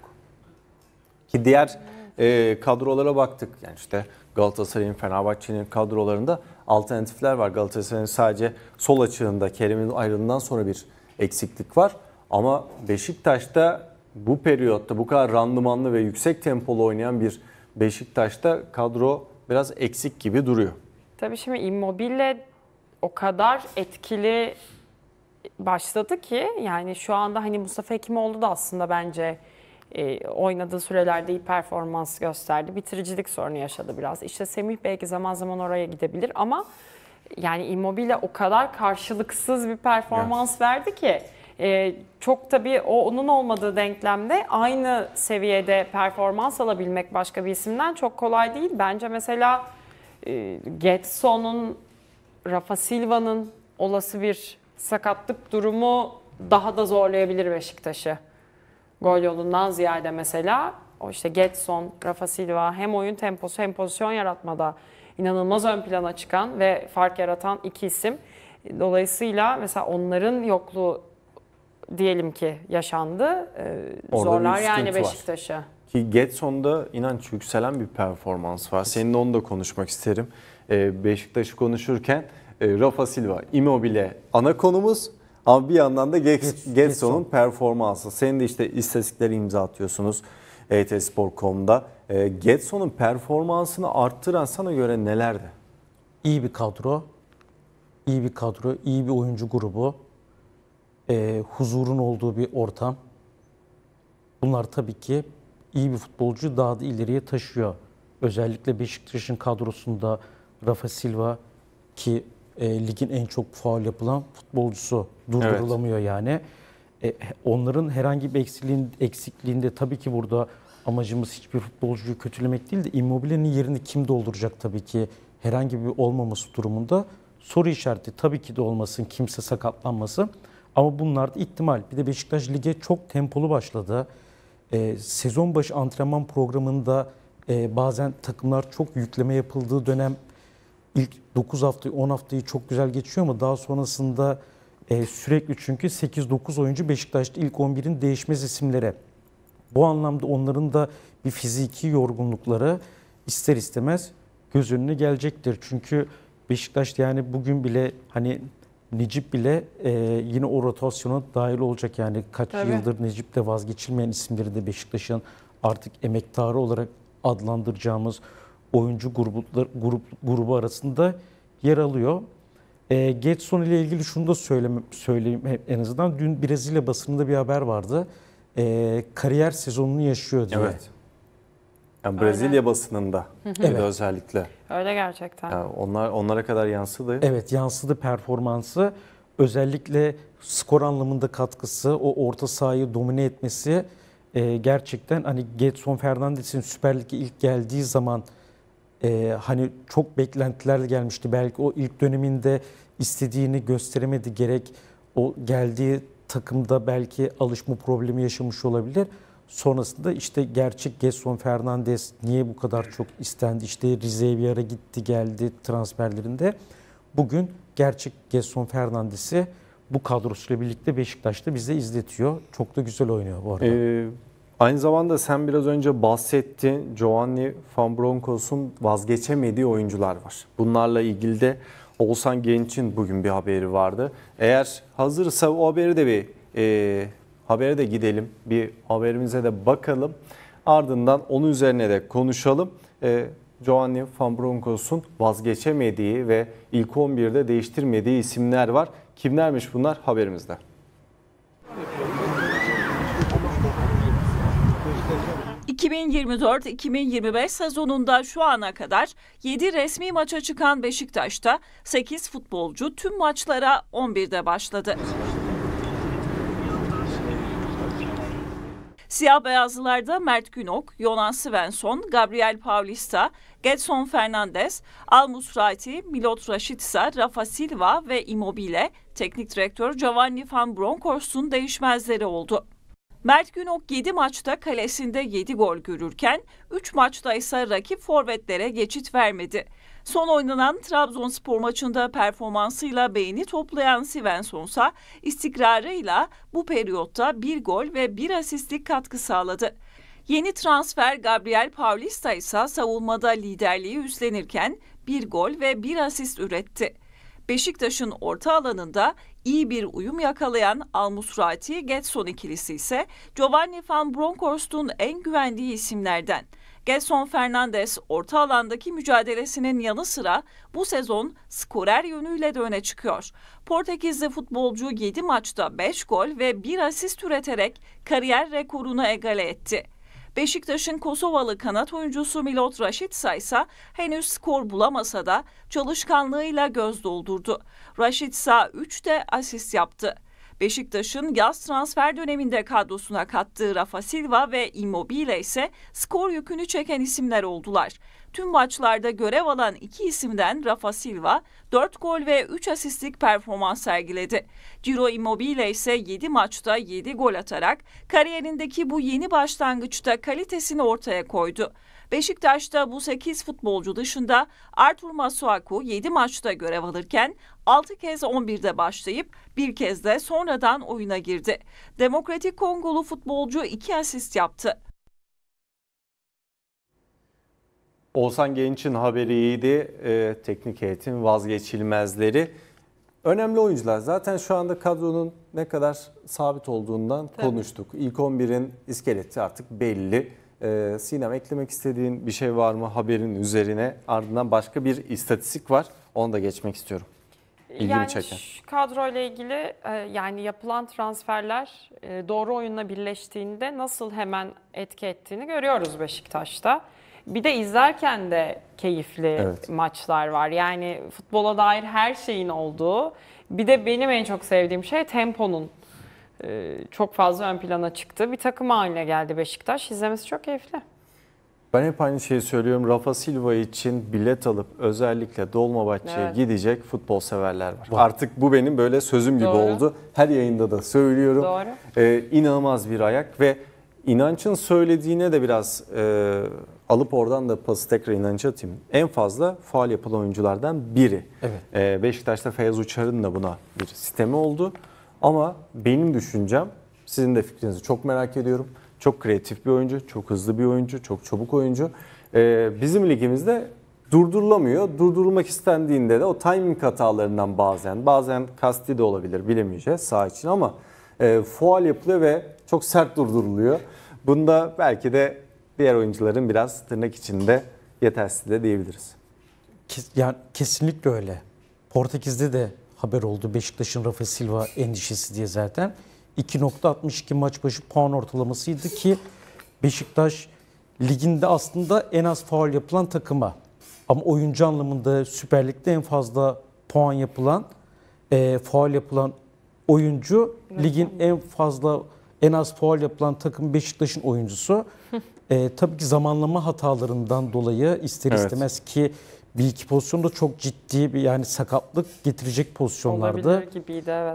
Ki diğer e, kadrolara baktık. Yani işte Galatasaray'ın, Fenerbahçe'nin kadrolarında alternatifler var. Galatasaray'ın sadece sol açığında Kerem'in ayrılığından sonra bir eksiklik var. Ama Beşiktaş'ta bu periyotta bu kadar randımanlı ve yüksek tempolu oynayan bir Beşiktaş'ta kadro biraz eksik gibi duruyor. Tabii şimdi Immobile o kadar etkili başladı ki yani şu anda hani Mustafa Hekimoğlu da aslında bence e, oynadığı sürelerde iyi performans gösterdi. Bitiricilik sorunu yaşadı biraz. İşte Semih belki zaman zaman oraya gidebilir ama yani Immobile o kadar karşılıksız bir performans evet. verdi ki e, çok tabii o onun olmadığı denklemde aynı seviyede performans alabilmek başka bir isimden çok kolay değil. Bence mesela e, Getson'un, Rafa Silva'nın olası bir sakatlık durumu daha da zorlayabilir Beşiktaş'ı. Gol yolundan ziyade mesela o işte Getson, Rafa Silva hem oyun temposu hem pozisyon yaratmada inanılmaz ön plana çıkan ve fark yaratan iki isim. Dolayısıyla mesela onların yokluğu diyelim ki yaşandı. Ee, zorlar yani Beşiktaş'ı. Ki Getson'da inanç yükselen bir performans var. Seninle onu da konuşmak isterim. Ee, Beşiktaş'ı konuşurken e, Rafa Silva, Immobile ana konumuz. Ama bir yandan da Getson'un performansı. Senin de işte istatistikleri imza atıyorsunuz e t spor nokta com'da. E, Getson'un performansını arttıran sana göre nelerdi? İyi bir kadro, iyi bir kadro, iyi bir oyuncu grubu, e, huzurun olduğu bir ortam. Bunlar tabii ki iyi bir futbolcuyu daha da ileriye taşıyor. Özellikle Beşiktaş'ın kadrosunda Rafa Silva ki E, ligin en çok faul yapılan futbolcusu durdurulamıyor evet. yani. E, onların herhangi bir eksikliğin, eksikliğinde tabii ki burada amacımız hiçbir futbolcuyu kötülemek değil de Immobile'nin yerini kim dolduracak tabii ki herhangi bir olmaması durumunda soru işareti tabii ki de olmasın, kimse sakatlanmasın. Ama bunlar da ihtimal. Bir de Beşiktaş lige çok tempolu başladı. E, sezon başı antrenman programında e, bazen takımlar çok yükleme yapıldığı dönem İlk dokuz haftayı on haftayı çok güzel geçiyor ama daha sonrasında e, sürekli çünkü sekiz dokuz oyuncu Beşiktaş'ta ilk on birin değişmez isimlere. Bu anlamda onların da bir fiziki yorgunlukları ister istemez göz önüne gelecektir. Çünkü Beşiktaş yani bugün bile hani Necip bile e, yine o rotasyona dahil olacak. Yani kaç Tabii. yıldır Necip de vazgeçilmeyen isimleri de Beşiktaş'ın artık emektarı olarak adlandıracağımız oyuncu grubu, grup, grubu arasında yer alıyor. E, Getson ile ilgili şunu da söyleme, söyleyeyim en azından. Dün Brezilya basınında bir haber vardı. E, kariyer sezonunu yaşıyor diye. Evet. Yani Brezilya Öyle. basınında evet. özellikle. Öyle gerçekten. Yani onlar onlara kadar yansıdı. Evet, yansıdı performansı. Özellikle skor anlamında katkısı, o orta sahayı domine etmesi e, gerçekten hani Getson Fernandes'in Süper Lig'e ilk geldiği zaman Ee, hani çok beklentilerle gelmişti. Belki o ilk döneminde istediğini gösteremedi. Gerek o geldiği takımda belki alışma problemi yaşamış olabilir. Sonrasında işte gerçek Getson Fernandes niye bu kadar çok istendi? İşte Rize'ye bir ara gitti geldi transferlerinde. Bugün gerçek Getson Fernandes'i bu kadrosuyla birlikte Beşiktaş'ta bize izletiyor. Çok da güzel oynuyor bu arada. Ee... Aynı zamanda sen biraz önce bahsettin, Giovanni Van Bronckhorst'un vazgeçemediği oyuncular var. Bunlarla ilgili de Oğuzhan Genç'in bugün bir haberi vardı. Eğer hazırsa o haberi de bir e, habere de gidelim, bir haberimize de bakalım. Ardından onun üzerine de konuşalım. E, Giovanni Van Bronckhorst'un vazgeçemediği ve ilk on birde değiştirmediği isimler var. Kimlermiş bunlar haberimizde? iki bin yirmi dört iki bin yirmi beş sezonunda şu ana kadar yedi resmi maça çıkan Beşiktaş'ta sekiz futbolcu tüm maçlara on birde başladı. Siyah beyazlılarda Mert Günok, Jonas Svensson, Gabriel Paulista, Getson Fernandes, Al Musrati, Milot Rashica, Rafa Silva ve Immobile, teknik direktör Giovanni Van Bronckhorst'un değişmezleri oldu. Mert Günok yedi maçta kalesinde yedi gol görürken üç maçta ise rakip forvetlere geçit vermedi. Son oynanan Trabzonspor maçında performansıyla beğeni toplayan Svensson ise istikrarıyla bu periyotta bir gol ve bir asistlik katkı sağladı. Yeni transfer Gabriel Paulista ise savunmada liderliği üstlenirken bir gol ve bir asist üretti. Beşiktaş'ın orta alanında iyi bir uyum yakalayan Al Musrati Getson ikilisi ise Giovanni Van Bronckhorst'un en güvendiği isimlerden. Gelson Fernandes orta alandaki mücadelesinin yanı sıra bu sezon skorer yönüyle de öne çıkıyor. Portekizli futbolcu yedi maçta beş gol ve bir asist üreterek kariyer rekorunu egale etti. Beşiktaş'ın Kosovalı kanat oyuncusu Milot Rashica ise henüz skor bulamasa da çalışkanlığıyla göz doldurdu. Rashica üç de asist yaptı. Beşiktaş'ın yaz transfer döneminde kadrosuna kattığı Rafa Silva ve Immobile ise skor yükünü çeken isimler oldular. Tüm maçlarda görev alan iki isimden Rafa Silva dört gol ve üç asistlik performans sergiledi. Ciro Immobile ise yedi maçta yedi gol atarak kariyerindeki bu yeni başlangıçta kalitesini ortaya koydu. Beşiktaş'ta bu sekiz futbolcu dışında Artur Masuaku yedi maçta görev alırken altı kez on birde başlayıp bir kez de sonradan oyuna girdi. Demokratik Kongolu futbolcu iki asist yaptı. Oğuzhan Genç'in haberi iyiydi. Ee, teknik heyetin vazgeçilmezleri. Önemli oyuncular. Zaten şu anda kadronun ne kadar sabit olduğundan Tabii. konuştuk. İlk on birin iskeleti artık belli. Ee, Sinem, eklemek istediğin bir şey var mı haberin üzerine? Ardından başka bir istatistik var. Onu da geçmek istiyorum. İlgimi yani çeken. Şu kadroyla ilgili yani yapılan transferler doğru oyunla birleştiğinde nasıl hemen etki ettiğini görüyoruz Beşiktaş'ta. Bir de izlerken de keyifli evet. maçlar var. Yani futbola dair her şeyin olduğu. Bir de benim en çok sevdiğim şey temponun çok fazla ön plana çıktığı bir takım haline geldi Beşiktaş. İzlemesi çok keyifli. Ben hep aynı şeyi söylüyorum. Rafa Silva için bilet alıp özellikle Dolmabahçe'ye evet. gidecek futbol severler var. Doğru. Artık bu benim böyle sözüm gibi Doğru. oldu. Her yayında da söylüyorum. Doğru. Ee, inanılmaz bir ayak ve İnanç'ın söylediğine de biraz e, alıp oradan da pası tekrar İnanç'a atayım. En fazla faul yapılan oyunculardan biri. Evet. Ee, Beşiktaş'ta Feyyaz Uçar'ın da buna bir sistemi oldu. Ama benim düşüncem, sizin de fikrinizi çok merak ediyorum. Çok kreatif bir oyuncu, çok hızlı bir oyuncu, çok çabuk oyuncu. Ee, bizim ligimizde durdurulamıyor. Durdurulmak istendiğinde de o timing hatalarından bazen, bazen kasti de olabilir, bilemeyeceğiz saha için ama e, faul yapılıyor ve çok sert durduruluyor. Bunda belki de diğer oyuncuların biraz tırnak içinde yetersiz de diyebiliriz. Yani kesinlikle öyle. Portekiz'de de haber oldu Beşiktaş'ın Rafa Silva endişesi diye zaten. iki nokta altmış iki maç başı puan ortalamasıydı ki Beşiktaş liginde aslında en az faul yapılan takıma. Ama oyuncu anlamında Süper Lig'de en fazla puan yapılan, e, faul yapılan oyuncu, ligin en fazla en az faul yapılan takım Beşiktaş'ın oyuncusu. e, tabii ki zamanlama hatalarından dolayı ister evet. istemez ki bir iki pozisyonda çok ciddi bir yani sakatlık getirecek pozisyonlardı. Olabilir gibiydi evet.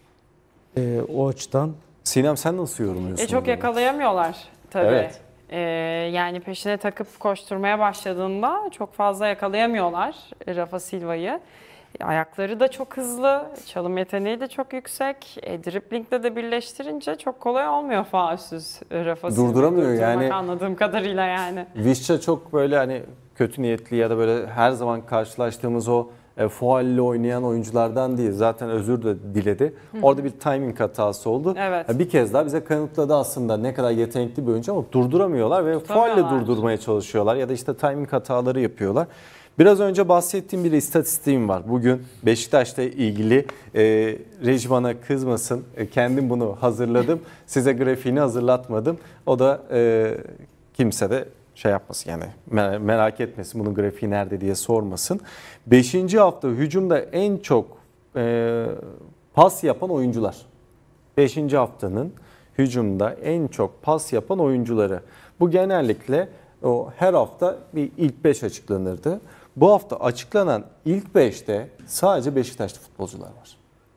E, o açıdan. Sinem, sen nasıl yorumluyorsun? E, çok yakalayamıyorlar tabii. Evet. E, yani peşine takıp koşturmaya başladığında çok fazla yakalayamıyorlar Rafa Silva'yı. Ayakları da çok hızlı, çalım yeteneği de çok yüksek. E, driblingle de birleştirince çok kolay olmuyor faulsüz Rafa Silva. Durduramıyor yani. Anladığım kadarıyla yani. Vişça çok böyle hani kötü niyetli ya da böyle her zaman karşılaştığımız o e, faulle oynayan oyunculardan değil. Zaten özür de diledi. Hı-hı. Orada bir timing hatası oldu. Evet. Bir kez daha bize kanıtladı aslında ne kadar yetenekli bir oyuncu ama durduramıyorlar ve faulle durdurmaya çalışıyorlar ya da işte timing hataları yapıyorlar. Biraz önce bahsettiğim bir istatistiğim var. Bugün Beşiktaş'la ilgili e, reji bana kızmasın. E, kendim bunu hazırladım. Size grafiğini hazırlatmadım. O da e, kimse de şey yapmasın yani merak etmesin bunun grafiği nerede diye sormasın. Beşinci hafta hücumda en çok e, pas yapan oyuncular. Beşinci haftanın hücumda en çok pas yapan oyuncuları. Bu genellikle o her hafta bir ilk beş açıklanırdı. Bu hafta açıklanan ilk beşte sadece Beşiktaşlı futbolcular var.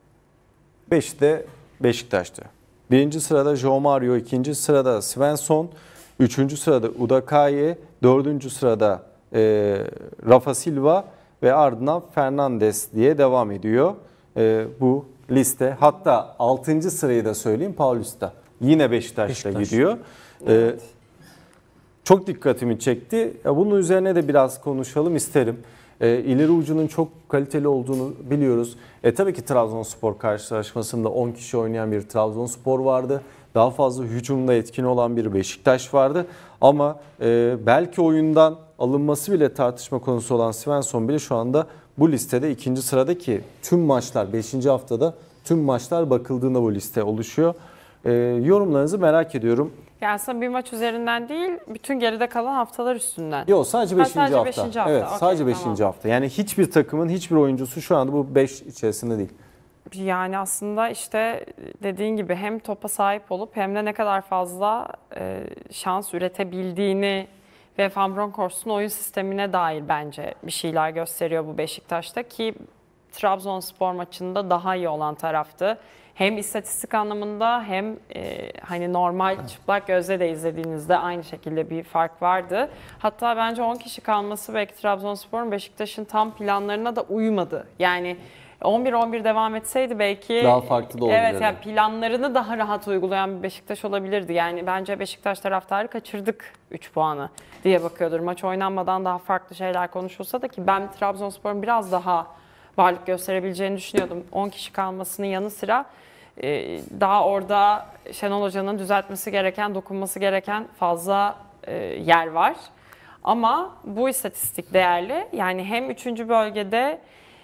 beşte Beşiktaş'ta. Birinci sırada João Mario, ikinci sırada Svensson, üçüncü sırada Udakaye, dördüncü sırada e, Rafa Silva ve ardından Fernandes diye devam ediyor e, bu liste. Hatta altıncı sırayı da söyleyeyim Paulista. Yine Beşiktaş'ta Beşiktaş. gidiyor. Evet. E, Çok dikkatimi çekti. Bunun üzerine de biraz konuşalım isterim. E, ileri ucunun çok kaliteli olduğunu biliyoruz. E, tabii ki Trabzonspor karşılaşmasında on kişi oynayan bir Trabzonspor vardı. daha fazla hücumda etkin olan bir Beşiktaş vardı. Ama e, belki oyundan alınması bile tartışma konusu olan Svensson bile şu anda bu listede ikinci sırada ki tüm maçlar beşinci haftada tüm maçlar bakıldığında bu liste oluşuyor. E, yorumlarınızı merak ediyorum. Yani aslında bir maç üzerinden değil, bütün geride kalan haftalar üstünden. Yok sadece beşinci sadece hafta. beşinci hafta. Evet Okey, sadece beşinci tamam. hafta. Yani hiçbir takımın hiçbir oyuncusu şu anda bu beş içerisinde değil. Yani aslında işte dediğin gibi hem topa sahip olup hem de ne kadar fazla e, şans üretebildiğini ve Van Bronckhorst'un oyun sistemine dair bence bir şeyler gösteriyor bu Beşiktaş'ta ki Trabzonspor maçında daha iyi olan taraftı. Hem istatistik anlamında hem e, hani normal çıplak gözle de izlediğinizde aynı şekilde bir fark vardı. Hatta bence on kişi kalması belki Trabzonspor'un Beşiktaş'ın tam planlarına da uymadı. Yani on bir on bir devam etseydi belki daha farklı da olabilirdi. Evet, yani planlarını daha rahat uygulayan bir Beşiktaş olabilirdi. Yani bence Beşiktaş taraftarı kaçırdık üç puanı diye bakıyordur. Maç oynanmadan daha farklı şeyler konuşulsa da ki ben Trabzonspor'un biraz daha varlık gösterebileceğini düşünüyordum. on kişi kalmasının yanı sıra daha orada Şenol Hoca'nın düzeltmesi gereken, dokunması gereken fazla yer var. Ama bu istatistik değerli. Yani hem üçüncü bölgede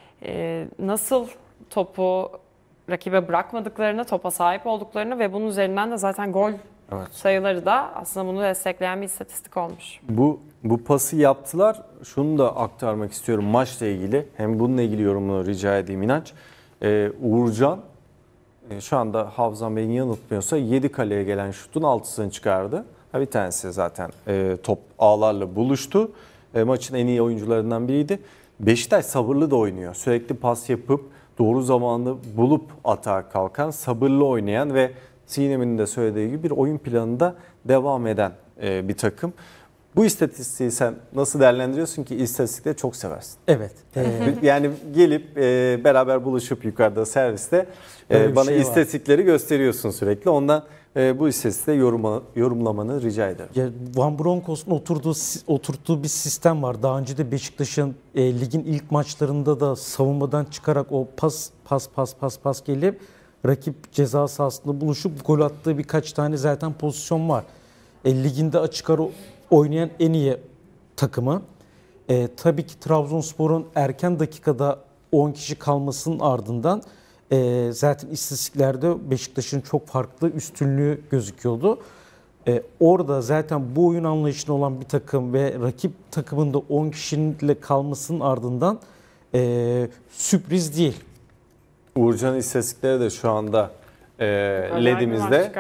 nasıl topu rakibe bırakmadıklarını, topa sahip olduklarını ve bunun üzerinden de zaten gol evet. sayıları da aslında bunu destekleyen bir istatistik olmuş. Bu bu pası yaptılar. Şunu da aktarmak istiyorum maçla ilgili. Hem bununla ilgili yorumunu rica edeyim İnanç. Ee, Uğurcan e, şu anda Hafızan Bey'in yanıltmıyorsa yedi kaleye gelen şutun altısını çıkardı. Ha, bir tanesi zaten e, top ağlarla buluştu. E, maçın en iyi oyuncularından biriydi. Beşiktaş sabırlı da oynuyor. Sürekli pas yapıp doğru zamanı bulup atağa kalkan, sabırlı oynayan ve Sinem'in de söylediği gibi bir oyun planında devam eden e, bir takım. Bu istatistiği sen nasıl değerlendiriyorsun ki istatistikleri çok seversin? Evet. Ee... Yani gelip e, beraber buluşup yukarıda serviste e, bana şey istatistikleri gösteriyorsun sürekli. Ondan e, bu istatistikleri yoruma, yorumlamanı rica ederim. Ya, Van Bronckhorst'un oturduğu, oturttuğu bir sistem var. Daha önce de Beşiktaş'ın e, ligin ilk maçlarında da savunmadan çıkarak o pas pas pas pas pas gelip rakip ceza sahasında buluşup gol attığı birkaç tane zaten pozisyon var. E, liginde açık ara oynayan en iyi takımı. E, tabii ki Trabzonspor'un erken dakikada on kişi kalmasının ardından e, zaten istatistiklerde Beşiktaş'ın çok farklı üstünlüğü gözüküyordu. E, orada zaten bu oyun anlayışında olan bir takım ve rakip takımında on kişiyle kalmasının ardından e, sürpriz değil. Uğurcan'ın istatistikleri de şu anda e, ledimizde.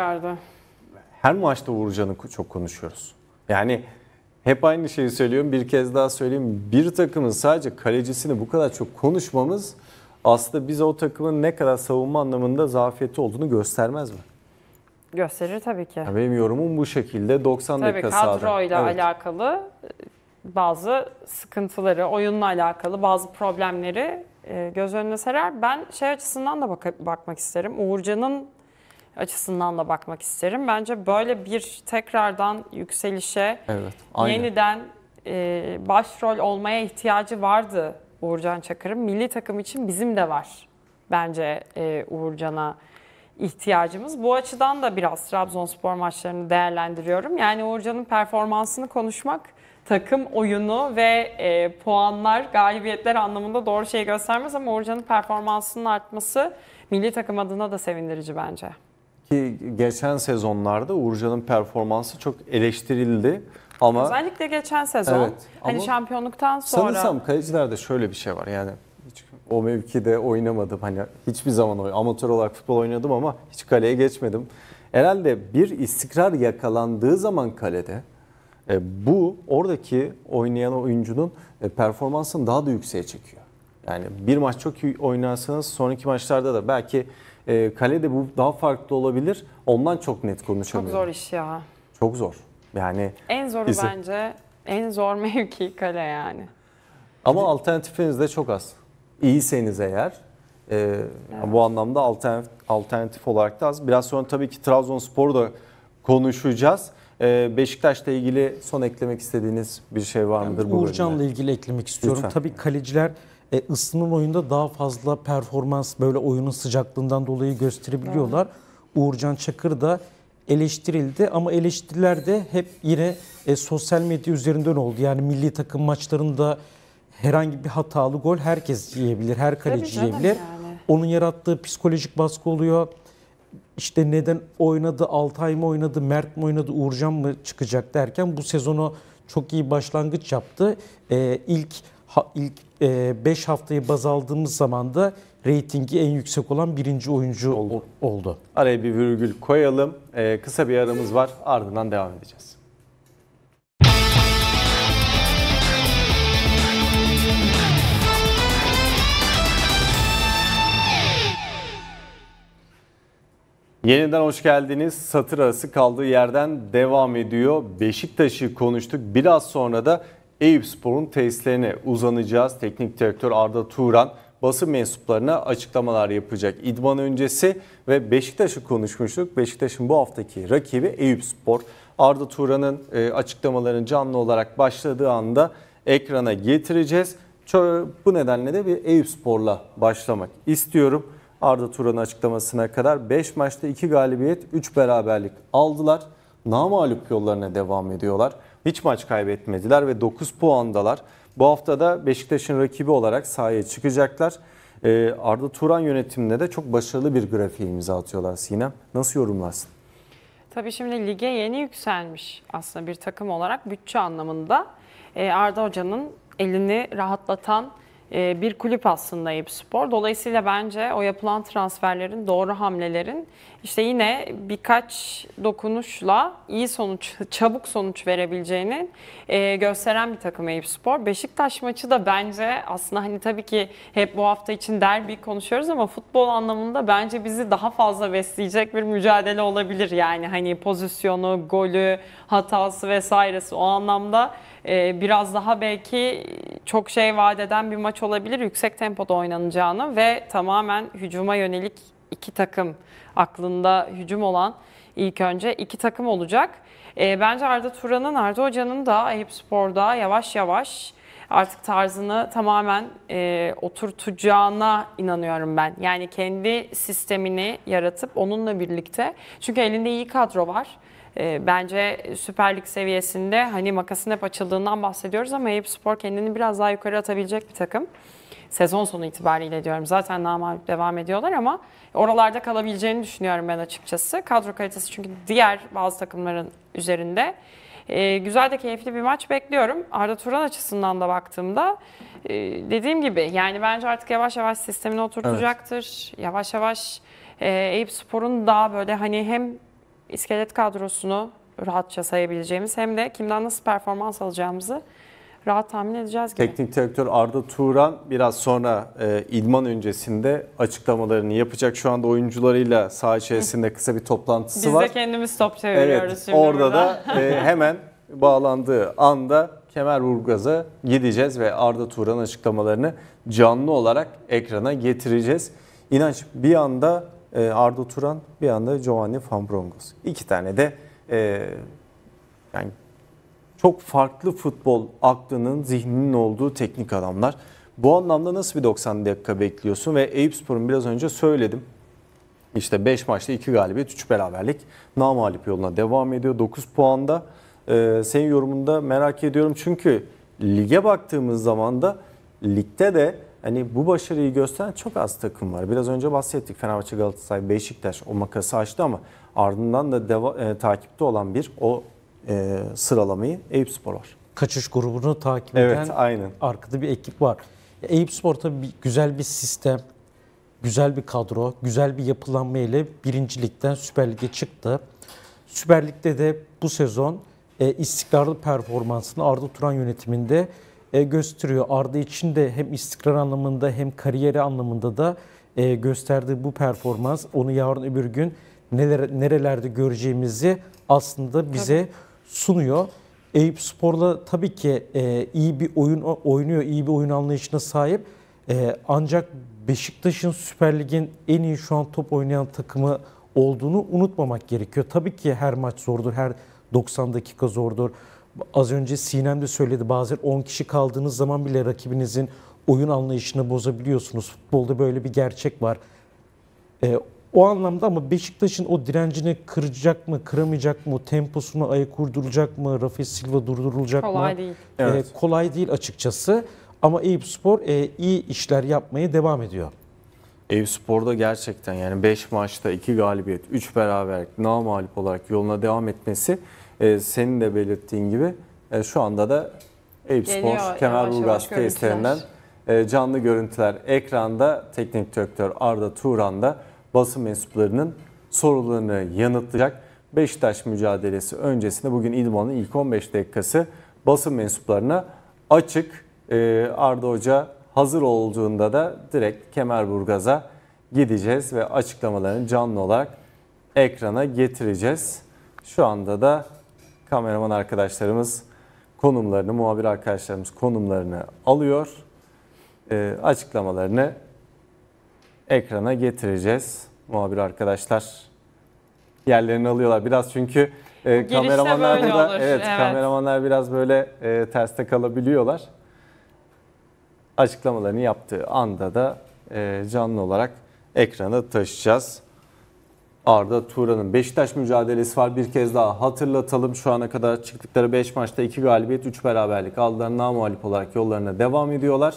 Her maçta Uğurcan'ı çok konuşuyoruz. Yani hep aynı şeyi söylüyorum, bir kez daha söyleyeyim. Bir takımın sadece kalecisini bu kadar çok konuşmamız aslında bize o takımın ne kadar savunma anlamında zafiyeti olduğunu göstermez mi? Gösterir tabii ki. Yani benim yorumum bu şekilde. doksan tabii dakika sahada. Tabii kadroyla evet. alakalı bazı sıkıntıları, oyunla alakalı bazı problemleri göz önüne serer. Ben şey açısından da bak- bakmak isterim. Uğurcan'ın açısından da bakmak isterim. Bence böyle bir tekrardan yükselişe, evet, yeniden e, başrol olmaya ihtiyacı vardı Uğurcan Çakır'ın. Milli takım için bizim de var bence e, Uğurcan'a ihtiyacımız. Bu açıdan da biraz Trabzonspor maçlarını değerlendiriyorum. Yani Uğurcan'ın performansını konuşmak, takım oyunu ve e, puanlar, galibiyetler anlamında doğru şey göstermez ama Uğurcan'ın performansının artması milli takım adına da sevindirici bence. Ki geçen sezonlarda Uğurcan'ın performansı çok eleştirildi ama özellikle geçen sezon evet, hani şampiyonluktan sonra sanırsam kalecilerde şöyle bir şey var yani hiç o mevkide oynamadım hani hiçbir zaman oyn- amatör olarak futbol oynadım ama hiç kaleye geçmedim. Herhalde bir istikrar yakalandığı zaman kalede e, bu oradaki oynayan oyuncunun e, performansını daha da yükseğe çekiyor. Yani bir maç çok iyi oynarsanız sonraki maçlarda da belki E, kalede bu daha farklı olabilir. Ondan çok net konuşamıyorum. Çok zor iş ya. Çok zor. Yani en zoru ise... bence en zor mevki kale yani. Ama alternatifiniz de çok az. İyiyseniz eğer e, evet. bu anlamda alternatif, alternatif olarak da az. Biraz sonra tabii ki Trabzonspor'u da konuşacağız. E, Beşiktaş'la ilgili son eklemek istediğiniz bir şey var mıdır? Yani Uğurcan'la ilgili eklemek istiyorum. Lütfen. Tabii kaleciler E, ısınan oyunda daha fazla performans böyle oyunun sıcaklığından dolayı gösterebiliyorlar. Evet. Uğurcan Çakır da eleştirildi ama eleştiriler de hep yine e, sosyal medya üzerinden oldu. Yani milli takım maçlarında herhangi bir hatalı gol herkes yiyebilir, her kaleci yiyebilir. Yani. Onun yarattığı psikolojik baskı oluyor. İşte neden oynadı, Altay mı oynadı, Mert mi oynadı, Uğurcan mı çıkacak derken bu sezonu çok iyi başlangıç yaptı. Ee, ilk ha, ilk beş e, haftayı baz aldığımız zaman da reytingi en yüksek olan birinci oyuncu oldu. oldu. Araya bir virgül koyalım. Ee, kısa bir aramız var, ardından devam edeceğiz. Yeniden hoş geldiniz. Satır arası kaldığı yerden devam ediyor. Beşiktaş'ı konuştuk. Biraz sonra da Eyüpspor'un tesislerine uzanacağız. Teknik direktör Arda Turan basın mensuplarına açıklamalar yapacak idman öncesi ve Beşiktaş'ı konuşmuştuk. Beşiktaş'ın bu haftaki rakibi Eyüpspor. Arda Turan'ın açıklamalarını canlı olarak başladığı anda ekrana getireceğiz. Bu nedenle de bir Eyüpspor'la başlamak istiyorum. Arda Turan'ın açıklamasına kadar beş maçta iki galibiyet, üç beraberlik aldılar. Namağlup yollarına devam ediyorlar. Hiç maç kaybetmediler ve dokuz puandalar. Bu hafta da Beşiktaş'ın rakibi olarak sahaya çıkacaklar. Ee, Arda Turan yönetiminde de çok başarılı bir grafiğe imza atıyorlar Sinem. Nasıl yorumlarsın? Tabii şimdi lige yeni yükselmiş aslında bir takım olarak bütçe anlamında. Ee, Arda Hoca'nın elini rahatlatan bir kulüp aslında Eyüpspor. Dolayısıyla bence o yapılan transferlerin, doğru hamlelerin işte yine birkaç dokunuşla iyi sonuç, çabuk sonuç verebileceğini gösteren bir takım Eyüpspor. Beşiktaş maçı da bence aslında hani tabii ki hep bu hafta için derbi konuşuyoruz ama futbol anlamında bence bizi daha fazla besleyecek bir mücadele olabilir. Yani hani pozisyonu, golü, hatası vesairesi o anlamda biraz daha belki çok şey vaat eden bir maç olabilir. Yüksek tempoda oynanacağını ve tamamen hücuma yönelik iki takım aklında hücum olan ilk önce iki takım olacak. E, bence Arda Turan'ın, Arda Hoca'nın da Eyüpspor'da yavaş yavaş artık tarzını tamamen e, oturtacağına inanıyorum ben. Yani kendi sistemini yaratıp onunla birlikte. Çünkü elinde iyi kadro var. E, bence Süper Lig seviyesinde hani makasın hep açıldığından bahsediyoruz ama Eyüpspor kendini biraz daha yukarı atabilecek bir takım. Sezon sonu itibariyle diyorum. Zaten namağlup devam ediyorlar ama oralarda kalabileceğini düşünüyorum ben açıkçası. Kadro kalitesi çünkü diğer bazı takımların üzerinde. Ee, güzel de keyifli bir maç bekliyorum. Arda Turan açısından da baktığımda e, dediğim gibi yani bence artık yavaş yavaş sistemini oturtacaktır. Evet. Yavaş yavaş e, Eyüpspor'un daha böyle hani hem iskelet kadrosunu rahatça sayabileceğimiz hem de kimden nasıl performans alacağımızı rahat tahmin edeceğiz gibi. Teknik direktör Arda Turan biraz sonra e, idman öncesinde açıklamalarını yapacak. Şu anda oyuncularıyla saha içerisinde kısa bir toplantısı Biz var. Biz de kendimiz top çeviriyoruz evet, şimdi orada burada. da e, hemen bağlandığı anda Kemerburgaz'a gideceğiz ve Arda Turan açıklamalarını canlı olarak ekrana getireceğiz. İnanç bir anda e, Arda Turan, bir anda Giovanni Van Bronckhorst. İki tane de e, yani çok farklı futbol aklının, zihninin olduğu teknik adamlar. Bu anlamda nasıl bir doksan dakika bekliyorsun? Ve Eyüpspor'un biraz önce söyledim. İşte beş maçta iki galibiyet, üç beraberlik. Namağlup yoluna devam ediyor. dokuz puanda. Ee, senin yorumunda merak ediyorum. Çünkü lige baktığımız zaman da ligde de hani bu başarıyı gösteren çok az takım var. Biraz önce bahsettik. Fenerbahçe, Galatasaray, Beşiktaş o makası açtı ama ardından da deva- e, takipte olan bir o E, sıralamayı Eyüpspor var. Kaçış grubunu takip eden evet, aynen. arkada bir ekip var. Eyüpspor tabii güzel bir sistem, güzel bir kadro, güzel bir yapılanma ile birinci Lig'den Süper Lig'e çıktı. Süper Lig'de de bu sezon e, istikrarlı performansını Arda Turan yönetiminde e, gösteriyor. Arda için de hem istikrar anlamında hem kariyeri anlamında da e, gösterdiği bu performans onu yarın öbür gün neler, nerelerde göreceğimizi aslında bize tabii sunuyor. Eyüpspor'la tabii ki e, iyi bir oyun oynuyor, iyi bir oyun anlayışına sahip. E, ancak Beşiktaş'ın Süper Lig'in en iyi şu an top oynayan takımı olduğunu unutmamak gerekiyor. Tabii ki her maç zordur, her doksan dakika zordur. Az önce Sinem de söyledi, bazen on kişi kaldığınız zaman bile rakibinizin oyun anlayışını bozabiliyorsunuz. Futbolda böyle bir gerçek var. E, O anlamda ama Beşiktaş'ın o direncini kıracak mı, kıramayacak mı, temposuna ayak uyduracak mı, Rafa Silva durdurulacak Kolay mı? değil. Evet. E, kolay değil açıkçası ama Eyüpspor e, iyi işler yapmaya devam ediyor. Eyüpspor'da gerçekten yani beş maçta iki galibiyet, üç beraberlik, namağlup olarak yoluna devam etmesi e, senin de belirttiğin gibi e, şu anda da Eyüpspor Geliyor yavaş Kemerburgaz yavaş tesislerinden e, canlı görüntüler ekranda. Teknik direktör Arda Turan da basın mensuplarının sorularını yanıtlayacak. Beşiktaş mücadelesi öncesinde bugün İdman'ın ilk on beş dakikası basın mensuplarına açık. E, Arda Hoca hazır olduğunda da direkt Kemerburgaz'a gideceğiz ve açıklamalarını canlı olarak ekrana getireceğiz. Şu anda da kameraman arkadaşlarımız konumlarını, muhabir arkadaşlarımız konumlarını alıyor. E, açıklamalarını ekrana getireceğiz. Muhabir arkadaşlar yerlerini alıyorlar. Biraz çünkü e, kameramanlar böyle da olur, evet, evet. kameramanlar biraz böyle e, terste kalabiliyorlar. Açıklamalarını yaptığı anda da e, canlı olarak ekrana taşıyacağız. Arda Turan'ın Beşiktaş mücadelesi var. Bir kez daha hatırlatalım. Şu ana kadar çıktıkları beş maçta iki galibiyet, üç beraberlik aldılar. Namağlup olarak yollarına devam ediyorlar.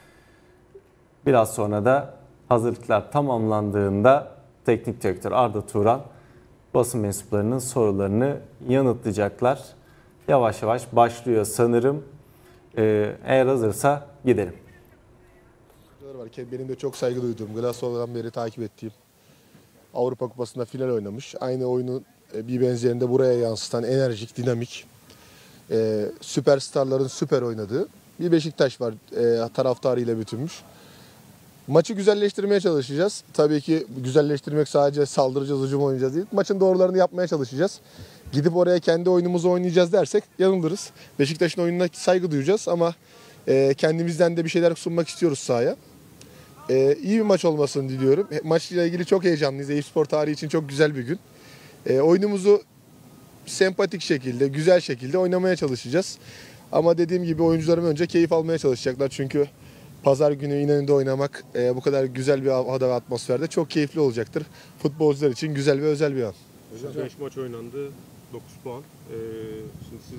Biraz sonra da hazırlıklar tamamlandığında teknik direktör Arda Turan basın mensuplarının sorularını yanıtlayacaklar. Yavaş yavaş başlıyor sanırım. Ee, eğer hazırsa gidelim. Var ki benim de çok saygı duyduğum, Glasgow'dan beri takip ettiğim, Avrupa Kupası'nda final oynamış. Aynı oyunun bir benzerini de buraya yansıtan enerjik, dinamik, e, süperstarların süper oynadığı bir Beşiktaş var, e, taraftarıyla bütünmüş. Maçı güzelleştirmeye çalışacağız. Tabii ki güzelleştirmek sadece saldıracağız, hücum oynayacağız değil. Maçın doğrularını yapmaya çalışacağız. Gidip oraya kendi oyunumuzu oynayacağız dersek yanılırız. Beşiktaş'ın oyununa saygı duyacağız ama e, kendimizden de bir şeyler sunmak istiyoruz sahaya. E, iyi bir maç olmasını diliyorum. Maçla ilgili çok heyecanlıyız. Eyüpspor tarihi için çok güzel bir gün. E, oyunumuzu sempatik şekilde, güzel şekilde oynamaya çalışacağız. Ama dediğim gibi oyuncularım önce keyif almaya çalışacaklar. Çünkü pazar günü İnönü'nde oynamak e, bu kadar güzel bir havada ve atmosferde çok keyifli olacaktır. Futbolcular için güzel ve özel bir an. Hocam beş maç oynandı, dokuz puan. Ee, şimdi siz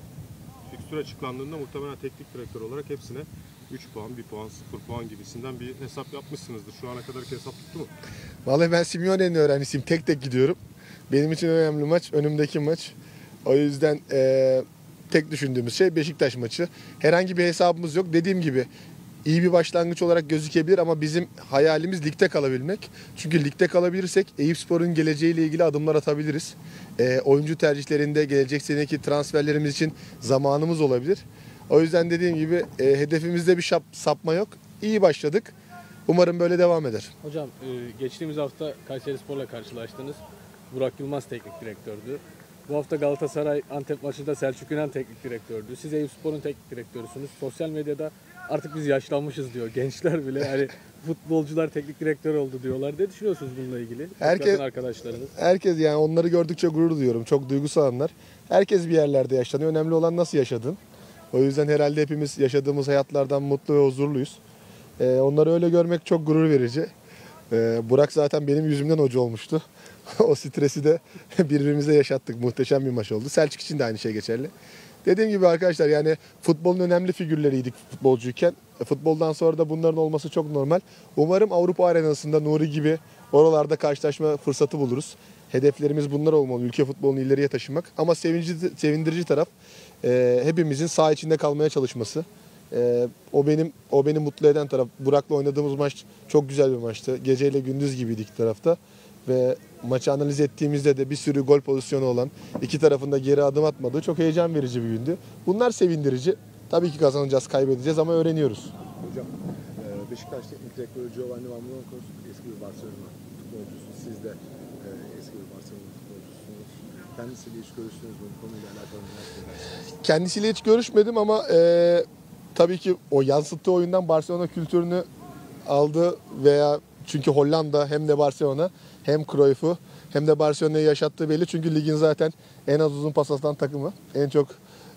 fikstür açıklandığında muhtemelen teknik direktör olarak hepsine üç puan, bir puan, sıfır puan gibisinden bir hesap yapmışsınızdır. Şu ana kadarki hesap tuttu mu? Vallahi ben Simeone'nin öğrencisiyim. Tek tek gidiyorum. Benim için önemli maç, önümdeki maç. O yüzden e, tek düşündüğümüz şey Beşiktaş maçı. Herhangi bir hesabımız yok. Dediğim gibi iyi bir başlangıç olarak gözükebilir ama bizim hayalimiz ligde kalabilmek. Çünkü ligde kalabilirsek Eyüpspor'un geleceğiyle ilgili adımlar atabiliriz. E, oyuncu tercihlerinde gelecek seneki transferlerimiz için zamanımız olabilir. O yüzden dediğim gibi e, hedefimizde bir şap, sapma yok. İyi başladık. Umarım böyle devam eder. Hocam e, geçtiğimiz hafta Kayserispor'la karşılaştınız. Burak Yılmaz teknik direktördü. Bu hafta Galatasaray Antep maçında Selçuk Yunan teknik direktördü. Siz Eyüpspor'un teknik direktörüsünüz. Sosyal medyada artık biz yaşlanmışız diyor. Gençler bile hani futbolcular teknik direktör oldu diyorlar. Ne düşünüyorsunuz bununla ilgili? Herkes, arkadaşlarınız. herkes yani onları gördükçe gurur duyuyorum. Çok duygusal anlar. Herkes bir yerlerde yaşlanıyor. Önemli olan nasıl yaşadın. O yüzden herhalde hepimiz yaşadığımız hayatlardan mutlu ve huzurluyuz. Ee, onları öyle görmek çok gurur verici. Ee, Burak zaten benim yüzümden hoca olmuştu. O stresi de birbirimize yaşattık. Muhteşem bir maç oldu. Selçuk için de aynı şey geçerli. Dediğim gibi arkadaşlar yani futbolun önemli figürleriydik futbolcuyken. Futboldan sonra da bunların olması çok normal. Umarım Avrupa arenasında Nuri gibi oralarda karşılaşma fırsatı buluruz. Hedeflerimiz bunlar olmalı. Ülke futbolunu ileriye taşımak. Ama sevinci, sevindirici taraf e, hepimizin saha içinde kalmaya çalışması. E, o benim o beni mutlu eden taraf. Burak'la oynadığımız maç çok güzel bir maçtı. Geceyle gündüz gibiydik iki tarafta. Ve maçı analiz ettiğimizde de bir sürü gol pozisyonu olan, iki tarafında geri adım atmadığı çok heyecan verici bir gündü. Bunlar sevindirici. Tabii ki kazanacağız, kaybedeceğiz ama öğreniyoruz. Hocam, Beşiktaş Teknik Direktörü Giovanni Van Bronckhorst eski bir Barcelona futbolcusu. Siz de eski bir Barcelona futbolcusunuz. Kendisiyle hiç görüştünüz mü? Bu konuyla alakalı neler? Kendisiyle hiç görüşmedim ama e, tabii ki o yansıttığı oyundan Barcelona kültürünü aldı veya çünkü Hollanda hem de Barcelona hem Cruyff'u hem de Barcelona'yı yaşattığı belli. Çünkü ligin zaten en az uzun pas atan takımı. En çok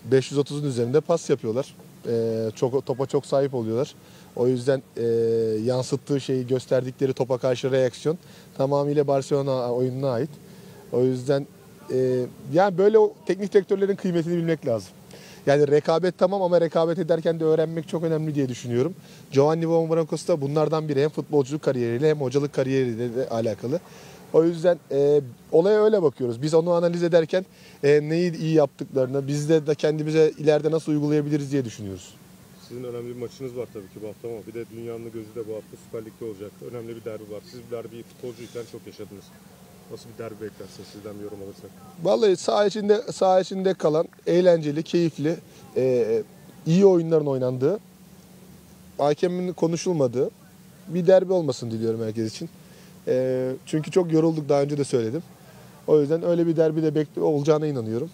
beş yüz otuzun üzerinde pas yapıyorlar. E, çok topa çok sahip oluyorlar. O yüzden e, yansıttığı şeyi, gösterdikleri topa karşı reaksiyon tamamıyla Barcelona oyununa ait. O yüzden e, yani böyle o teknik direktörlerin kıymetini bilmek lazım. Yani rekabet tamam ama rekabet ederken de öğrenmek çok önemli diye düşünüyorum. Giovanni Van Bronckhorst da bunlardan biri, hem futbolculuk kariyeriyle hem hocalık kariyeriyle de alakalı. O yüzden e, olaya öyle bakıyoruz. Biz onu analiz ederken e, neyi iyi yaptıklarını, biz de, de kendimize ileride nasıl uygulayabiliriz diye düşünüyoruz. Sizin önemli bir maçınız var tabii ki bu hafta ama bir de dünyanın gözü de bu hafta Süper Lig'de olacak. Önemli bir derbi var. Siz bir derbiyi futbolcuyken çok yaşadınız. Nasıl bir derbi beklersiniz sizden bir yorum alırsak? Vallahi saha içinde, saha içinde kalan, eğlenceli, keyifli, e, iyi oyunların oynandığı, hakemin konuşulmadığı bir derbi olmasını diliyorum herkes için. E, çünkü çok yorulduk, daha önce de söyledim. O yüzden öyle bir derbi de bekle olacağına inanıyorum.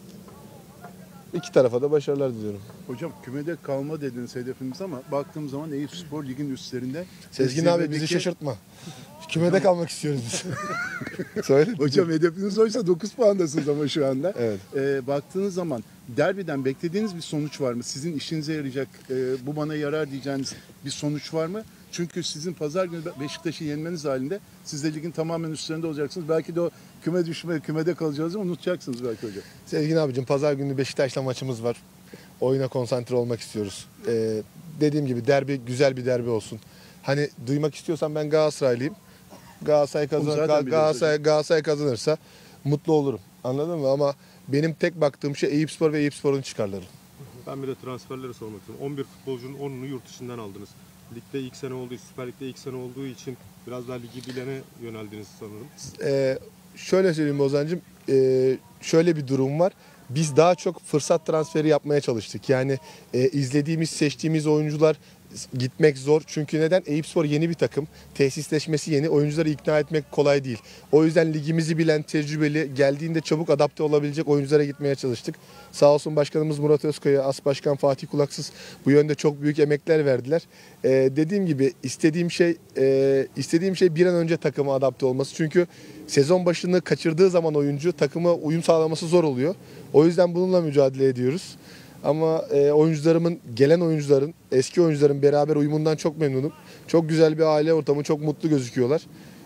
İki tarafa da başarılar diliyorum. Hocam kümede kalma dediniz hedefimiz ama baktığım zaman Eyüpspor ligin üstlerinde. Sezgin abi bizi şaşırtma. Kümede kalmak istiyoruz biz. Söyle. Hocam hedefiniz oysa dokuz puandasınız ama şu anda. Evet. Ee, baktığınız zaman derbiden beklediğiniz bir sonuç var mı? Sizin işinize yarayacak, e, bu bana yarar diyeceğiniz bir sonuç var mı? Çünkü sizin pazar günü Beşiktaş'ı yenmeniz halinde siz de ligin tamamen üstlerinde olacaksınız. Belki de o küme düşme, kümede kalacağınızı unutacaksınız belki hocam. Sevgili abicim, pazar günü Beşiktaş'la maçımız var. Oyuna konsantre olmak istiyoruz. Ee, dediğim gibi derbi güzel bir derbi olsun. Hani duymak istiyorsan ben Galatasaraylıyım. Galatasaray, kazan, Galatasaray, Galatasaray kazanırsa mutlu olurum. Anladın mı? Ama benim tek baktığım şey Eyüpspor ve Eyüpspor'un çıkarları. Ben bir de transferleri sormak istiyorum. on bir futbolcunun onunu yurt dışından aldınız. Ligde ilk sene olduğu, Süper Lig'de ilk sene olduğu için biraz daha ligi bilene yöneldiniz sanırım. Ee, şöyle söyleyeyim Ozan'cığım, ee, şöyle bir durum var. Biz daha çok fırsat transferi yapmaya çalıştık. Yani e, izlediğimiz, seçtiğimiz oyuncular gitmek zor. Çünkü neden? Eyüpspor yeni bir takım. Tesisleşmesi yeni. Oyuncuları ikna etmek kolay değil. O yüzden ligimizi bilen, tecrübeli, geldiğinde çabuk adapte olabilecek oyunculara gitmeye çalıştık. Sağ olsun başkanımız Murat Özkaya, As Başkan Fatih Kulaksız bu yönde çok büyük emekler verdiler. Ee, dediğim gibi istediğim şey e, istediğim şey bir an önce takıma adapte olması. Çünkü sezon başını kaçırdığı zaman oyuncu takıma uyum sağlaması zor oluyor. O yüzden bununla mücadele ediyoruz. Ama e, oyuncularımın, gelen oyuncuların, eski oyuncuların beraber uyumundan çok memnunum. Çok güzel bir aile ortamı, çok mutlu gözüküyorlar.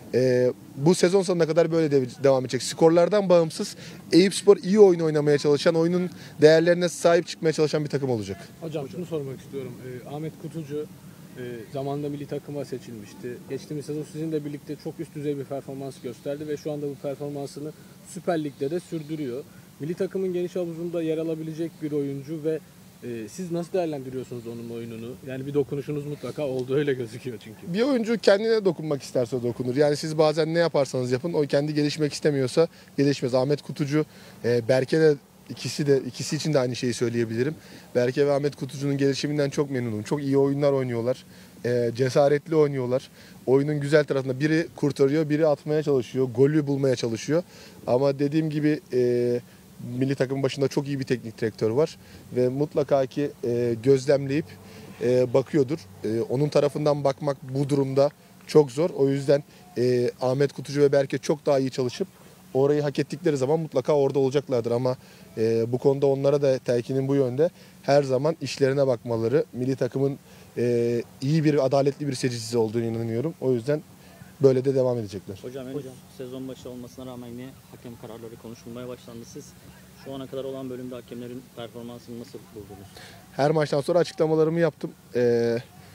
E, bu sezon sonuna kadar böyle de, devam edecek. Skorlardan bağımsız Eyüpspor iyi oyun oynamaya çalışan, oyunun değerlerine sahip çıkmaya çalışan bir takım olacak. Hocam şunu sormak istiyorum. Ee, Ahmet Kutucu e, zamanında milli takıma seçilmişti. Geçtiğimiz sezon sizinle birlikte çok üst düzey bir performans gösterdi ve şu anda bu performansını Süper Lig'de de sürdürüyor. Milli takımın geniş havuzunda yer alabilecek bir oyuncu ve e, siz nasıl değerlendiriyorsunuz onun oyununu? Yani bir dokunuşunuz mutlaka oldu, öyle gözüküyor çünkü. Bir oyuncu kendine dokunmak isterse dokunur. Yani siz bazen ne yaparsanız yapın, o kendi gelişmek istemiyorsa gelişmez. Ahmet Kutucu, e, Berke de ikisi de ikisi için de aynı şeyi söyleyebilirim. Berke ve Ahmet Kutucu'nun gelişiminden çok memnunum. Çok iyi oyunlar oynuyorlar. E, cesaretli oynuyorlar. Oyunun güzel tarafında biri kurtarıyor, biri atmaya çalışıyor, golü bulmaya çalışıyor. Ama dediğim gibi e, milli takımın başında çok iyi bir teknik direktör var ve mutlaka ki e, gözlemleyip e, bakıyordur. E, onun tarafından bakmak bu durumda çok zor. O yüzden e, Ahmet Kutucu ve Berke çok daha iyi çalışıp orayı hak ettikleri zaman mutlaka orada olacaklardır. Ama e, bu konuda onlara da telkinin bu yönde. Her zaman işlerine bakmaları, milli takımın e, iyi bir, adaletli bir seyircisi olduğunu inanıyorum. O yüzden böyle de devam edecekler. Hocam, Hocam sezon başı olmasına rağmen yine hakem kararları konuşulmaya başlandı. Siz şu ana kadar olan bölümde hakemlerin performansını nasıl buldunuz? Her maçtan sonra açıklamalarımı yaptım. Ee,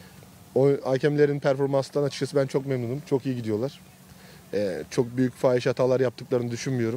o hakemlerin performansından açıkçası ben çok memnunum. Çok iyi gidiyorlar. Ee, çok büyük fahiş hatalar yaptıklarını düşünmüyorum.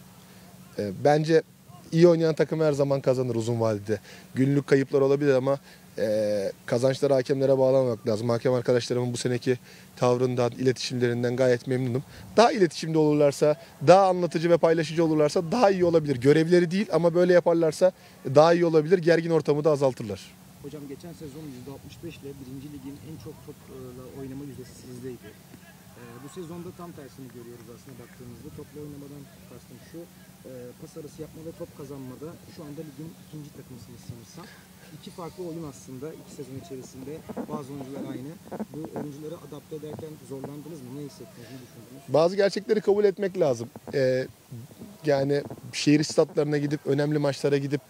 Ee, bence iyi oynayan takım her zaman kazanır uzun vadede. Günlük kayıplar olabilir ama e, kazançları hakemlere bağlamamak lazım. Hakem arkadaşlarımın bu seneki tavrından, iletişimlerinden gayet memnunum. Daha iletişimde olurlarsa, daha anlatıcı ve paylaşıcı olurlarsa daha iyi olabilir. Görevleri değil ama böyle yaparlarsa daha iyi olabilir. Gergin ortamı da azaltırlar. Hocam geçen sezon yüzde altmış beş ile birinci ligin en çok topla oynama yüzdesi sizdeydi. Ee, bu sezonda tam tersini görüyoruz aslında baktığımızda. Topla oynamadan kastım şu, e, pas arası yapma ve top kazanmada şu anda ligin ikinci takımısınız sanırsam. İki farklı oyun aslında iki sezon içerisinde, bazı oyuncular aynı. Bu oyuncuları adapte ederken zorlandınız mı? Ne hissettiniz, ne düşündünüz? Bazı gerçekleri kabul etmek lazım. Ee, yani şehir statlarına gidip, önemli maçlara gidip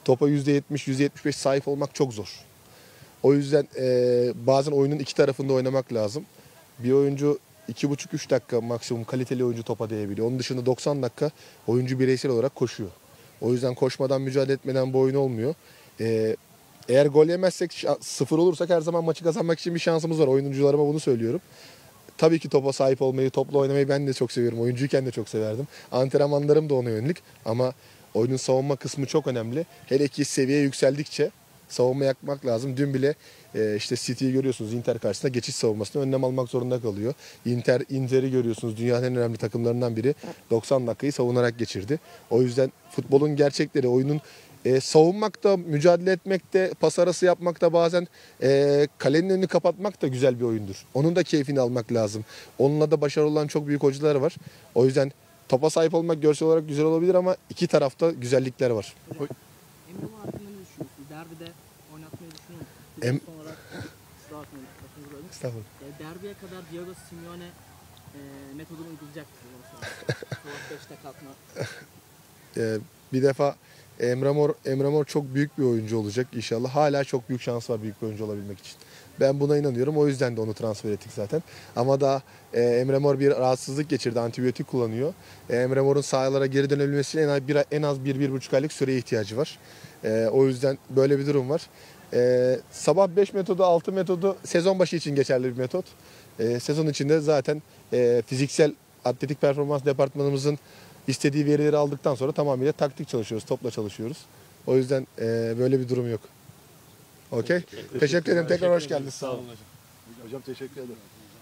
topa yüzde yetmiş yüzde yetmiş beş sahip olmak çok zor. O yüzden e, bazen oyunun iki tarafında oynamak lazım. Bir oyuncu iki buçuk üç dakika maksimum kaliteli oyuncu topa değebiliyor. Onun dışında doksan dakika oyuncu bireysel olarak koşuyor. O yüzden koşmadan, mücadele etmeden bu oyun olmuyor. E, eğer gol yemezsek, sıfır olursak her zaman maçı kazanmak için bir şansımız var. Oyuncularıma bunu söylüyorum. Tabii ki topa sahip olmayı, topla oynamayı ben de çok seviyorum. Oyuncuyken de çok severdim. Antrenmanlarım da ona yönelik ama oyunun savunma kısmı çok önemli. Hele ki seviye yükseldikçe savunma yapmak lazım. Dün bile e, işte City'yi görüyorsunuz, Inter karşısında geçiş savunmasında önlem almak zorunda kalıyor. Inter, Inter'i görüyorsunuz, dünyanın en önemli takımlarından biri. doksan dakikayı savunarak geçirdi. O yüzden futbolun gerçekleri, oyunun e, savunmakta, mücadele etmekte, pas arası yapmakta, bazen e, kalenin önünü kapatmak da güzel bir oyundur. Onun da keyfini almak lazım. Onunla da başarılı olan çok büyük hocalar var. O yüzden topa sahip olmak görsel olarak güzel olabilir ama iki tarafta güzellikler var. Emre Mor hakkında ne düşünüyorsunuz? Derbide oynatmayı düşünüyor musunuz? Em- Son olarak kusura bakmayın, lafınızı böldüm. Estağfurullah. E, derbiye kadar Diego Simeone e, metodunu uygulayacak mısınız? Sabah beşte kalkma. Ee, bir defa Emre Mor, Emre Mor çok büyük bir oyuncu olacak inşallah. Hala çok büyük şans var büyük bir oyuncu olabilmek için. Ben buna inanıyorum. O yüzden de onu transfer ettik zaten. Ama da e, Emre Mor bir rahatsızlık geçirdi. Antibiyotik kullanıyor. E, Emre Mor'un sahalara geri dönebilmesi için en az bir, en az bir, bir buçuk aylık süreye ihtiyacı var. E, o yüzden böyle bir durum var. E, sabah beş metodu, altı metodu sezon başı için geçerli bir metot. E, sezon içinde zaten e, fiziksel atletik performans departmanımızın istediği verileri aldıktan sonra tamamıyla taktik çalışıyoruz, topla çalışıyoruz. O yüzden e, böyle bir durum yok. Okey. Teşekkür, teşekkür ederim. Tekrar hoş geldiniz. Sağ olun hocam. Hocam teşekkür ederim.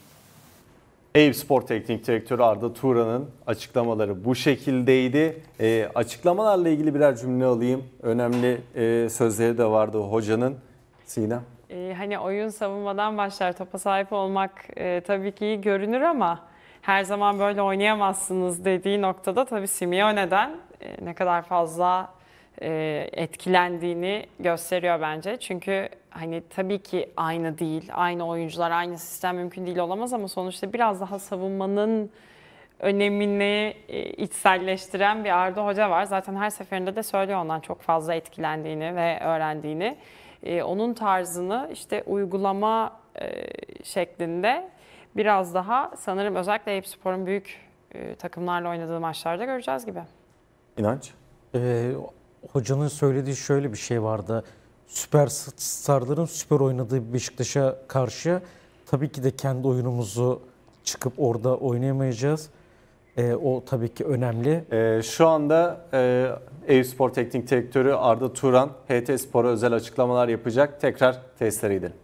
Eyüp Spor Teknik Direktörü Arda Turan'ın açıklamaları bu şekildeydi. E, açıklamalarla ilgili birer cümle alayım. Önemli e, sözleri de vardı hocanın. Sinem. Ee, hani oyun savunmadan başlar, topa sahip olmak e, tabii ki iyi görünür ama her zaman böyle oynayamazsınız dediği noktada tabii Simeone'den e, ne kadar fazla e, etkilendiğini gösteriyor bence. Çünkü hani tabii ki aynı değil, aynı oyuncular, aynı sistem mümkün değil olamaz ama sonuçta biraz daha savunmanın önemini e, içselleştiren bir Arda Hoca var. Zaten her seferinde de söylüyor ondan çok fazla etkilendiğini ve öğrendiğini. E, onun tarzını işte uygulama e, şeklinde biraz daha sanırım özellikle Eyüp Spor'un büyük e, takımlarla oynadığı maçlarda göreceğiz gibi. İnanç? Ee, hocanın söylediği şöyle bir şey vardı. Süperstarların süper oynadığı Beşiktaş'a karşı tabii ki de kendi oyunumuzu çıkıp orada oynayamayacağız. Ee, o tabii ki önemli. Ee, şu anda e, Eyüp Spor Teknik Direktörü Arda Turan H T Spor'a özel açıklamalar yapacak. Tekrar testlere gidelim.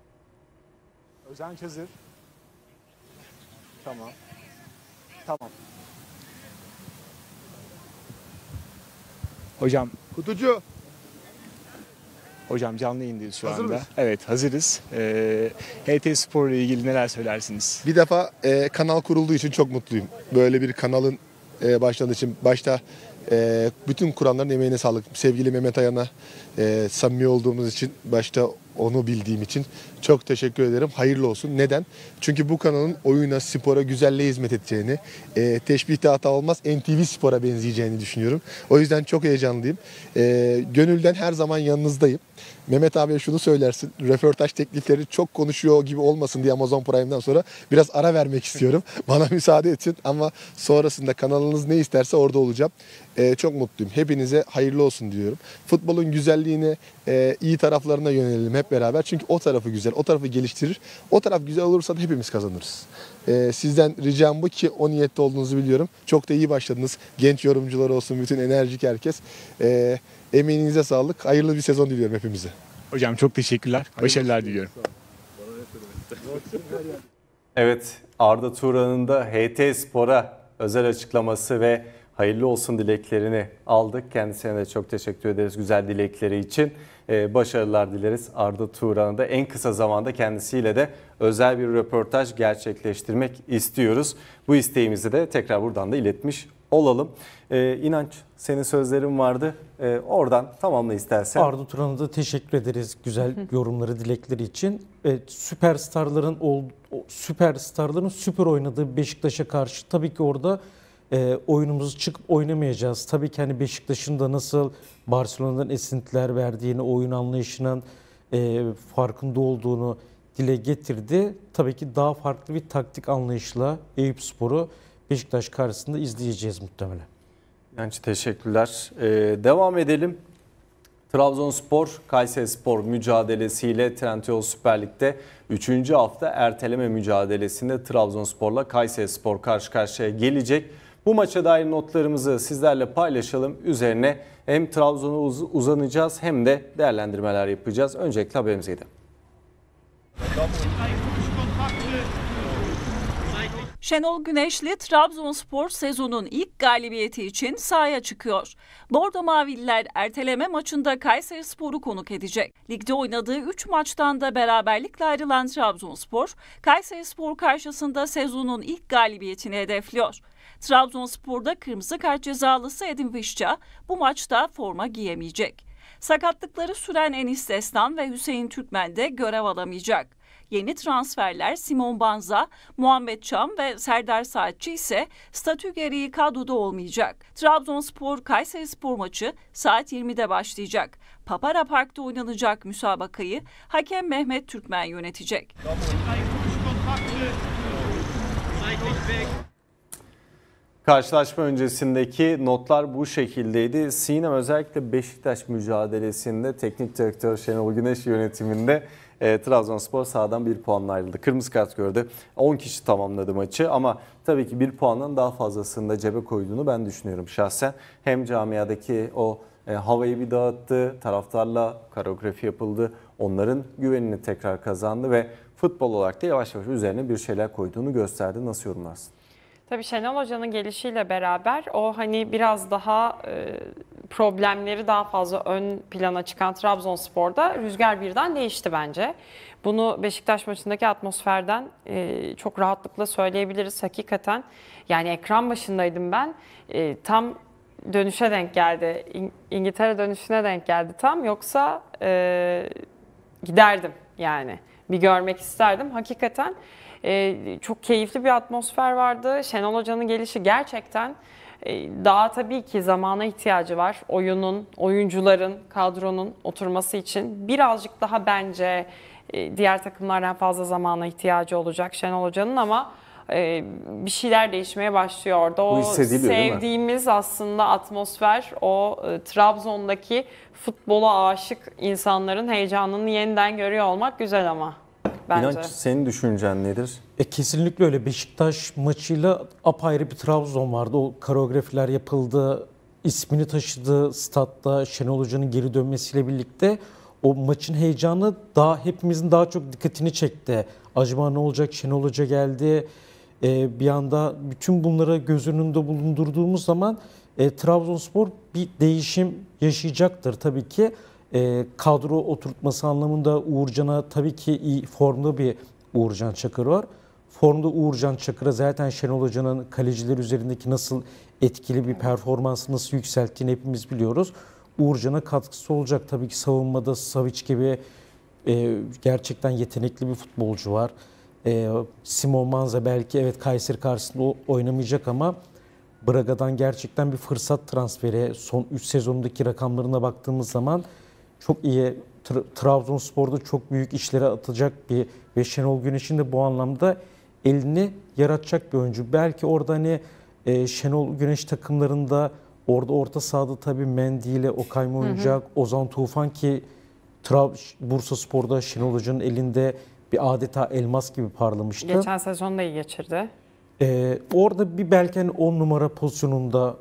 Özenç hazır. Tamam. Tamam. Hocam. Kutucu. Hocam canlı yayındayız şu Hazır anda. mıyız? Evet hazırız. Ee, H T Spor ile ilgili neler söylersiniz? Bir defa e, kanal kurulduğu için çok mutluyum. Böyle bir kanalın e, başladığı için başta e, bütün kuranların emeğine sağlık. Sevgili Mehmet Ayan'a e, samimi olduğumuz için, başta onu bildiğim için çok teşekkür ederim. Hayırlı olsun. Neden? Çünkü bu kanalın oyuna, spora, güzelliğe hizmet edeceğini, e, teşbihte hata olmaz, N T V Spor'a benzeyeceğini düşünüyorum. O yüzden çok heyecanlıyım. E, gönülden her zaman yanınızdayım. Mehmet abiye şunu söylersin, röportaj teklifleri çok konuşuyor gibi olmasın diye Amazon Prime'dan sonra biraz ara vermek istiyorum. Bana müsaade etsin ama sonrasında kanalınız ne isterse orada olacağım. Ee, çok mutluyum. Hepinize hayırlı olsun diyorum. Futbolun güzelliğine, e, iyi taraflarına yönelelim hep beraber. Çünkü o tarafı güzel, o tarafı geliştirir. O taraf güzel olursa da hepimiz kazanırız. Ee, sizden ricam bu ki o niyette olduğunuzu biliyorum. Çok da iyi başladınız. Genç yorumcular olsun, bütün enerjik herkes. Ee, emeğinize sağlık. Hayırlı bir sezon diliyorum hepimize. Hocam çok teşekkürler. Başarılar diliyorum. Evet, Arda Turan'ın da H T Spor'a özel açıklaması ve hayırlı olsun dileklerini aldık. Kendisine de çok teşekkür ederiz güzel dilekleri için. Ee, başarılar dileriz Arda Turan'a da. En kısa zamanda kendisiyle de özel bir röportaj gerçekleştirmek istiyoruz. Bu isteğimizi de tekrar buradan da iletmiş olalım. Ee, İnanç, senin sözlerin vardı. Ee, oradan tamamla istersen. Arda Turan'a da teşekkür ederiz güzel yorumları, dilekleri için. Evet, süperstarların ol, süperstarların süper oynadığı Beşiktaş'a karşı tabii ki orada e, oyunumuzu çıkıp oynamayacağız. Tabii ki hani Beşiktaş'ın da nasıl Barcelona'dan esintiler verdiğini, oyun anlayışının e, farkında olduğunu dile getirdi. Tabii ki daha farklı bir taktik anlayışla Eyüpspor'u Beşiktaş karşısında izleyeceğiz muhtemelen. Yani teşekkürler. Ee, devam edelim. Trabzonspor, Kayserispor mücadelesiyle Trendyol Süper Lig'de üçüncü hafta erteleme mücadelesinde Trabzonspor'la Kayserispor karşı karşıya gelecek. Bu maça dair notlarımızı sizlerle paylaşalım. Üzerine hem Trabzon'a uz uzanacağız hem de değerlendirmeler yapacağız. Öncelikle haberimize gidelim. Şenol Güneşli Trabzonspor sezonun ilk galibiyeti için sahaya çıkıyor. Bordo Mavililer erteleme maçında Kayserispor'u konuk edecek. Ligde oynadığı üç maçtan da beraberlikle ayrılan Trabzonspor, Kayserispor karşısında sezonun ilk galibiyetini hedefliyor. Trabzonspor'da kırmızı kart cezalısı Edin Visca bu maçta forma giyemeyecek. Sakatlıkları süren Enis Destan ve Hüseyin Türkmen de görev alamayacak. Yeni transferler Simon Banza, Muhammed Çam ve Serdar Saatçi ise statü gereği kadroda olmayacak. Trabzonspor Kayserispor maçı saat yirmide başlayacak. Papara Park'ta oynanacak müsabakayı hakem Mehmet Türkmen yönetecek. Karşılaşma öncesindeki notlar bu şekildeydi. Sinem özellikle Beşiktaş mücadelesinde teknik direktör Şenol Güneş yönetiminde e, Trabzonspor sahadan bir puanla ayrıldı. Kırmızı kart gördü. on kişi tamamladı maçı ama tabii ki bir puandan daha fazlasını da cebe koyduğunu ben düşünüyorum şahsen. Hem camiadaki o e, havayı bir dağıttı, taraftarla koreografi yapıldı. Onların güvenini tekrar kazandı ve futbol olarak da yavaş yavaş üzerine bir şeyler koyduğunu gösterdi. Nasıl yorumlarsın? Tabii Şenol Hoca'nın gelişiyle beraber o hani biraz daha e, problemleri daha fazla ön plana çıkan Trabzonspor'da rüzgar birden değişti bence. Bunu Beşiktaş maçındaki atmosferden e, çok rahatlıkla söyleyebiliriz hakikaten. Yani ekran başındaydım ben. E, tam dönüşe denk geldi. İng- İngiltere dönüşüne denk geldi tam. Yoksa e, giderdim yani. Bir görmek isterdim. Hakikaten e, çok keyifli bir atmosfer vardı. Şenol Hoca'nın gelişi gerçekten e, daha tabii ki zamana ihtiyacı var. Oyunun, oyuncuların, kadronun oturması için birazcık daha bence e, diğer takımlardan fazla zamana ihtiyacı olacak Şenol Hoca'nın ama e, bir şeyler değişmeye başlıyor orada. O sevdiğimiz aslında atmosfer, o e, Trabzon'daki futbola aşık insanların heyecanını yeniden görüyor olmak güzel ama. Bence. İnanç, senin düşüncen nedir? E, kesinlikle öyle. Beşiktaş maçıyla apayrı bir Trabzon vardı. O koreografiler yapıldı, ismini taşıdı statta Şenol Hoca'nın geri dönmesiyle birlikte o maçın heyecanı daha hepimizin daha çok dikkatini çekti. Acaba ne olacak? Şenol Hoca geldi. E, bir anda bütün bunları göz önünde bulundurduğumuz zaman e, Trabzonspor bir değişim yaşayacaktır tabii ki. E, kadro oturtması anlamında Uğurcan'a tabii ki iyi formda bir Uğurcan Çakır var. Formda Uğurcan Çakır'a zaten Şenol Hoca'nın kaleciler üzerindeki nasıl etkili bir performansı nasıl yükselttiğini hepimiz biliyoruz. Uğurcan'a katkısı olacak. Tabii ki savunmada Savic gibi e, gerçekten yetenekli bir futbolcu var. E, Simon Banza belki evet Kayseri karşısında oynamayacak ama Braga'dan gerçekten bir fırsat transferi. Son üç sezondaki rakamlarına baktığımız zaman çok iyi, Tra- Trabzonspor'da çok büyük işlere atacak bir ve Şenol Güneş'in de bu anlamda elini yaratacak bir oyuncu. Belki orada hani e, Şenol Güneş takımlarında orada orta sahada tabii Mendy ile Okay mı oynayacak, Ozan Tufan ki Trab- Bursaspor'da Şenol Hoca'nın elinde bir adeta elmas gibi parlamıştı. Geçen sezon da iyi geçirdi. E, orada bir belki hani on numara pozisyonunda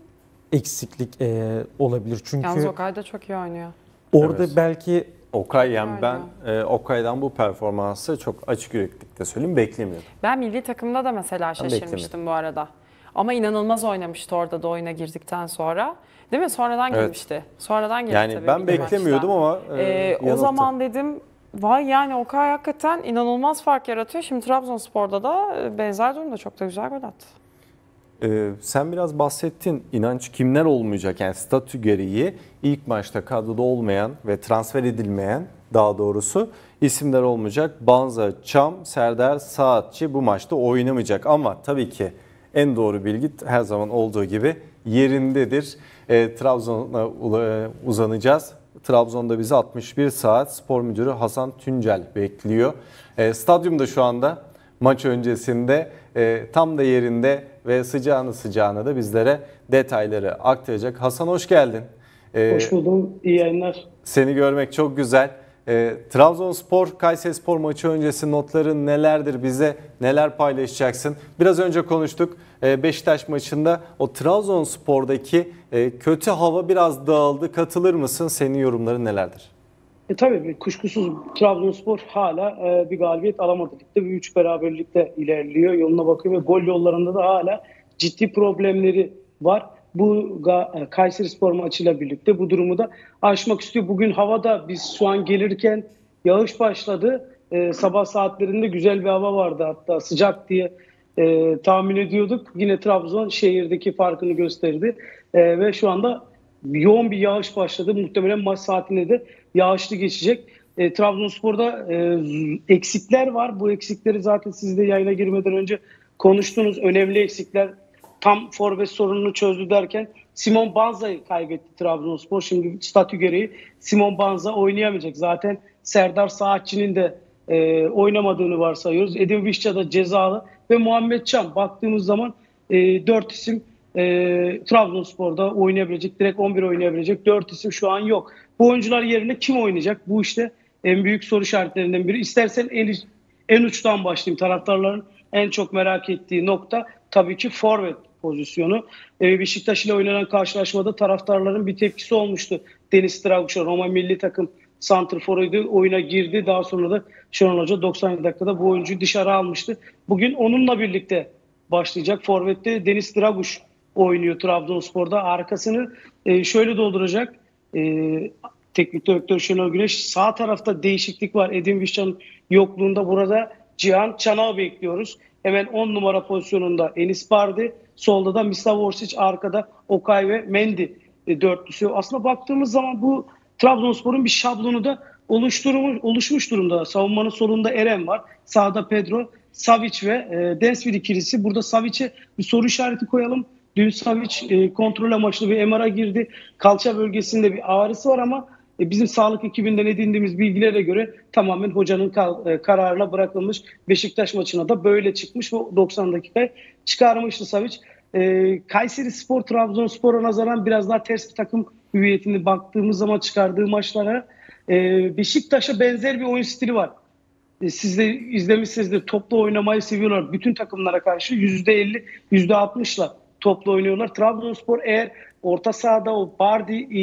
eksiklik e, olabilir. Çünkü Yalnız Okay da çok iyi oynuyor. Orada Evet. belki Okay yani ben e, Okay'dan bu performansı çok açık yüreklilikle söyleyeyim beklemiyordum. Ben milli takımda da mesela şaşırmıştım beklemedim. bu arada. Ama inanılmaz oynamıştı orada da oyuna girdikten sonra. Değil mi? Sonradan Evet. girmişti. Sonradan girdi Yani tabii. ben ilk beklemiyordum maçta. ama e, Ee, o yanılttı. zaman dedim vay yani Okay hakikaten inanılmaz fark yaratıyor. Şimdi Trabzonspor'da da benzer durumda çok da güzel gol attı. Ee, sen biraz bahsettin inanç kimler olmayacak yani statü gereği ilk maçta kadroda olmayan ve transfer edilmeyen daha doğrusu isimler olmayacak. Banza, Çam, Serdar Saatçi bu maçta oynamayacak ama tabii ki en doğru bilgi her zaman olduğu gibi yerindedir. E, Trabzon'a uzanacağız. Trabzon'da bizi altmış bir saat spor müdürü Hasan Tuncel bekliyor. E, stadyumda şu anda maç öncesinde e, tam da yerinde ve sıcağını sıcağına da bizlere detayları aktaracak. Hasan hoş geldin. E, hoş buldum. İyi yayınlar. Seni görmek çok güzel. E, Trabzonspor Kayserispor maçı öncesi notların nelerdir? Bize neler paylaşacaksın? Biraz önce konuştuk. E, Beşiktaş maçında o Trabzonspor'daki e, kötü hava biraz dağıldı. Katılır mısın? Senin yorumların nelerdir? E, tabii kuşkusuz Trabzonspor hala e, bir galibiyet alamadı. Ligde bir üç beraberlikte ilerliyor. Yoluna bakıyor ve gol yollarında da hala ciddi problemleri var. Bu e, Kayserispor maçıyla birlikte bu durumu da aşmak istiyor. Bugün havada biz şu an gelirken yağış başladı. E, sabah saatlerinde güzel bir hava vardı, hatta sıcak diye e, tahmin ediyorduk. Yine Trabzon şehirdeki farkını gösterdi e, ve şu anda yoğun bir yağış başladı. Muhtemelen maç saatinde de yağışlı geçecek. E, Trabzonspor'da e, eksikler var. Bu eksikleri zaten siz de yayına girmeden önce konuştunuz. Önemli eksikler. Tam forvet sorununu çözdü derken Simon Banza'yı kaybetti Trabzonspor. Şimdi statü gereği Simon Banza oynayamayacak. Zaten Serdar Saatçı'nın de e, oynamadığını varsayıyoruz. Edin Visca da cezalı ve Muhammed Can. Baktığımız zaman e, dört isim e, Trabzonspor'da oynayabilecek, direkt on bir oynayabilecek dört isim şu an yok. Bu oyuncular yerine kim oynayacak? Bu işte en büyük soru işaretlerinden biri. İstersen en, en uçtan başlayayım. Taraftarların en çok merak ettiği nokta tabii ki forvet pozisyonu. Ee, Beşiktaş ile oynanan karşılaşmada taraftarların bir tepkisi olmuştu. Deniz Draguç'a, Roma milli takım santrforuydu. Oyuna girdi. Daha sonra da Şenol Hoca doksan dakikada bu oyuncuyu dışarı almıştı. Bugün onunla birlikte başlayacak. Forvet'te Deniz Draguç oynuyor Trabzonspor'da. Arkasını e, şöyle dolduracak. E, teknik direktör Şenol Güneş. Sağ tarafta değişiklik var. Edin Visca'nın yokluğunda burada Cihan Çanak'ı bekliyoruz. Hemen on numara pozisyonunda Enis Bardi. Solda da Mislav Orsic, arkada Okay ve Mendy e, dörtlüsü. Aslında baktığımız zaman bu Trabzonspor'un bir şablonu da oluşturmuş, oluşmuş durumda. Savunmanın solunda Eren var. Sağda Pedro, Savic ve e, Densville ikilisi. Burada Savic'e bir soru işareti koyalım. Dün Savic e, kontrol amaçlı bir M R'a girdi. Kalça bölgesinde bir ağrısı var ama e, bizim sağlık ekibinden edindiğimiz bilgilere göre tamamen hocanın kal, e, kararına bırakılmış. Beşiktaş maçına da böyle çıkmış ve doksan dakikaya çıkarmıştı Savic. E, Kayserispor Trabzonspor'a nazaran biraz daha ters bir takım hüviyetini baktığımız zaman çıkardığı maçlara e, Beşiktaş'a benzer bir oyun stili var. E, siz de izlemişsinizdir. Toplu oynamayı seviyorlar. Bütün takımlara karşı yüzde elli, yüzde altmışla toplu oynuyorlar. Trabzonspor eğer orta sahada o Bardi e,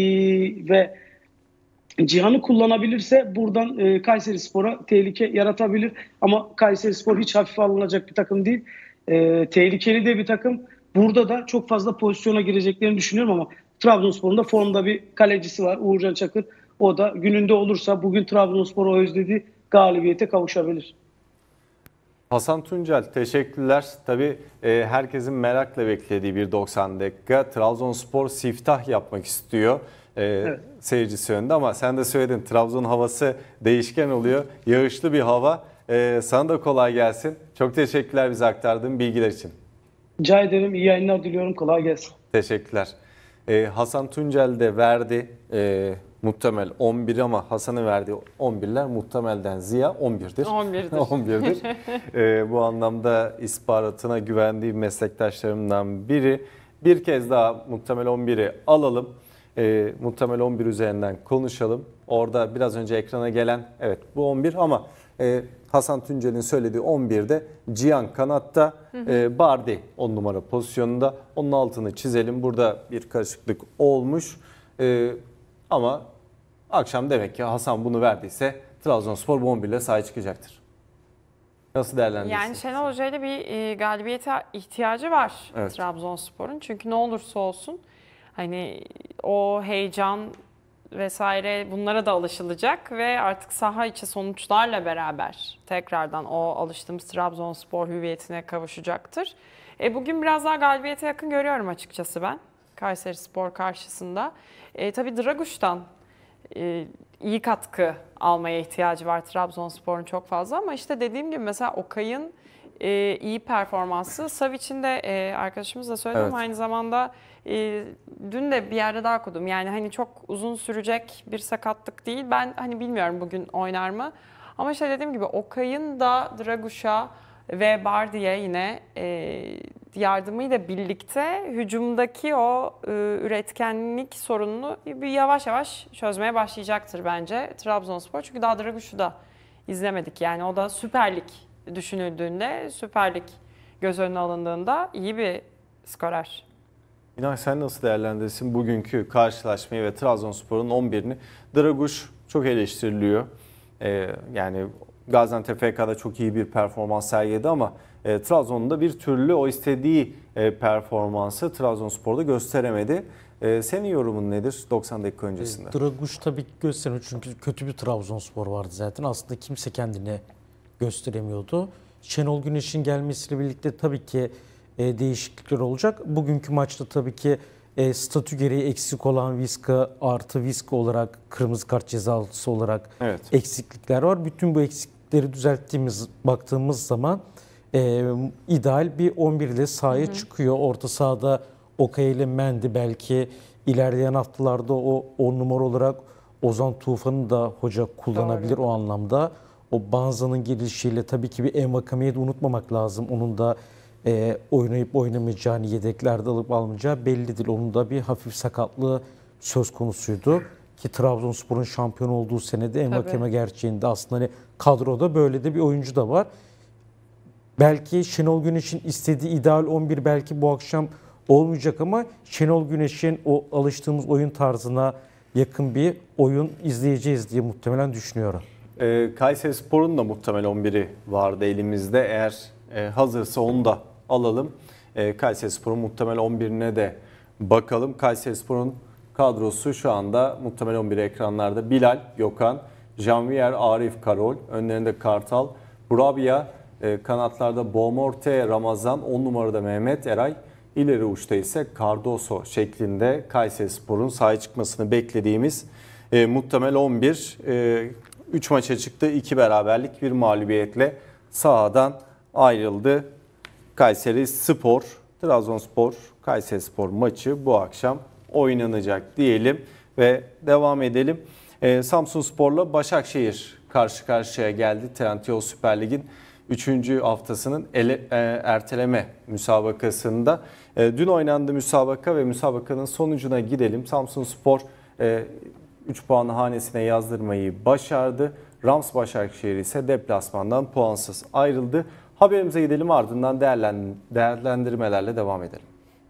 ve Cihan'ı kullanabilirse buradan e, Kayserispor'a tehlike yaratabilir. Ama Kayserispor hiç hafife alınacak bir takım değil. E, tehlikeli de bir takım. Burada da çok fazla pozisyona gireceklerini düşünüyorum ama Trabzonspor'un da formda bir kalecisi var, Uğurcan Çakır. O da gününde olursa bugün Trabzonspor o özlediği galibiyete kavuşabilir. Hasan Tuncel teşekkürler. Tabii e, herkesin merakla beklediği bir doksan dakika. Trabzonspor siftah yapmak istiyor. E, evet. Seyircisi önünde ama sen de söyledin, Trabzon havası değişken oluyor. Yağışlı bir hava. E, sana da kolay gelsin. Çok teşekkürler bize aktardığın bilgiler için. Rica ederim. İyi yayınlar diliyorum. Kolay gelsin. Teşekkürler. Ee, Hasan Tuncel de verdi e, muhtemel on bir ama Hasan'ın verdiği on birler muhtemelden ziya on birdir. on birdir. on birdir. ee, bu anlamda istihbaratına güvendiğim meslektaşlarımdan biri. Bir kez daha muhtemel on biri alalım. E, muhtemel on bir üzerinden konuşalım. Orada biraz önce ekrana gelen, evet bu on bir ama e, Hasan Tuncel'in söylediği on birde Cihan kanatta, hı hı. E, Bardi on numara pozisyonunda. Onun altını çizelim. Burada bir karışıklık olmuş. E, ama akşam demek ki Hasan bunu verdiyse Trabzonspor bu on bir ile sahaya çıkacaktır. Nasıl değerlendiriyorsunuz? Yani Şenol Hoca ile bir e, galibiyete ihtiyacı var, evet, Trabzonspor'un. Çünkü ne olursa olsun hani o heyecan vesaire bunlara da alışılacak ve artık saha içi sonuçlarla beraber tekrardan o alıştığımız Trabzonspor hüviyetine kavuşacaktır. E, bugün biraz daha galibiyete yakın görüyorum açıkçası ben Kayserispor karşısında. E, tabii Draguç'tan e, iyi katkı almaya ihtiyacı var Trabzonspor'un çok fazla ama işte dediğim gibi mesela Okay'ın e, iyi performansı. Savic'in de e, arkadaşımız da söyledi Evet. ama aynı zamanda e, dün de bir yerde daha okudum. Yani hani çok uzun sürecek bir sakatlık değil. Ben hani bilmiyorum bugün oynar mı. Ama işte dediğim gibi Okay da Draguş'a ve Bardi'ye yine e, yardımıyla birlikte hücumdaki o e, üretkenlik sorununu bir yavaş yavaş çözmeye başlayacaktır bence Trabzonspor. Çünkü daha Draguş'u da izlemedik. Yani o da Süper Lig düşünüldüğünde, Süper Lig göz önüne alındığında iyi bir skorer. İnan sen nasıl değerlendirirsin bugünkü karşılaşmayı ve Trabzonspor'un on birini? Draguş çok eleştiriliyor. Ee, yani Gaziantep F K'da çok iyi bir performans sergiledi ama e, Trabzon'da bir türlü o istediği e, performansı Trabzonspor'da gösteremedi. E, senin yorumun nedir doksan dakika öncesinde? E, Draguş tabii göstermiyor çünkü kötü bir Trabzonspor vardı zaten. Aslında kimse kendini gösteremiyordu. Şenol Güneş'in gelmesiyle birlikte tabii ki e, değişiklikler olacak. Bugünkü maçta tabii ki e, statü gereği eksik olan Viska artı Viska olarak kırmızı kart cezalısı olarak evet. eksiklikler var. Bütün bu eksiklikleri düzelttiğimiz baktığımız zaman e, ideal bir on bir ile sahaya hı hı. çıkıyor. Orta sahada Okay ile Mendy, belki ilerleyen haftalarda o on numara olarak Ozan Tufan'ı da hoca kullanabilir. Doğru. O anlamda. O Banza'nın gelişiyle tabii ki bir Envakame'yi de unutmamak lazım. Onun da e, oynayıp oynamayacağını, yedeklerde alıp almayacağı belli değil. Onun da bir hafif sakatlığı söz konusuydu. Ki Trabzonspor'un şampiyon olduğu senede Envakame gerçeğinde aslında hani kadroda böyle de bir oyuncu da var. Belki Şenol Güneş'in istediği ideal on bir belki bu akşam olmayacak ama Şenol Güneş'in o alıştığımız oyun tarzına yakın bir oyun izleyeceğiz diye muhtemelen düşünüyorum. E, Kayserispor'un da muhtemel on biri vardı elimizde. Eğer e, hazırsa onu da alalım. E, Kayserispor'un muhtemel on birine de bakalım. Kayserispor'un kadrosu şu anda muhtemel on bir ekranlarda. Bilal, Gökhan, Janvier, Arif, Karol. Önlerinde Kartal, Burabia, e, kanatlarda Bomorte, Ramazan, on numarada Mehmet Eray. İleri uçta ise Cardoso şeklinde Kayserispor'un sahaya çıkmasını beklediğimiz e, muhtemel on bir. E, üç maça çıktı. iki beraberlik, bir mağlubiyetle sahadan ayrıldı. Kayseri Spor, Trabzonspor, Kayserispor maçı bu akşam oynanacak diyelim ve devam edelim. E, Samsunspor'la Başakşehir karşı karşıya geldi. Trendyol Süper Lig'in üçüncü haftasının ele, e, erteleme müsabakasında. E, dün oynandı müsabaka ve müsabakanın sonucuna gidelim. Samsunspor e, üç puanı hanesine yazdırmayı başardı. Rams Başakşehir ise deplasmandan puansız ayrıldı. Haberimize gidelim, ardından değerlendirmelerle devam edelim.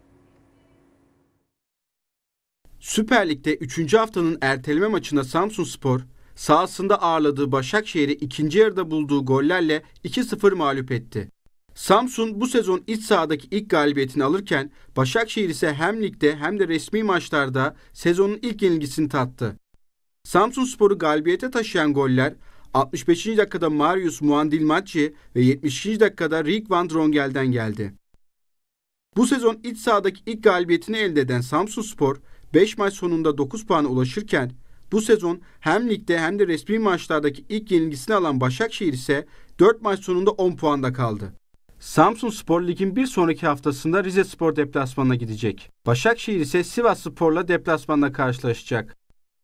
Süper Lig'de üçüncü haftanın erteleme maçında Samsunspor sahasında ağırladığı Başakşehir'i ikinci yarıda bulduğu gollerle iki sıfır mağlup etti. Samsun bu sezon iç sahadaki ilk galibiyetini alırken Başakşehir ise hem ligde hem de resmi maçlarda sezonun ilk yenilgisini tattı. Samsunspor'u galibiyete taşıyan goller altmış beşinci dakikada Marius Muandilmacci ve yetmiş ikinci dakikada Rick van Drongel'den geldi. Bu sezon iç sahadaki ilk galibiyetini elde eden Samsunspor beş maç sonunda dokuz puana ulaşırken bu sezon hem ligde hem de resmi maçlardaki ilk yenilgisini alan Başakşehir ise dört maç sonunda on puanda kaldı. Samsunspor ligin bir sonraki haftasında Rizespor deplasmanına gidecek. Başakşehir ise Sivasspor'la deplasmanda karşılaşacak.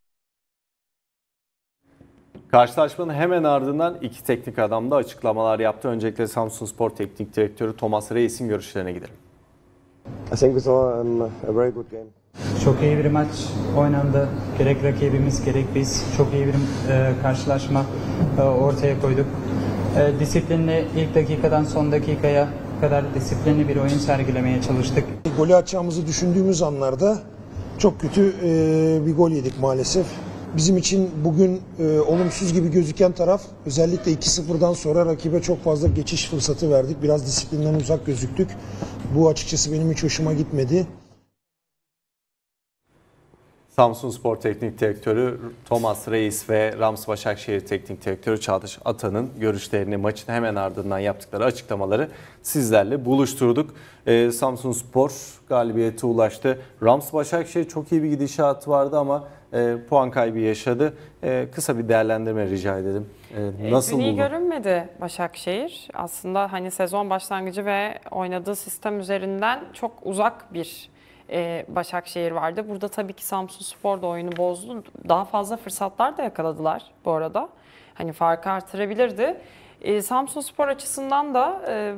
Karşılaşmanın hemen ardından iki teknik adam da açıklamalar yaptı. Öncelikle Samsunspor Teknik Direktörü Thomas Reis'in görüşlerine gidelim. I think we saw um, a very good game. Çok iyi bir maç oynandı. Gerek rakibimiz gerek biz çok iyi bir e, karşılaşma e, ortaya koyduk. E, disiplinli ilk dakikadan son dakikaya kadar disiplinli bir oyun sergilemeye çalıştık. Golü atacağımızı düşündüğümüz anlarda çok kötü e, bir gol yedik maalesef. Bizim için bugün e, olumsuz gibi gözüken taraf özellikle iki sıfırdan sonra rakibe çok fazla geçiş fırsatı verdik. Biraz disiplinden uzak gözüktük. Bu açıkçası benim hiç hoşuma gitmedi. Samsunspor Teknik Direktörü Thomas Reis ve Rams Başakşehir Teknik Direktörü Çağdaş Atan'ın görüşlerini, maçın hemen ardından yaptıkları açıklamaları sizlerle buluşturduk. Ee, Samsunspor galibiyete ulaştı. Rams Başakşehir çok iyi bir gidişatı vardı ama e, puan kaybı yaşadı. E, kısa bir değerlendirme rica edelim. E, nasıl Dün iyi buldun? görünmedi Başakşehir. Aslında hani sezon başlangıcı ve oynadığı sistem üzerinden çok uzak bir e, Başakşehir vardı. Burada tabii ki Samsunspor da oyunu bozdu. Daha fazla fırsatlar da yakaladılar bu arada. Hani farkı artırabilirdi. E, Samsunspor açısından da e,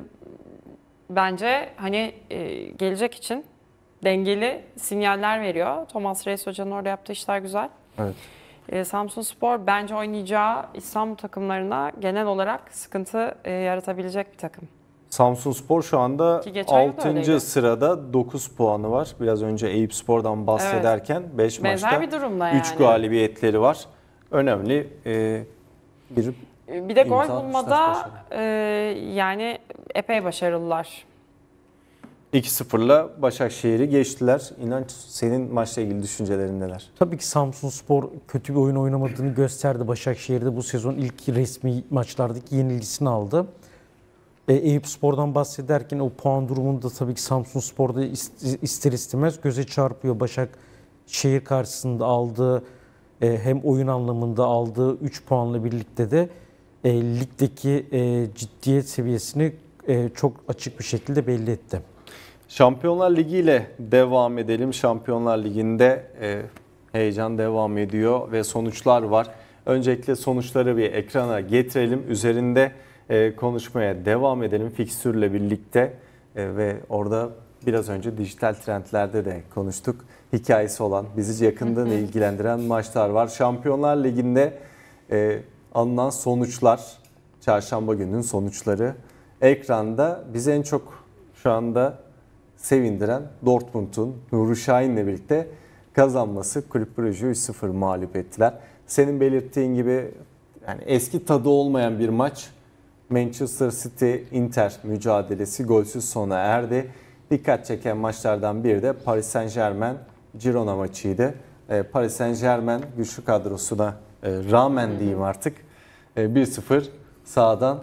bence hani e, gelecek için dengeli sinyaller veriyor. Thomas Reis Hoca'nın orada yaptığı işler güzel. Evet. E, Samsunspor bence oynayacağı İstanbul takımlarına genel olarak sıkıntı e, yaratabilecek bir takım. Samsunspor şu anda Ki geçen yıl da altıncı öyleydi. sırada dokuz puanı var. Biraz önce Eyüpspor'dan bahsederken beş Benzer maçta bir durumda üç yani. galibiyetleri var. Önemli e, bir Bir de gol imza, bulmada başarı. e, yani epey başarılılar. iki sıfırla Başakşehir'i geçtiler. İnanç, senin maçla ilgili düşüncelerin neler? Tabii ki Samsunspor kötü bir oyun oynamadığını gösterdi. Başakşehir'de bu sezon ilk resmi maçlardaki yenilgisini aldı. E, Eyüpspor'dan bahsederken o puan durumunda tabii ki Samsunspor'da ister istemez göze çarpıyor. Başakşehir karşısında aldığı e, hem oyun anlamında aldığı üç puanla birlikte de e, ligdeki e, ciddiyet seviyesini e, çok açık bir şekilde belli etti. Şampiyonlar Ligi ile devam edelim. Şampiyonlar Ligi'nde e, heyecan devam ediyor ve sonuçlar var. Öncelikle sonuçları bir ekrana getirelim. Üzerinde e, konuşmaya devam edelim fikstürle birlikte. E, ve orada biraz önce dijital trendlerde de konuştuk. Hikayesi olan, bizi yakından ilgilendiren maçlar var. Şampiyonlar Ligi'nde e, alınan sonuçlar, çarşamba gününün sonuçları ekranda. Bizi en çok şu anda sevindiren Dortmund'un Nuri Şahin'le birlikte kazanması. Kulüp Brugge'ü üç sıfır mağlup ettiler. Senin belirttiğin gibi yani eski tadı olmayan bir maç. Manchester City Inter mücadelesi golsüz sona erdi. Dikkat çeken maçlardan biri de Paris Saint-Germain Girona maçıydı. Paris Saint-Germain güçlü kadrosuna rağmen diyeyim artık bir sıfır sahadan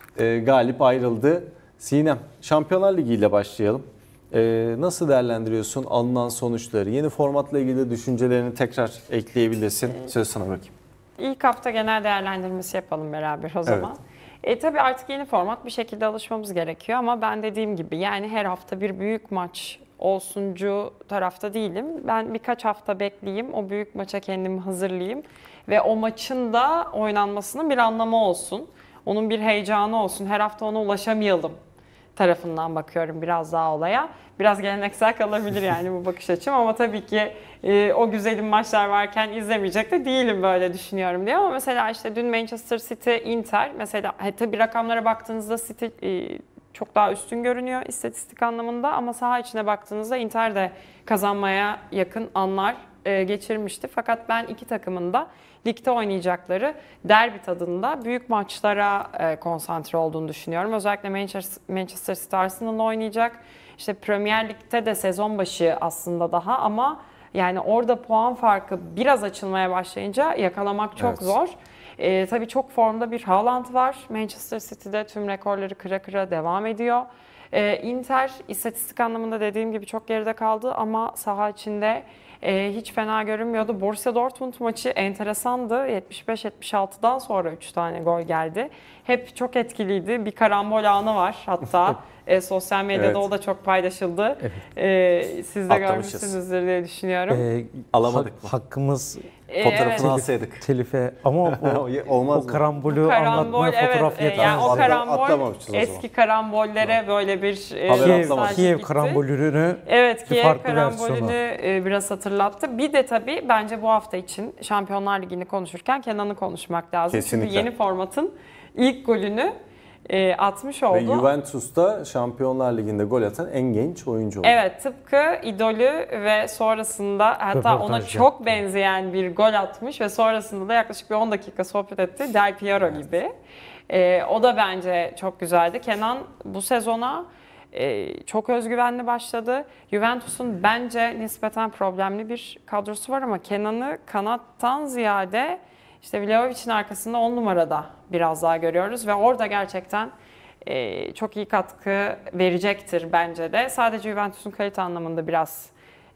galip ayrıldı. Sinem, Şampiyonlar Ligi ile başlayalım. Ee, nasıl değerlendiriyorsun alınan sonuçları? Yeni formatla ilgili düşüncelerini tekrar ekleyebilirsin. Söz sana bırakayım. İlk hafta genel değerlendirmesi yapalım beraber o zaman. Evet. E, tabii artık yeni format bir şekilde alışmamız gerekiyor ama ben dediğim gibi yani her hafta bir büyük maç olsuncu tarafta değilim. Ben birkaç hafta bekleyeyim, o büyük maça kendimi hazırlayayım ve o maçın da oynanmasının bir anlamı olsun. Onun bir heyecanı olsun. Her hafta ona ulaşamayalım tarafından bakıyorum biraz daha olaya. Biraz geleneksel kalabilir yani bu bakış açım ama tabii ki e, o güzelim maçlar varken izlemeyecek de değilim böyle düşünüyorum diye. Ama mesela işte dün Manchester City Inter mesela he, tabii rakamlara baktığınızda City e, çok daha üstün görünüyor istatistik anlamında ama saha içine baktığınızda Inter de kazanmaya yakın anlar e, geçirmişti. Fakat ben iki takımın da ligde oynayacakları derbi tadında büyük maçlara e, konsantre olduğunu düşünüyorum. Özellikle Manchester, Manchester City Arsenal'la oynayacak. İşte Premier Lig'de de sezon başı aslında daha ama yani orada puan farkı biraz açılmaya başlayınca yakalamak çok Evet. zor. E, tabii çok formda bir Haaland var. Manchester City'de tüm rekorları kıra kıra devam ediyor. E, Inter istatistik anlamında dediğim gibi çok geride kaldı ama saha içinde e, hiç fena görünmüyordu. Borussia Dortmund maçı enteresandı. yetmiş beş yetmiş altıdan sonra üç tane gol geldi. Hep çok etkiliydi. Bir karambol anı var hatta. e, sosyal medyada Evet. o da çok paylaşıldı. Evet. E, siz de Atlamışız. görmüşsünüzdür diye düşünüyorum. Ee, Alamadık hak- mı? Hakkımız E, Fotoğrafını evet. alsaydık. telife ama o, Olmaz o mı? karambolü Bu karambol, anlatmaya evet, fotoğraf e, yeter. yani o Atla- karambol atlamamışız o zaman. eski karambollere böyle bir e, Haber Kiev, atlamadık. nostalji Kiev gitti. karambolünü Evet, bir Kiev farklı karambolünü versiyonu. e, biraz hatırlattı. Bir de tabii bence bu hafta için Şampiyonlar Ligi'ni konuşurken Kenan'ı konuşmak lazım. Kesinlikle. Çünkü yeni formatın ilk golünü e, atmış oldu. Ve Juventus'ta Şampiyonlar Ligi'nde gol atan en genç oyuncu oldu. Evet, tıpkı idolü ve sonrasında hatta ona Röportaj çok benzeyen bir gol atmış ve sonrasında da yaklaşık bir on dakika sohbet etti. Del Piero gibi. Ee, o da bence çok güzeldi. Kenan bu sezona e, çok özgüvenli başladı. Juventus'un bence nispeten problemli bir kadrosu var ama Kenan'ı kanattan ziyade işte Vlahovic'in arkasında on numarada biraz daha görüyoruz ve orada gerçekten e, çok iyi katkı verecektir bence de. Sadece Juventus'un kalite anlamında biraz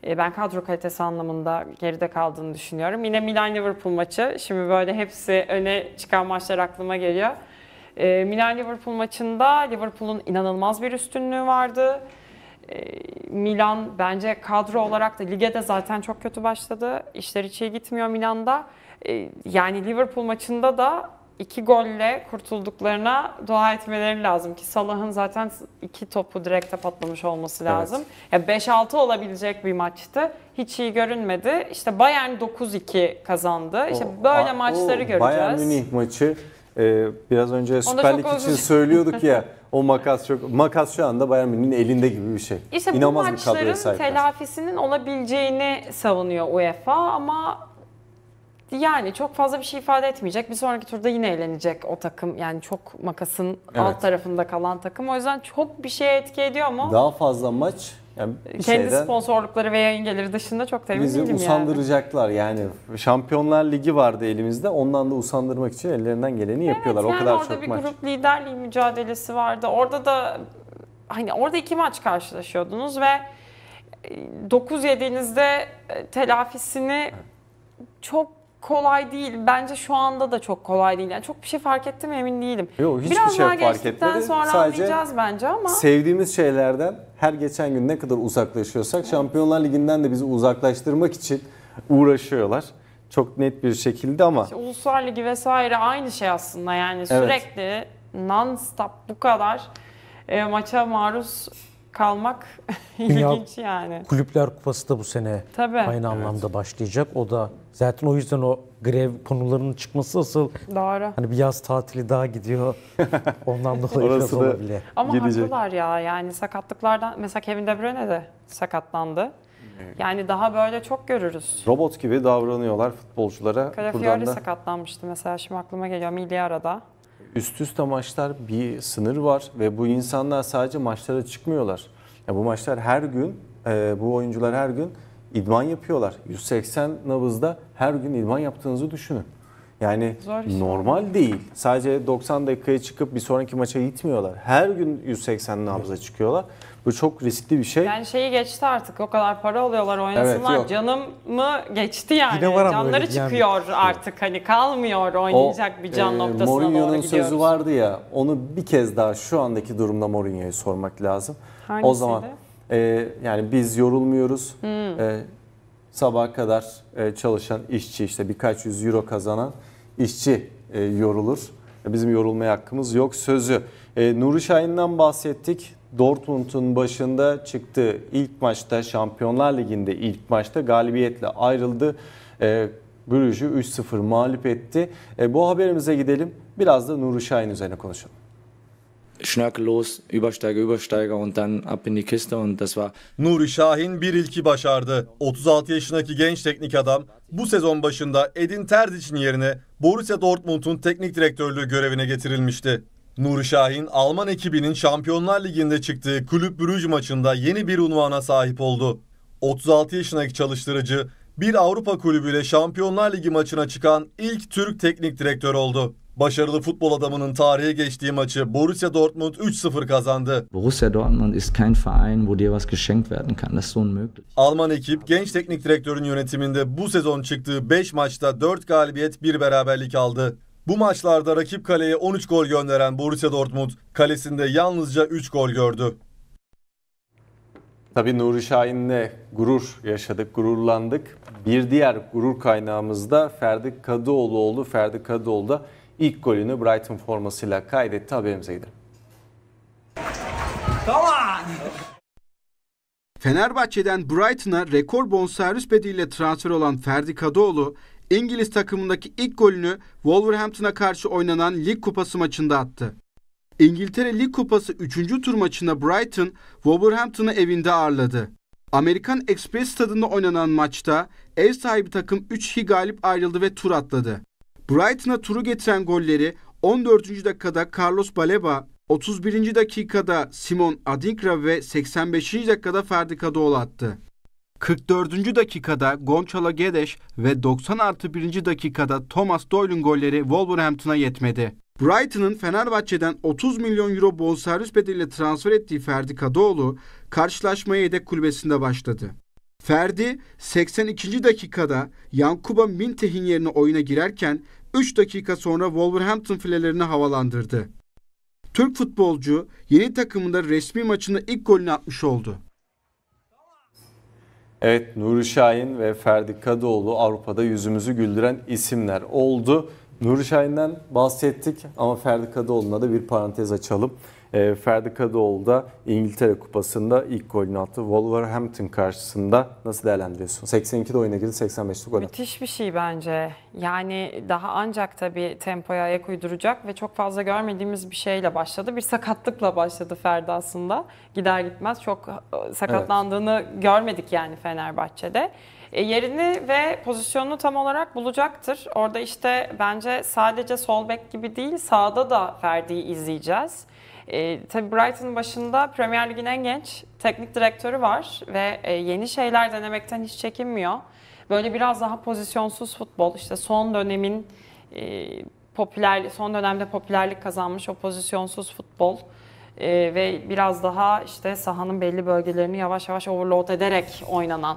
E, ben kadro kalitesi anlamında geride kaldığını düşünüyorum. Yine Milan-Liverpool maçı. Şimdi böyle hepsi öne çıkan maçlar aklıma geliyor. E, Milan-Liverpool maçında Liverpool'un inanılmaz bir üstünlüğü vardı. Milan bence kadro olarak da lige de zaten çok kötü başladı. İşler hiç iyi gitmiyor Milan'da. Yani Liverpool maçında da iki golle kurtulduklarına dua etmeleri lazım ki Salah'ın zaten iki topu direkte patlamış olması lazım. Evet. Yani beş altı olabilecek bir maçtı. Hiç iyi görünmedi. İşte Bayern dokuz iki kazandı. İşte o, böyle a, maçları o göreceğiz. Bayern Münih maçı e, biraz önce Süper Lig için söylüyorduk ya. O makas çok makas şu anda Bayern Münih'in elinde gibi bir şey. İşte İnanılmaz bu maçların telafisinin olabileceğini savunuyor UEFA ama yani çok fazla bir şey ifade etmeyecek. Bir sonraki turda yine eğlenecek o takım. Yani çok makasın evet. alt tarafında kalan takım. O yüzden çok bir şeye etki ediyor mu? Daha fazla maç yani bir kendi şeyden, sponsorlukları ve yayın geliri dışında çok temin değilim yani. Bizi usandıracaklar yani. Şampiyonlar Ligi vardı elimizde. Ondan da usandırmak için ellerinden geleni evet, yapıyorlar. Yani o kadar orada çok bir maç. grup liderliği mücadelesi vardı. Orada da hani orada iki maç karşılaşıyordunuz ve dokuz yediğinizde telafisini çok kolay değil. Bence şu anda da çok kolay değil. Yani çok bir şey fark etti mi emin değilim. Yok, hiçbir Biraz şey daha fark etmedi. sonra Sadece anlayacağız bence ama. Sevdiğimiz şeylerden her geçen gün ne kadar uzaklaşıyorsak evet. Şampiyonlar Ligi'nden de bizi uzaklaştırmak için uğraşıyorlar. Çok net bir şekilde ama. İşte Uluslar Ligi vesaire aynı şey aslında yani evet. Sürekli non-stop bu kadar e, maça maruz kalmak ilginç yani. Kulüpler Kupası da bu sene Tabii. aynı evet. anlamda başlayacak. O da zaten o yüzden o grev konularının çıkması asıl doğru. Hani bir yaz tatili daha gidiyor. Ondan dolayı biraz olabilir. Ama gidecek. Haklılar ya yani sakatlıklardan mesela Kevin De Bruyne de sakatlandı. Yani daha böyle çok görürüz. Robot gibi davranıyorlar futbolculara. Calafiori da sakatlanmıştı mesela şimdi aklıma geliyor milli arada. Üst üste maçlar bir sınır var ve bu insanlar sadece maçlara çıkmıyorlar. Ya bu maçlar her gün, e, bu oyuncular her gün idman yapıyorlar. yüz seksen nabızda her gün idman yaptığınızı düşünün. Yani normal değil. Sadece doksan dakikaya çıkıp bir sonraki maça gitmiyorlar. Her gün yüz seksen nabza çıkıyorlar. Bu çok riskli bir şey. Yani şeyi geçti artık. O kadar para alıyorlar oynasınlar. Evet, canımı geçti yani. öyle, Canları çıkıyor yani. artık. Hani kalmıyor oynayacak o, bir can e, noktasına doğru gidiyoruz. Mourinho'nun sözü vardı ya. Onu bir kez daha şu andaki durumda Mourinho'ya sormak lazım. Hangisiydi? O zaman e, yani biz yorulmuyoruz. Hmm. E, sabaha kadar e, çalışan işçi işte birkaç yüz euro kazanan işçi e, yorulur. Bizim yorulmaya hakkımız yok sözü. E, Nuri Şahin'den bahsettik. Dortmund'un başında çıktığı ilk maçta Şampiyonlar Ligi'nde ilk maçta galibiyetle ayrıldı. E, Brugge'ü üç sıfır mağlup etti. E, bu haberimize gidelim. Biraz da Nuri Şahin üzerine konuşalım. Schnörkellos, Übersteiger, Übersteiger und dann ab in die Kiste und das war. Nuri Şahin bir ilki başardı. otuz altı yaşındaki genç teknik adam bu sezon başında Edin Terdic'in yerine Borussia Dortmund'un teknik direktörlüğü görevine getirilmişti. Nuri Şahin, Alman ekibinin Şampiyonlar Ligi'nde çıktığı Kulüp Brugge maçında yeni bir unvana sahip oldu. otuz altı yaşındaki çalıştırıcı, bir Avrupa kulübüyle Şampiyonlar Ligi maçına çıkan ilk Türk teknik direktör oldu. Başarılı futbol adamının tarihe geçtiği maçı Borussia Dortmund üç sıfır kazandı. Borussia Dortmund ist kein Verein, wo dir was geschenkt werden kann. Das ist unmöglich. Alman ekip genç teknik direktörün yönetiminde bu sezon çıktığı beş maçta dört galibiyet, bir beraberlik aldı. Bu maçlarda rakip kaleye on üç gol gönderen Borussia Dortmund kalesinde yalnızca üç gol gördü. Tabii Nuri Şahin'le gurur yaşadık, gururlandık. Bir diğer gurur kaynağımız da Ferdi Kadıoğlu oldu. Ferdi Kadıoğlu da ilk golünü Brighton formasıyla kaydetti. Haberimize gidelim. Fenerbahçe'den Brighton'a rekor bonservis bedeliyle transfer olan Ferdi Kadıoğlu, İngiliz takımındaki ilk golünü Wolverhampton'a karşı oynanan Lig Kupası maçında attı. İngiltere Lig Kupası üçüncü tur maçında Brighton, Wolverhampton'ı evinde ağırladı. Amerikan Express stadında oynanan maçta ev sahibi takım üç iki galip ayrıldı ve tur atladı. Brighton'a turu getiren golleri on dördüncü dakikada Carlos Baleba, otuz birinci dakikada Simon Adingra ve seksen beşinci dakikada Ferdi Kadıoğlu attı. kırk dördüncü dakikada Gonçalo Guedes ve doksan artı birinci dakikada Thomas Doyle'un golleri Wolverhampton'a yetmedi. Brighton'ın Fenerbahçe'den otuz milyon euro bonservis bedeliyle transfer ettiği Ferdi Kadıoğlu, karşılaşmaya yedek kulübesinde başladı. Ferdi seksen ikinci dakikada Yankuba Minteh'in yerine oyuna girerken üç dakika sonra Wolverhampton filelerini havalandırdı. Türk futbolcu yeni takımında resmi maçında ilk golünü atmış oldu. Evet, Nuri Şahin ve Ferdi Kadıoğlu Avrupa'da yüzümüzü güldüren isimler oldu. Nuri Şahin'den bahsettik ama Ferdi Kadıoğlu'na da bir parantez açalım. E, Ferdi Kadıoğlu da İngiltere Kupası'nda ilk golünü attı. Wolverhampton karşısında nasıl değerlendiriyorsun? seksen ikide oyuna girdi, seksen beşte gol attı. Müthiş bir şey bence. Yani daha ancak tabii tempoya ayak uyduracak ve çok fazla görmediğimiz bir şeyle başladı. Bir sakatlıkla başladı Ferdi aslında. Gider gitmez çok sakatlandığını evet. görmedik yani Fenerbahçe'de. E, yerini ve pozisyonunu tam olarak bulacaktır. Orada işte bence sadece sol bek gibi değil, sağda da Ferdi'yi izleyeceğiz. E, tabii Brighton'ın başında Premier Lig'in en genç teknik direktörü var ve e, yeni şeyler denemekten hiç çekinmiyor. Böyle biraz daha pozisyonsuz futbol, işte son dönemin e, popüler, son dönemde popülerlik kazanmış o pozisyonsuz futbol e, ve biraz daha işte sahanın belli bölgelerini yavaş yavaş overload ederek oynanan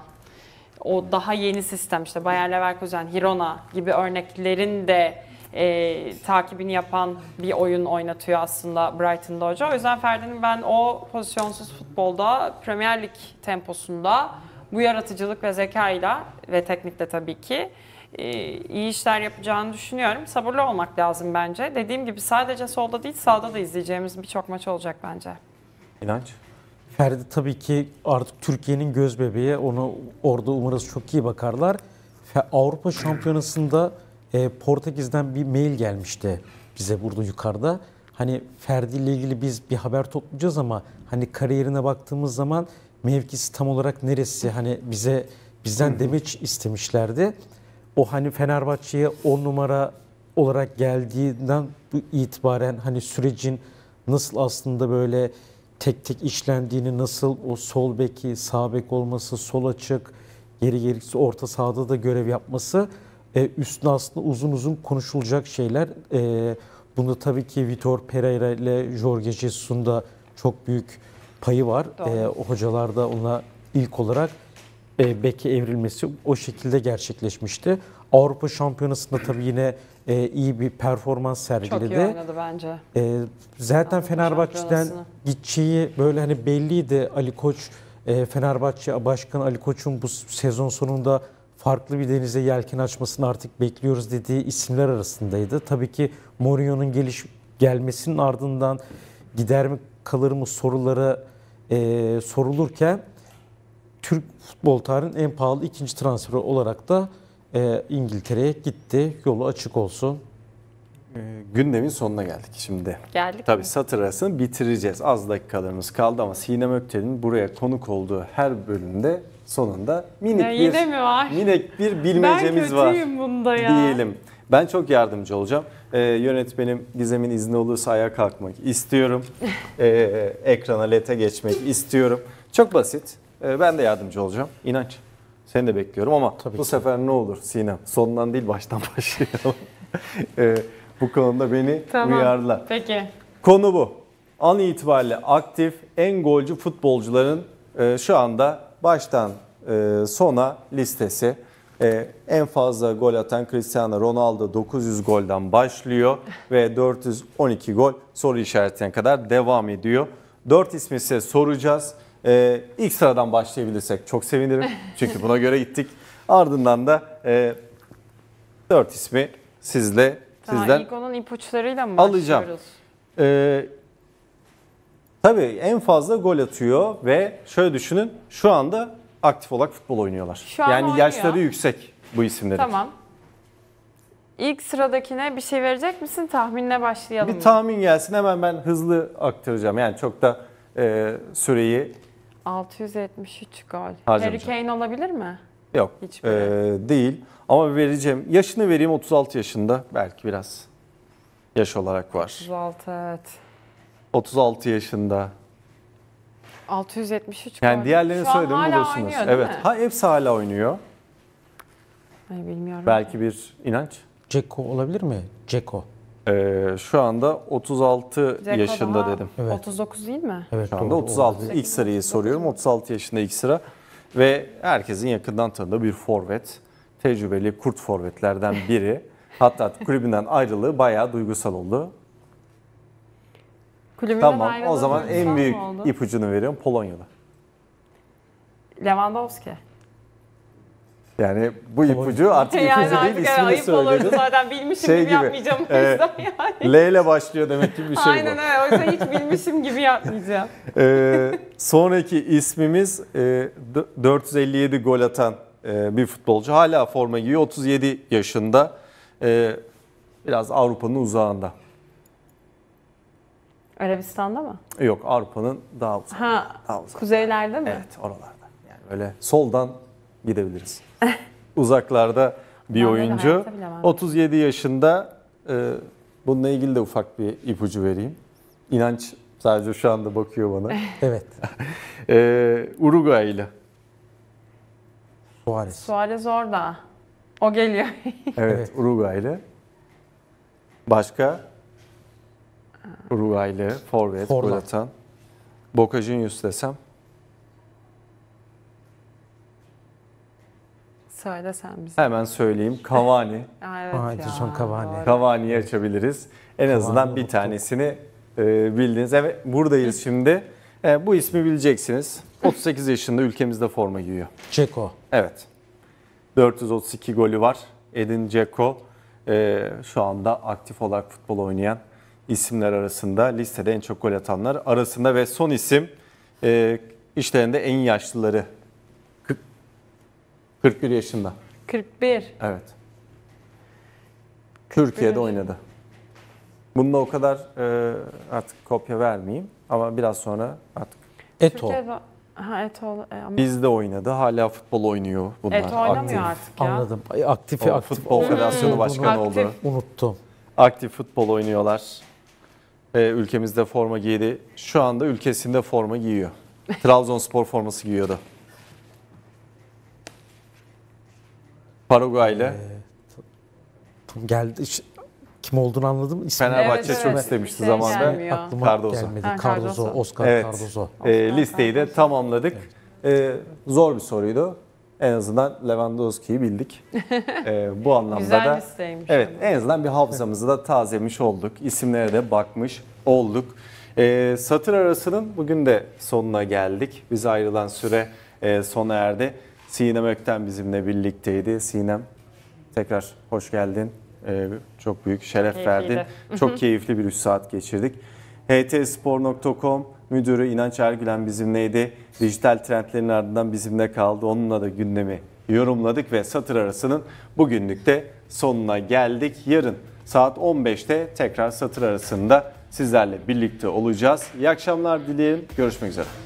o daha yeni sistem, işte Bayer Leverkusen, Girona gibi örneklerin de E, takibini yapan bir oyun oynatıyor aslında Brighton'da hoca. O yüzden Ferdi'nin ben o pozisyonsuz futbolda, Premier Lig temposunda bu yaratıcılık ve zekayla ve teknikle tabii ki e, iyi işler yapacağını düşünüyorum. Sabırlı olmak lazım bence. Dediğim gibi sadece solda değil sağda da izleyeceğimiz birçok maç olacak bence. İnanç? Ferdi tabii ki artık Türkiye'nin göz bebeği. Onu orada umarız çok iyi bakarlar. Avrupa Şampiyonası'nda E, Portekiz'den bir mail gelmişti bize burada yukarıda. Hani Ferdi ile ilgili biz bir haber toplayacağız ama hani kariyerine baktığımız zaman mevkisi tam olarak neresi, hani bize bizden demeç istemişlerdi. O hani Fenerbahçe'ye on numara olarak geldiğinden bu itibaren hani sürecin nasıl aslında böyle tek tek işlendiğini, nasıl o sol beki, sağ bek olması, sol açık, geri gerekirse orta sahada da görev yapması Ee, üstüne aslında uzun uzun konuşulacak şeyler. Ee, bunda tabii ki Vitor Pereira ile Jorge Jesus'un da çok büyük payı var. Ee, o hocalar da ona ilk olarak e, beke evrilmesi o şekilde gerçekleşmişti. Avrupa Şampiyonası'nda tabii yine e, iyi bir performans sergiledi. Çok iyi oynadı bence. E, zaten Avrupa Fenerbahçe'den gideceği böyle hani belliydi. Ali Koç, e, Fenerbahçe Başkanı Ali Koç'un bu sezon sonunda farklı bir denize yelken açmasını artık bekliyoruz dediği isimler arasındaydı. Tabii ki Mourinho'nun geliş gelmesinin ardından gider mi kalır mı soruları e, sorulurken Türk futbol tarihinin en pahalı ikinci transferi olarak da e, İngiltere'ye gitti. Yolu açık olsun. Gündemin sonuna geldik şimdi. Geldik Tabii mi? satır arasını bitireceğiz. Az dakikalarımız kaldı ama Sinem Öktel'in buraya konuk olduğu her bölümde sonunda minik ya bir yine mi var? minik bir bilmecemiz var. Ben kötüyüm bunda ya. Diyelim. Ben çok yardımcı olacağım. Ee, yönetmenim Gizem'in izni olursa ayağa kalkmak istiyorum. ee, ekrana lete geçmek istiyorum. Çok basit. Ee, ben de yardımcı olacağım. İnanç. Seni de bekliyorum ama Tabii bu ki. sefer ne olur Sinem? Sondan değil baştan başlayalım. ee, bu konuda beni tamam. uyarla. Peki. Konu bu. An itibariyle aktif en golcü futbolcuların e, şu anda baştan e, sona listesi. E, en fazla gol atan Cristiano Ronaldo dokuz yüz golden başlıyor ve dört yüz on iki gol soru işaretine kadar devam ediyor. dört ismi size soracağız. E, ilk sıradan başlayabilirsek çok sevinirim. Çünkü buna göre gittik. Ardından da e, dört ismi sizle Daha sizden ilk onun ipuçlarıyla mı alacağım. başlıyoruz? Ee, tabii en fazla gol atıyor ve şöyle düşünün şu anda aktif olarak futbol oynuyorlar. Şu an yani oynuyor. yaşları yüksek bu isimlerin. Tamam. İlk sıradakine bir şey verecek misin? Tahminle başlayalım. Bir mı? tahmin gelsin hemen ben hızlı aktaracağım. Yani çok da e, süreyi altı yüz yetmiş üç gol. Harry harcamayacağım. Kane olabilir mi? Yok e, değil ama vereceğim. Yaşını vereyim otuz altı yaşında belki biraz yaş olarak var. otuz altı evet. otuz altı yaşında. altı yüz yetmiş üç Yani gol. diğerlerini Şu an söyledim hala bulursunuz. oynuyor, değil Evet. mi? Ha, hepsi hala oynuyor. Ay, bilmiyorum. Belki bir inanç. Ceko olabilir mi? Ceko. Ee, şu anda otuz altı Dzeko yaşında daha dedim. Evet. otuz dokuz değil mi? Evet, Şu anda doğru, otuz altı. olabilir. İlk sırayı soruyorum. otuz altı yaşında ilk sıra. ve herkesin yakından tanıdığı bir forvet. Tecrübeli kurt forvetlerden biri. Hatta kulübünden ayrılığı bayağı duygusal oldu. Kulübünden Tamam, ayrılığı o zaman duygusal en mı büyük oldu? ipucunu veriyorum, Polonyalı. Lewandowski. Yani bu ipucu artık Yani ipucu artık değil, evet, ismini ayıp olurdu söyledim. zaten, bilmişim gibi yapmayacağım o e, yüzden yani. L ile başlıyor demek gibi bir şey Aynen bu. öyle, o yüzden hiç bilmişim gibi yapmayacağım. Ee, sonraki ismimiz e, dört yüz elli yedi gol atan e, bir futbolcu. Hala forma giyiyor, otuz yedi yaşında. E, biraz Avrupa'nın uzağında. Arabistan'da mı? Yok, Avrupa'nın daha uzak. Ha, Daha uzak. kuzeylerde mi? Evet, oralarda. Yani böyle soldan gidebiliriz. Uzaklarda bir Ben böyle oyuncu. hayatta bilemem. otuz yedi yaşında. E, bununla ilgili de ufak bir ipucu vereyim. İnanç sadece şu anda bakıyor bana. Evet. e, Uruguaylı. Suarez. Suarez orada. O geliyor. Evet, Evet. Uruguaylı. Başka? Uruguaylı, forvet, Forlan. gol atan. Boca Juniors desem. Söyle sen bize. Hemen söyleyeyim. Cavani. Aa, evet Aa, ya, Edison Cavani. doğru. Cavani'yi açabiliriz. En azından Cavani bir unuttum. tanesini e, bildiniz. Evet, buradayız şimdi. E, bu ismi bileceksiniz. otuz sekiz yaşında ülkemizde forma giyiyor. Dzeko. Evet. dört yüz otuz iki golü var. Edin Dzeko e, şu anda aktif olarak futbol oynayan isimler arasında. Listede en çok gol atanlar arasında ve son isim e, işlerinde en yaşlıları. kırk, kırk bir yaşında. kırk bir. Evet. Türkiye'de oynadı. Bunda o kadar e, artık kopya vermeyeyim ama biraz sonra artık Eto. Türkiye'de... Ha, Eto. e, ama- bizde oynadı. Hala futbol oynuyor bunlar. Eto oynamıyor Aktif. artık ya. Anladım. Ay, Aktif, O aktif. Futbol Federasyonu olduğunu Başkanı oldu. Aktif. Unuttum. Aktif futbol oynuyorlar. Ee, ülkemizde forma giydi. Şu anda ülkesinde forma giyiyor. Trabzonspor forması giyiyordu. Paraguaylı. Geldi. Ş- Kim olduğunu anladım. İsmi Fenerbahçe Evet, çok evet. istemişti Şey zamanında. gelmiyor. aklıma Cardozo. gelmedi. Ha, Cardozo. Cardozo. Oscar Evet. Cardozo. Ee, listeyi de Cardozo. tamamladık. Ee, zor bir soruydu. En azından Lewandowski'yi bildik. Ee, bu anlamda Güzel da listeymiş. evet, en azından bir hafızamızı da tazelemiş olduk. İsimlere de bakmış olduk. Ee, satır arasının bugün de sonuna geldik. Bize ayrılan süre e, sona erdi. Sinem Ökten bizimle birlikteydi. Sinem, tekrar hoş geldin. Ee, çok büyük şeref Keyifliydi. verdin. Çok keyifli bir üç saat geçirdik. h t spor nokta com müdürü İnanç Ergülen bizimleydi. Dijital trendlerin ardından bizimle kaldı. Onunla da gündemi yorumladık ve satır arasının bugünlük de sonuna geldik. Yarın saat on beşte tekrar satır arasında sizlerle birlikte olacağız. İyi akşamlar dileyelim. Görüşmek üzere.